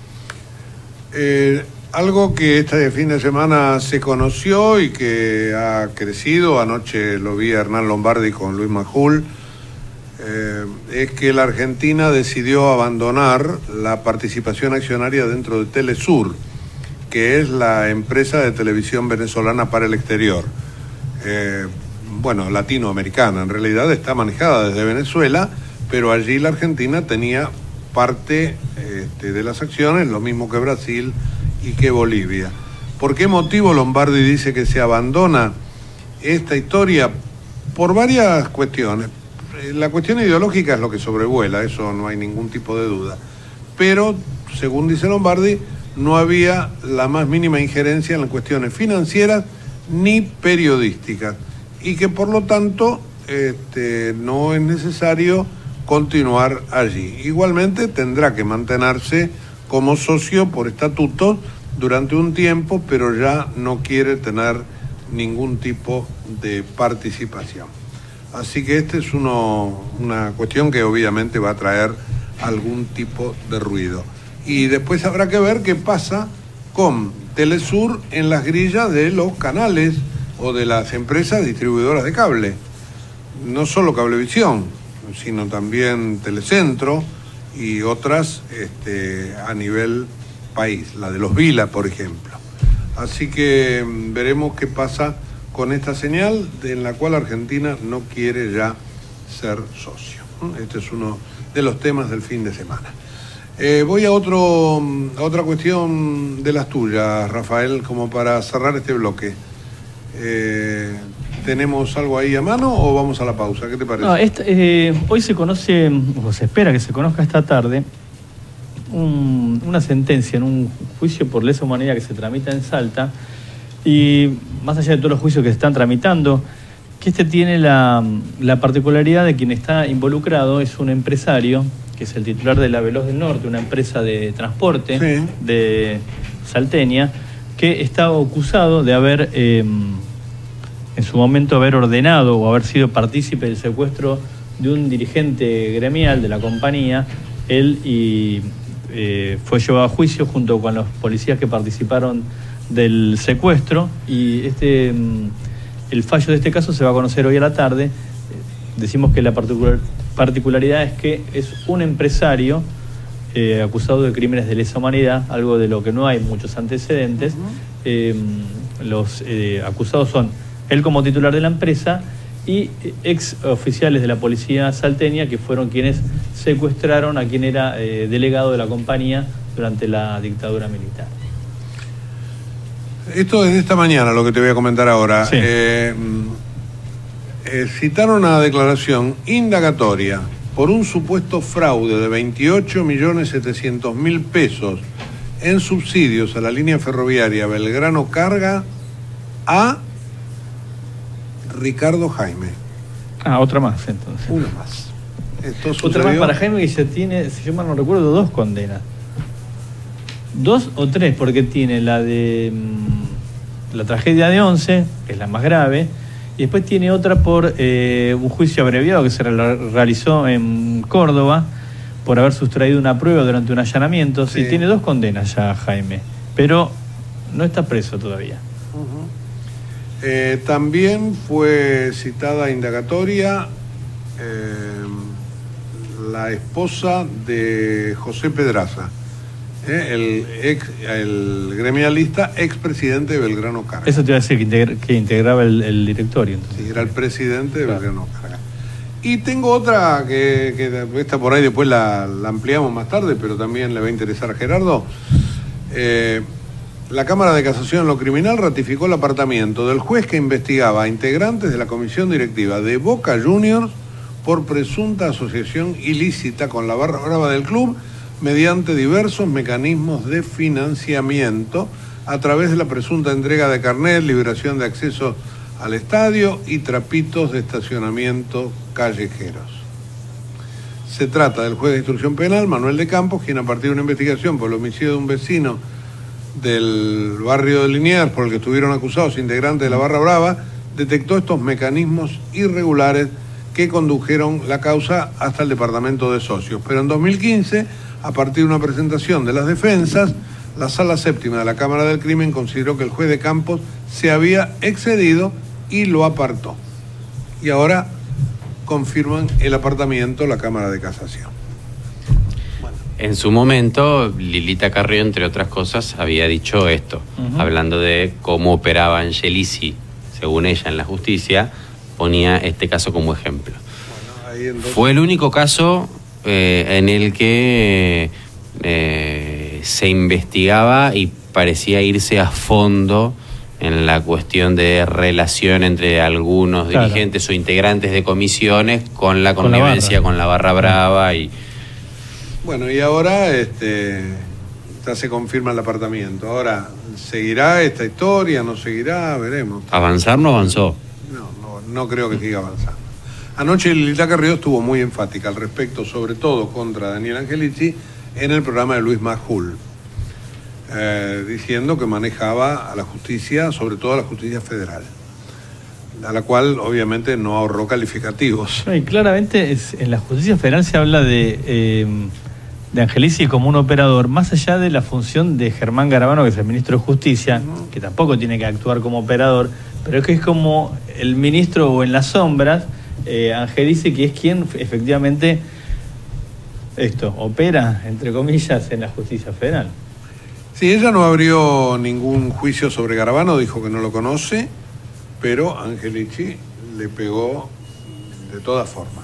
Eh, algo que este fin de semana se conoció y que ha crecido, anoche lo vi a Hernán Lombardi con Luis Majul, Eh, es que la Argentina decidió abandonar la participación accionaria dentro de Telesur, que es la empresa de televisión venezolana para el exterior. Eh, bueno, latinoamericana, en realidad está manejada desde Venezuela, pero allí la Argentina tenía parte este, de las acciones, lo mismo que Brasil y que Bolivia. ¿Por qué motivo Lombardi dice que se abandona esta historia? Por varias cuestiones. La cuestión ideológica es lo que sobrevuela, eso no hay ningún tipo de duda. Pero, según dice Lombardi, no había la más mínima injerencia en las cuestiones financieras ni periodísticas. Y que, por lo tanto, este, no es necesario continuar allí. Igualmente, tendrá que mantenerse como socio por estatuto durante un tiempo, pero ya no quiere tener ningún tipo de participación. Así que esta es uno, una cuestión que obviamente va a traer algún tipo de ruido. Y después habrá que ver qué pasa con Telesur en las grillas de los canales o de las empresas distribuidoras de cable. No solo Cablevisión, sino también Telecentro y otras este, a nivel país, la de los Vila, por ejemplo. Así que veremos qué pasa con esta señal en la cual Argentina no quiere ya ser socio. Este es uno de los temas del fin de semana. Eh, voy a, otro, a otra cuestión de las tuyas, Rafael, como para cerrar este bloque. Eh, ¿Tenemos algo ahí a mano o vamos a la pausa? ¿Qué te parece? No, esta, eh, hoy se conoce, o se espera que se conozca esta tarde, un, una sentencia en un juicio por lesa humanidad que se tramita en Salta. Y más allá de todos los juicios que se están tramitando, que este tiene la, la particularidad de quien está involucrado es un empresario, que es el titular de la Veloz del Norte, una empresa de transporte sí. de salteña, que estaba acusado de haber, eh, en su momento, haber ordenado o haber sido partícipe del secuestro de un dirigente gremial de la compañía. Él y eh, fue llevado a juicio junto con los policías que participaron del secuestro, y este el fallo de este caso se va a conocer hoy a la tarde. Decimos que la particular, particularidad es que es un empresario eh, acusado de crímenes de lesa humanidad, algo de lo que no hay muchos antecedentes. Uh-huh. eh, los eh, acusados son él como titular de la empresa y ex oficiales de la policía salteña, que fueron quienes secuestraron a quien era eh, delegado de la compañía durante la dictadura militar. Esto es de esta mañana lo que te voy a comentar ahora. Sí. Eh, eh, citaron una declaración indagatoria por un supuesto fraude de veintiocho millones setecientos mil pesos en subsidios a la línea ferroviaria Belgrano Carga a Ricardo Jaime. Ah, otra más entonces. Una más. Esto Otra más sucedió. para Jaime, que ya tiene, si yo mal no recuerdo, dos condenas. Dos o tres, porque tiene la de mmm, la tragedia de Once, que es la más grave, y después tiene otra por eh, un juicio abreviado que se re realizó en Córdoba por haber sustraído una prueba durante un allanamiento. Sí, sí, tiene dos condenas ya, Jaime, pero no está preso todavía. Uh-huh. eh, también fue citada a indagatoria eh, la esposa de José Pedraza, eh, el, ex, el gremialista expresidente de Belgrano Carga. Eso te iba a decir, que, integra, que integraba el, el directorio. Entonces. Sí, era el presidente de claro. Belgrano Carga. Y tengo otra que, que esta por ahí después la, la ampliamos más tarde, pero también le va a interesar a Gerardo. Eh, la Cámara de Casación en lo criminal ratificó el apartamiento del juez que investigaba a integrantes de la comisión directiva de Boca Juniors por presunta asociación ilícita con la barra brava del club mediante diversos mecanismos de financiamiento a través de la presunta entrega de carnet, liberación de acceso al estadio y trapitos de estacionamiento callejeros. Se trata del juez de instrucción penal, Manuel de Campos, quien a partir de una investigación por el homicidio de un vecino del barrio de Liniers, por el que estuvieron acusados integrantes de la barra brava, detectó estos mecanismos irregulares que condujeron la causa hasta el departamento de socios. Pero en dos mil quince, a partir de una presentación de las defensas, la Sala Séptima de la Cámara del Crimen consideró que el juez de Campos se había excedido y lo apartó. Y ahora confirman el apartamiento la Cámara de Casación. Bueno. En su momento, Lilita Carrió, entre otras cosas, había dicho esto, uh-huh. hablando de cómo operaba Angelici, según ella, en la justicia, ponía este caso como ejemplo. Bueno, ahí entonces... Fue el único caso eh, en el que eh, se investigaba y parecía irse a fondo en la cuestión de relación entre algunos claro. dirigentes o integrantes de comisiones con la connivencia con la barra, con la barra brava. Y... Bueno, y ahora este, ya se confirma el apartamiento. Ahora, ¿seguirá esta historia? ¿No seguirá? Veremos. ¿Avanzar no avanzó? No, no, no creo que siga avanzando. Anoche Lilita Carrió estuvo muy enfática al respecto, sobre todo contra Daniel Angelici, en el programa de Luis Majul. Eh, diciendo que manejaba a la justicia, sobre todo a la justicia federal, a la cual obviamente no ahorró calificativos. No, y claramente es, en la justicia federal se habla de, eh, de Angelici como un operador, más allá de la función de Germán Garabano, que es el ministro de Justicia, uh-huh. que tampoco tiene que actuar como operador, pero es que es como el ministro o en las sombras, eh, Angelici, que es quien efectivamente esto opera, entre comillas, en la justicia federal. Sí, ella no abrió ningún juicio sobre Garabano, dijo que no lo conoce, pero Angelici le pegó de todas formas.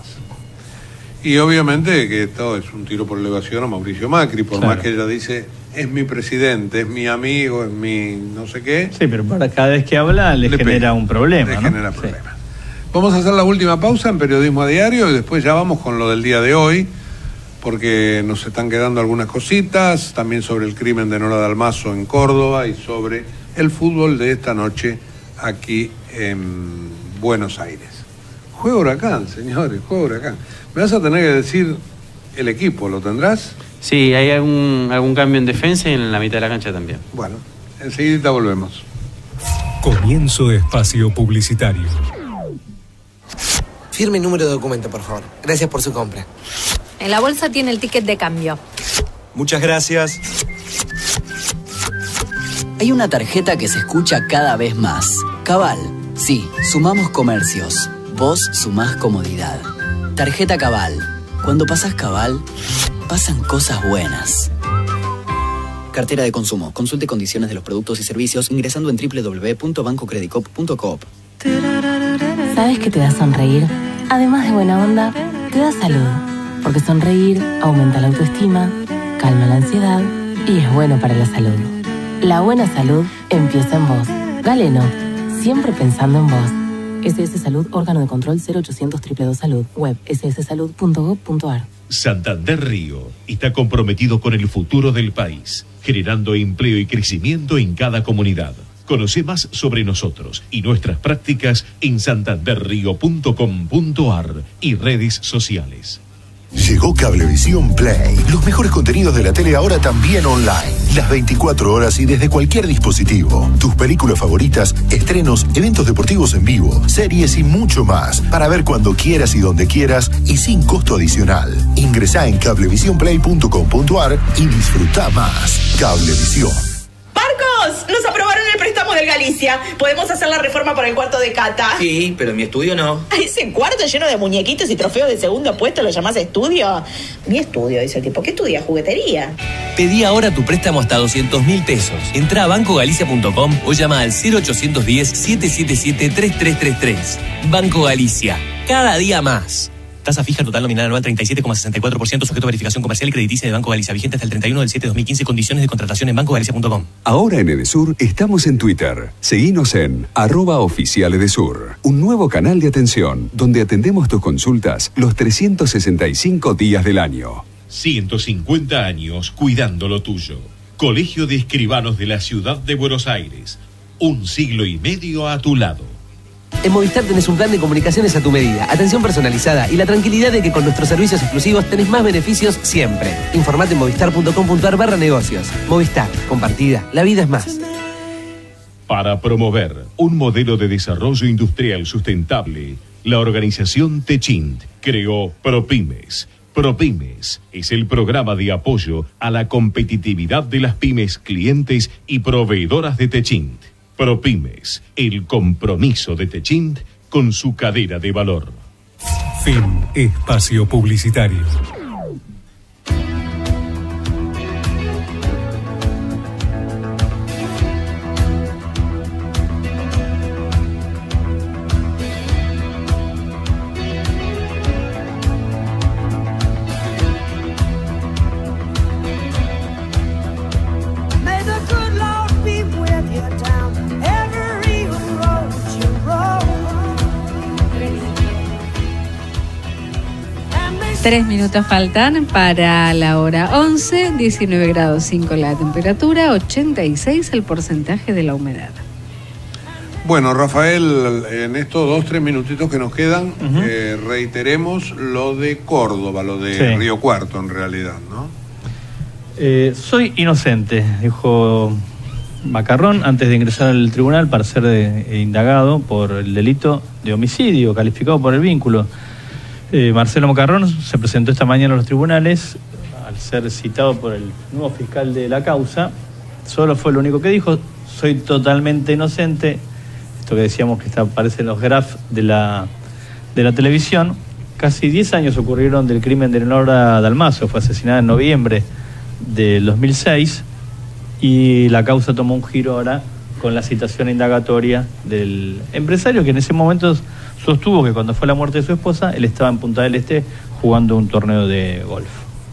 Y obviamente que esto es un tiro por elevación a Mauricio Macri, por claro. más que ella dice, es mi presidente, es mi amigo, es mi no sé qué. Sí, pero para cada vez que habla le, le genera pega, un problema, Le ¿no? genera sí. problema. Vamos a hacer la última pausa en Periodismo a Diario y después ya vamos con lo del día de hoy, porque nos están quedando algunas cositas, también sobre el crimen de Nora Dalmazo en Córdoba y sobre el fútbol de esta noche aquí en Buenos Aires. Juega Huracán, señores, juega Huracán. Me vas a tener que decir el equipo, ¿lo tendrás? Sí, hay algún, algún cambio en defensa y en la mitad de la cancha también. Bueno, enseguida volvemos. Comienzo espacio publicitario. Firme y número de documento, por favor. Gracias por su compra. En la bolsa tiene el ticket de cambio. Muchas gracias. Hay una tarjeta que se escucha cada vez más. Cabal. Sí, sumamos comercios. Vos sumás comodidad. Tarjeta Cabal. Cuando pasás Cabal, pasan cosas buenas. Cartera de consumo. Consulte condiciones de los productos y servicios ingresando en doble u doble u doble u punto banco credicop punto coop. ¿Sabes qué te da sonreír? Además de buena onda, te da salud. Porque sonreír aumenta la autoestima, calma la ansiedad y es bueno para la salud. La buena salud empieza en vos. Galeno, siempre pensando en vos. S S Salud, órgano de control cero ochocientos dos dos dos Salud, web ese ese salud punto gob punto ar. Santander Río está comprometido con el futuro del país, generando empleo y crecimiento en cada comunidad. Conoce más sobre nosotros y nuestras prácticas en santander río punto com punto ar y redes sociales. Llegó Cablevisión Play. Los mejores contenidos de la tele ahora también online. Las veinticuatro horas y desde cualquier dispositivo. Tus películas favoritas, estrenos, eventos deportivos en vivo, series y mucho más. Para ver cuando quieras y donde quieras y sin costo adicional. Ingresá en cablevision play punto com punto ar y disfruta más. Cablevisión. ¡Marcos! ¡Nos aprobaron el préstamo del Galicia! ¿Podemos hacer la reforma para el cuarto de Cata? Sí, pero en mi estudio no. ¿A ese cuarto lleno de muñequitos y trofeos de segundo puesto lo llamás estudio? Mi estudio, dice el tipo. ¿Qué estudia? ¿Juguetería? Pedí ahora tu préstamo hasta doscientos mil pesos. Entrá a banco galicia punto com o llama al cero ochocientos diez, setecientos setenta y siete, treinta y tres treinta y tres. Banco Galicia. Cada día más. Tasa fija total nominal anual treinta y siete coma sesenta y cuatro por ciento, sujeto a verificación comercial y crediticia de Banco Galicia, vigente hasta el treinta y uno del siete de dos mil quince. Condiciones de contratación en banco galicia punto com. Ahora en Edesur estamos en Twitter. Seguinos en arroba oficial Edesur. Un nuevo canal de atención donde atendemos tus consultas los trescientos sesenta y cinco días del año. ciento cincuenta años cuidando lo tuyo. Colegio de Escribanos de la Ciudad de Buenos Aires. Un siglo y medio a tu lado. En Movistar tenés un plan de comunicaciones a tu medida, atención personalizada y la tranquilidad de que con nuestros servicios exclusivos tenés más beneficios siempre. Informate en movistar punto com punto ar barra negocios. Movistar, compartida, la vida es más. Para promover un modelo de desarrollo industrial sustentable, la organización Techint creó ProPymes. ProPymes es el programa de apoyo a la competitividad de las pymes clientes y proveedoras de Techint. ProPymes, el compromiso de Techint con su cadena de valor. Fin espacio publicitario. Tres minutos faltan para la hora once, diecinueve grados cinco la temperatura, ochenta y seis el porcentaje de la humedad. Bueno, Rafael, en estos dos, tres minutitos que nos quedan, uh-huh. eh, reiteremos lo de Córdoba, lo de sí. Río Cuarto en realidad, ¿no? Eh, soy inocente, dijo Macarrón antes de ingresar al tribunal para ser de, indagado por el delito de homicidio calificado por el vínculo. Eh, Marcelo Macarrón se presentó esta mañana a los tribunales al ser citado por el nuevo fiscal de la causa. Solo fue lo único que dijo: soy totalmente inocente. Esto que decíamos que está, aparece en los graphs de la, de la televisión. Casi diez años ocurrieron del crimen de Leonora Dalmacio. Fue asesinada en noviembre del dos mil seis y la causa tomó un giro ahora con la citación indagatoria del empresario que en ese momento sostuvo que cuando fue la muerte de su esposa él estaba en Punta del Este jugando un torneo de golf.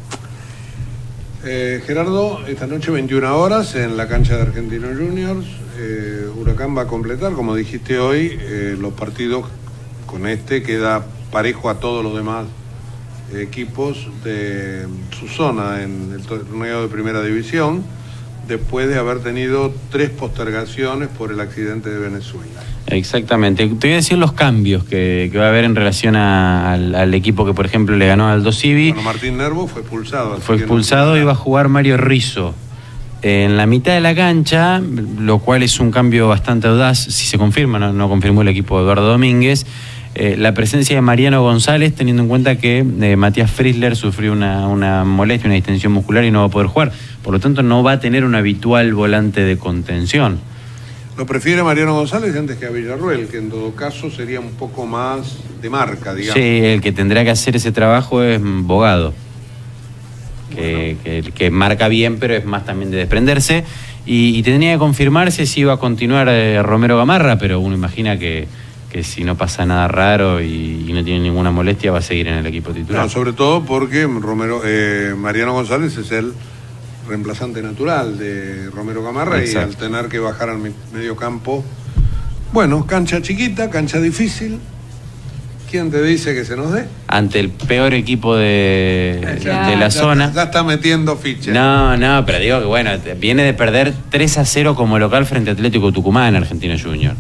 Eh, Gerardo, esta noche veintiuna horas en la cancha de Argentinos Juniors, eh, Huracán va a completar, como dijiste hoy, eh, los partidos con este, queda parejo a todos los demás equipos de su zona en el torneo de primera división, después de haber tenido tres postergaciones por el accidente de Venezuela. Exactamente. Te voy a decir los cambios que, que va a haber en relación a, al, al equipo que, por ejemplo, le ganó al Aldo Civi. Bueno, Martín Nervo fue expulsado. Fue expulsado y no va a jugar Mario Rizzo en la mitad de la cancha, lo cual es un cambio bastante audaz, si se confirma, no, no confirmó el equipo de Eduardo Domínguez. Eh, la presencia de Mariano González, teniendo en cuenta que eh, Matías Frizzler sufrió una, una molestia, una distensión muscular y no va a poder jugar. Por lo tanto, no va a tener un habitual volante de contención. Lo prefiere Mariano González antes que a Villarruel, que en todo caso sería un poco más de marca, digamos. Sí, el que tendrá que hacer ese trabajo es Bogado, que, bueno. que, que marca bien, pero es más también de desprenderse. Y, y tendría que confirmarse si iba a continuar eh, Romero Gamarra, pero uno imagina que, que si no pasa nada raro y, y no tiene ninguna molestia, va a seguir en el equipo titular. No, sobre todo porque Romero, eh, Mariano González es el reemplazante natural de Romero Gamarra. Exacto. Y al tener que bajar al medio campo, bueno, cancha chiquita, cancha difícil. ¿Quién te dice que se nos dé? Ante el peor equipo de, ya, de la ya, zona. Ya está metiendo ficha. No, no, pero digo que bueno, viene de perder tres a cero como local frente a Atlético Tucumán, Argentino Junior. Un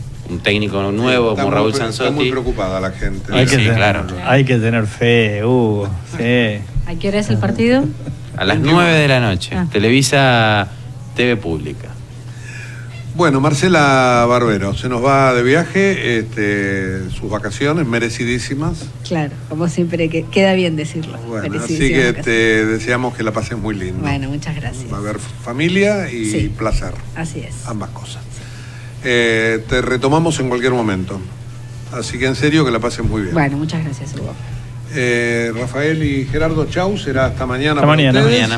técnico nuevo está como muy, Raúl Está Sansotti. muy preocupada la gente. Hay, Sí, que tener, claro. hay que tener fe, Hugo. Sí. ¿A qué hora es el partido? A las nueve de la noche. Ah. Televisa T V Pública. Bueno, Marcela Barbero, se nos va de viaje, este, sus vacaciones merecidísimas. Claro, como siempre, que queda bien decirlo. Bueno, así Merecidísimas que vacaciones. te deseamos que la pases muy lindo. Bueno, muchas gracias. Va a haber familia y Sí. placer, Así es. ambas cosas. Eh, te retomamos en cualquier momento. Así que en serio que la pases muy bien. Bueno, muchas gracias, Hugo. Eh, Rafael y Gerardo, chau, será hasta mañana. Hasta para mañana. ustedes. Mañana.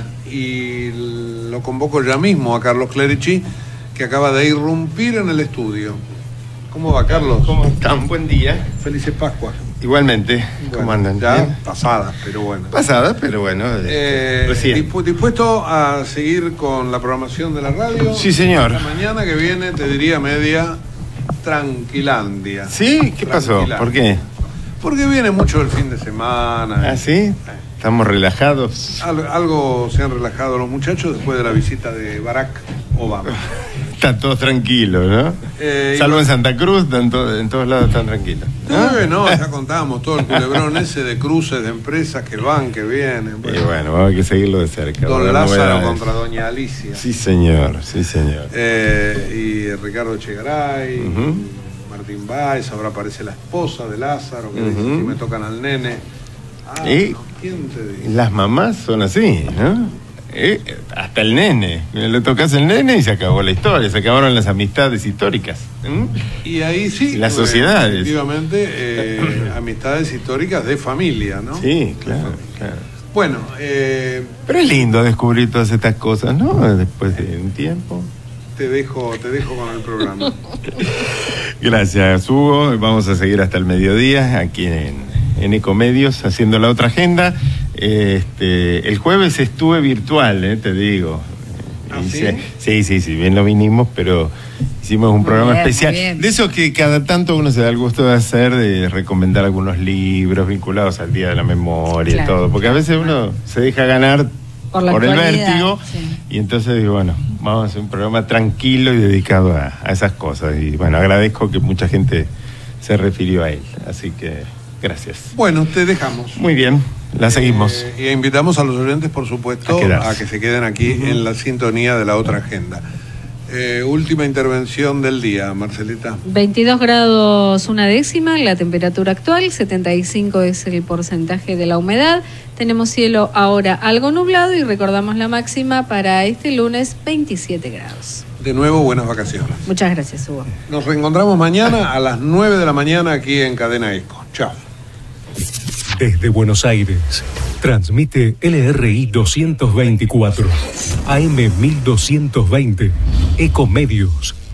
Y lo convoco ya mismo a Carlos Clerici, que acaba de irrumpir en el estudio. ¿Cómo va, Carlos? ¿Cómo están? Buen día. Felices Pascuas. Igualmente. Bueno, ¿Cómo andan? Ya ¿Bien? pasadas, pero bueno. Pasadas, pero bueno. Eh, recién. dispu- ¿Dispuesto a seguir con la programación de la radio? Sí, señor. La mañana que viene te diría media tranquilandia. ¿Sí? ¿Qué pasó? Tranquilandia. ¿Por qué? Porque viene mucho el fin de semana. ¿Ah, sí? Estamos relajados. Al- algo se han relajado los muchachos después de la visita de Barack Obama. Están todos tranquilos, ¿no? Eh, Salvo y- en Santa Cruz, están to- en todos lados están tranquilos. Eh, no, ya contábamos todo el culebrón ese de cruces de empresas que van, que vienen. Y bueno, vamos a que seguirlo de cerca. Don Habrá Lázaro novedades. contra Doña Alicia. Sí, señor, sí, señor. Eh, y Ricardo Chegaray, Ujú. Martín Báez, ahora aparece la esposa de Lázaro, que Ujú. dice, si me tocan al nene. Ah, ¿Y? no, ¿quién te dice? Las mamás son así, ¿no? Eh, hasta el nene. Le tocas el nene y se acabó la historia, se acabaron las amistades históricas. ¿Mm? Y ahí sí. Las eh, sociedades. Efectivamente, eh, amistades históricas de familia, ¿no? Sí, claro, claro. Bueno, eh, Pero es lindo descubrir todas estas cosas, ¿no? Después de un tiempo. te dejo, te dejo con el programa. Gracias, Hugo. Vamos a seguir hasta el mediodía aquí en, en Ecomedios haciendo la otra agenda. Este, el jueves estuve virtual, eh, te digo. ¿Ah, Hice- sí, sí, sí, bien lo vinimos, pero hicimos un Muy programa bien, muy especial. bien. De eso que cada tanto uno se da el gusto de hacer, de recomendar algunos libros vinculados al Día de la Memoria Claro. y todo. Porque a veces uno se deja ganar Por la por el actualidad, vértigo. sí. Y entonces digo, bueno, vamos a hacer un programa tranquilo y dedicado a, a esas cosas. Y bueno, agradezco que mucha gente se refirió a él. Así que, gracias. Bueno, te dejamos. Muy bien, la seguimos. Eh, y invitamos a los oyentes, por supuesto, A quedarse. a que se queden aquí en la sintonía de la otra agenda. Eh, última intervención del día, Marcelita. veintidós grados una décima, la temperatura actual, setenta y cinco es el porcentaje de la humedad. Tenemos cielo ahora algo nublado y recordamos la máxima para este lunes, veintisiete grados. De nuevo, buenas vacaciones. Muchas gracias, Hugo. Nos reencontramos mañana a las nueve de la mañana aquí en Cadena Eco. Chao. Desde Buenos Aires, transmite L R I doscientos veinticuatro, A M mil doscientos veinte, Ecomedios.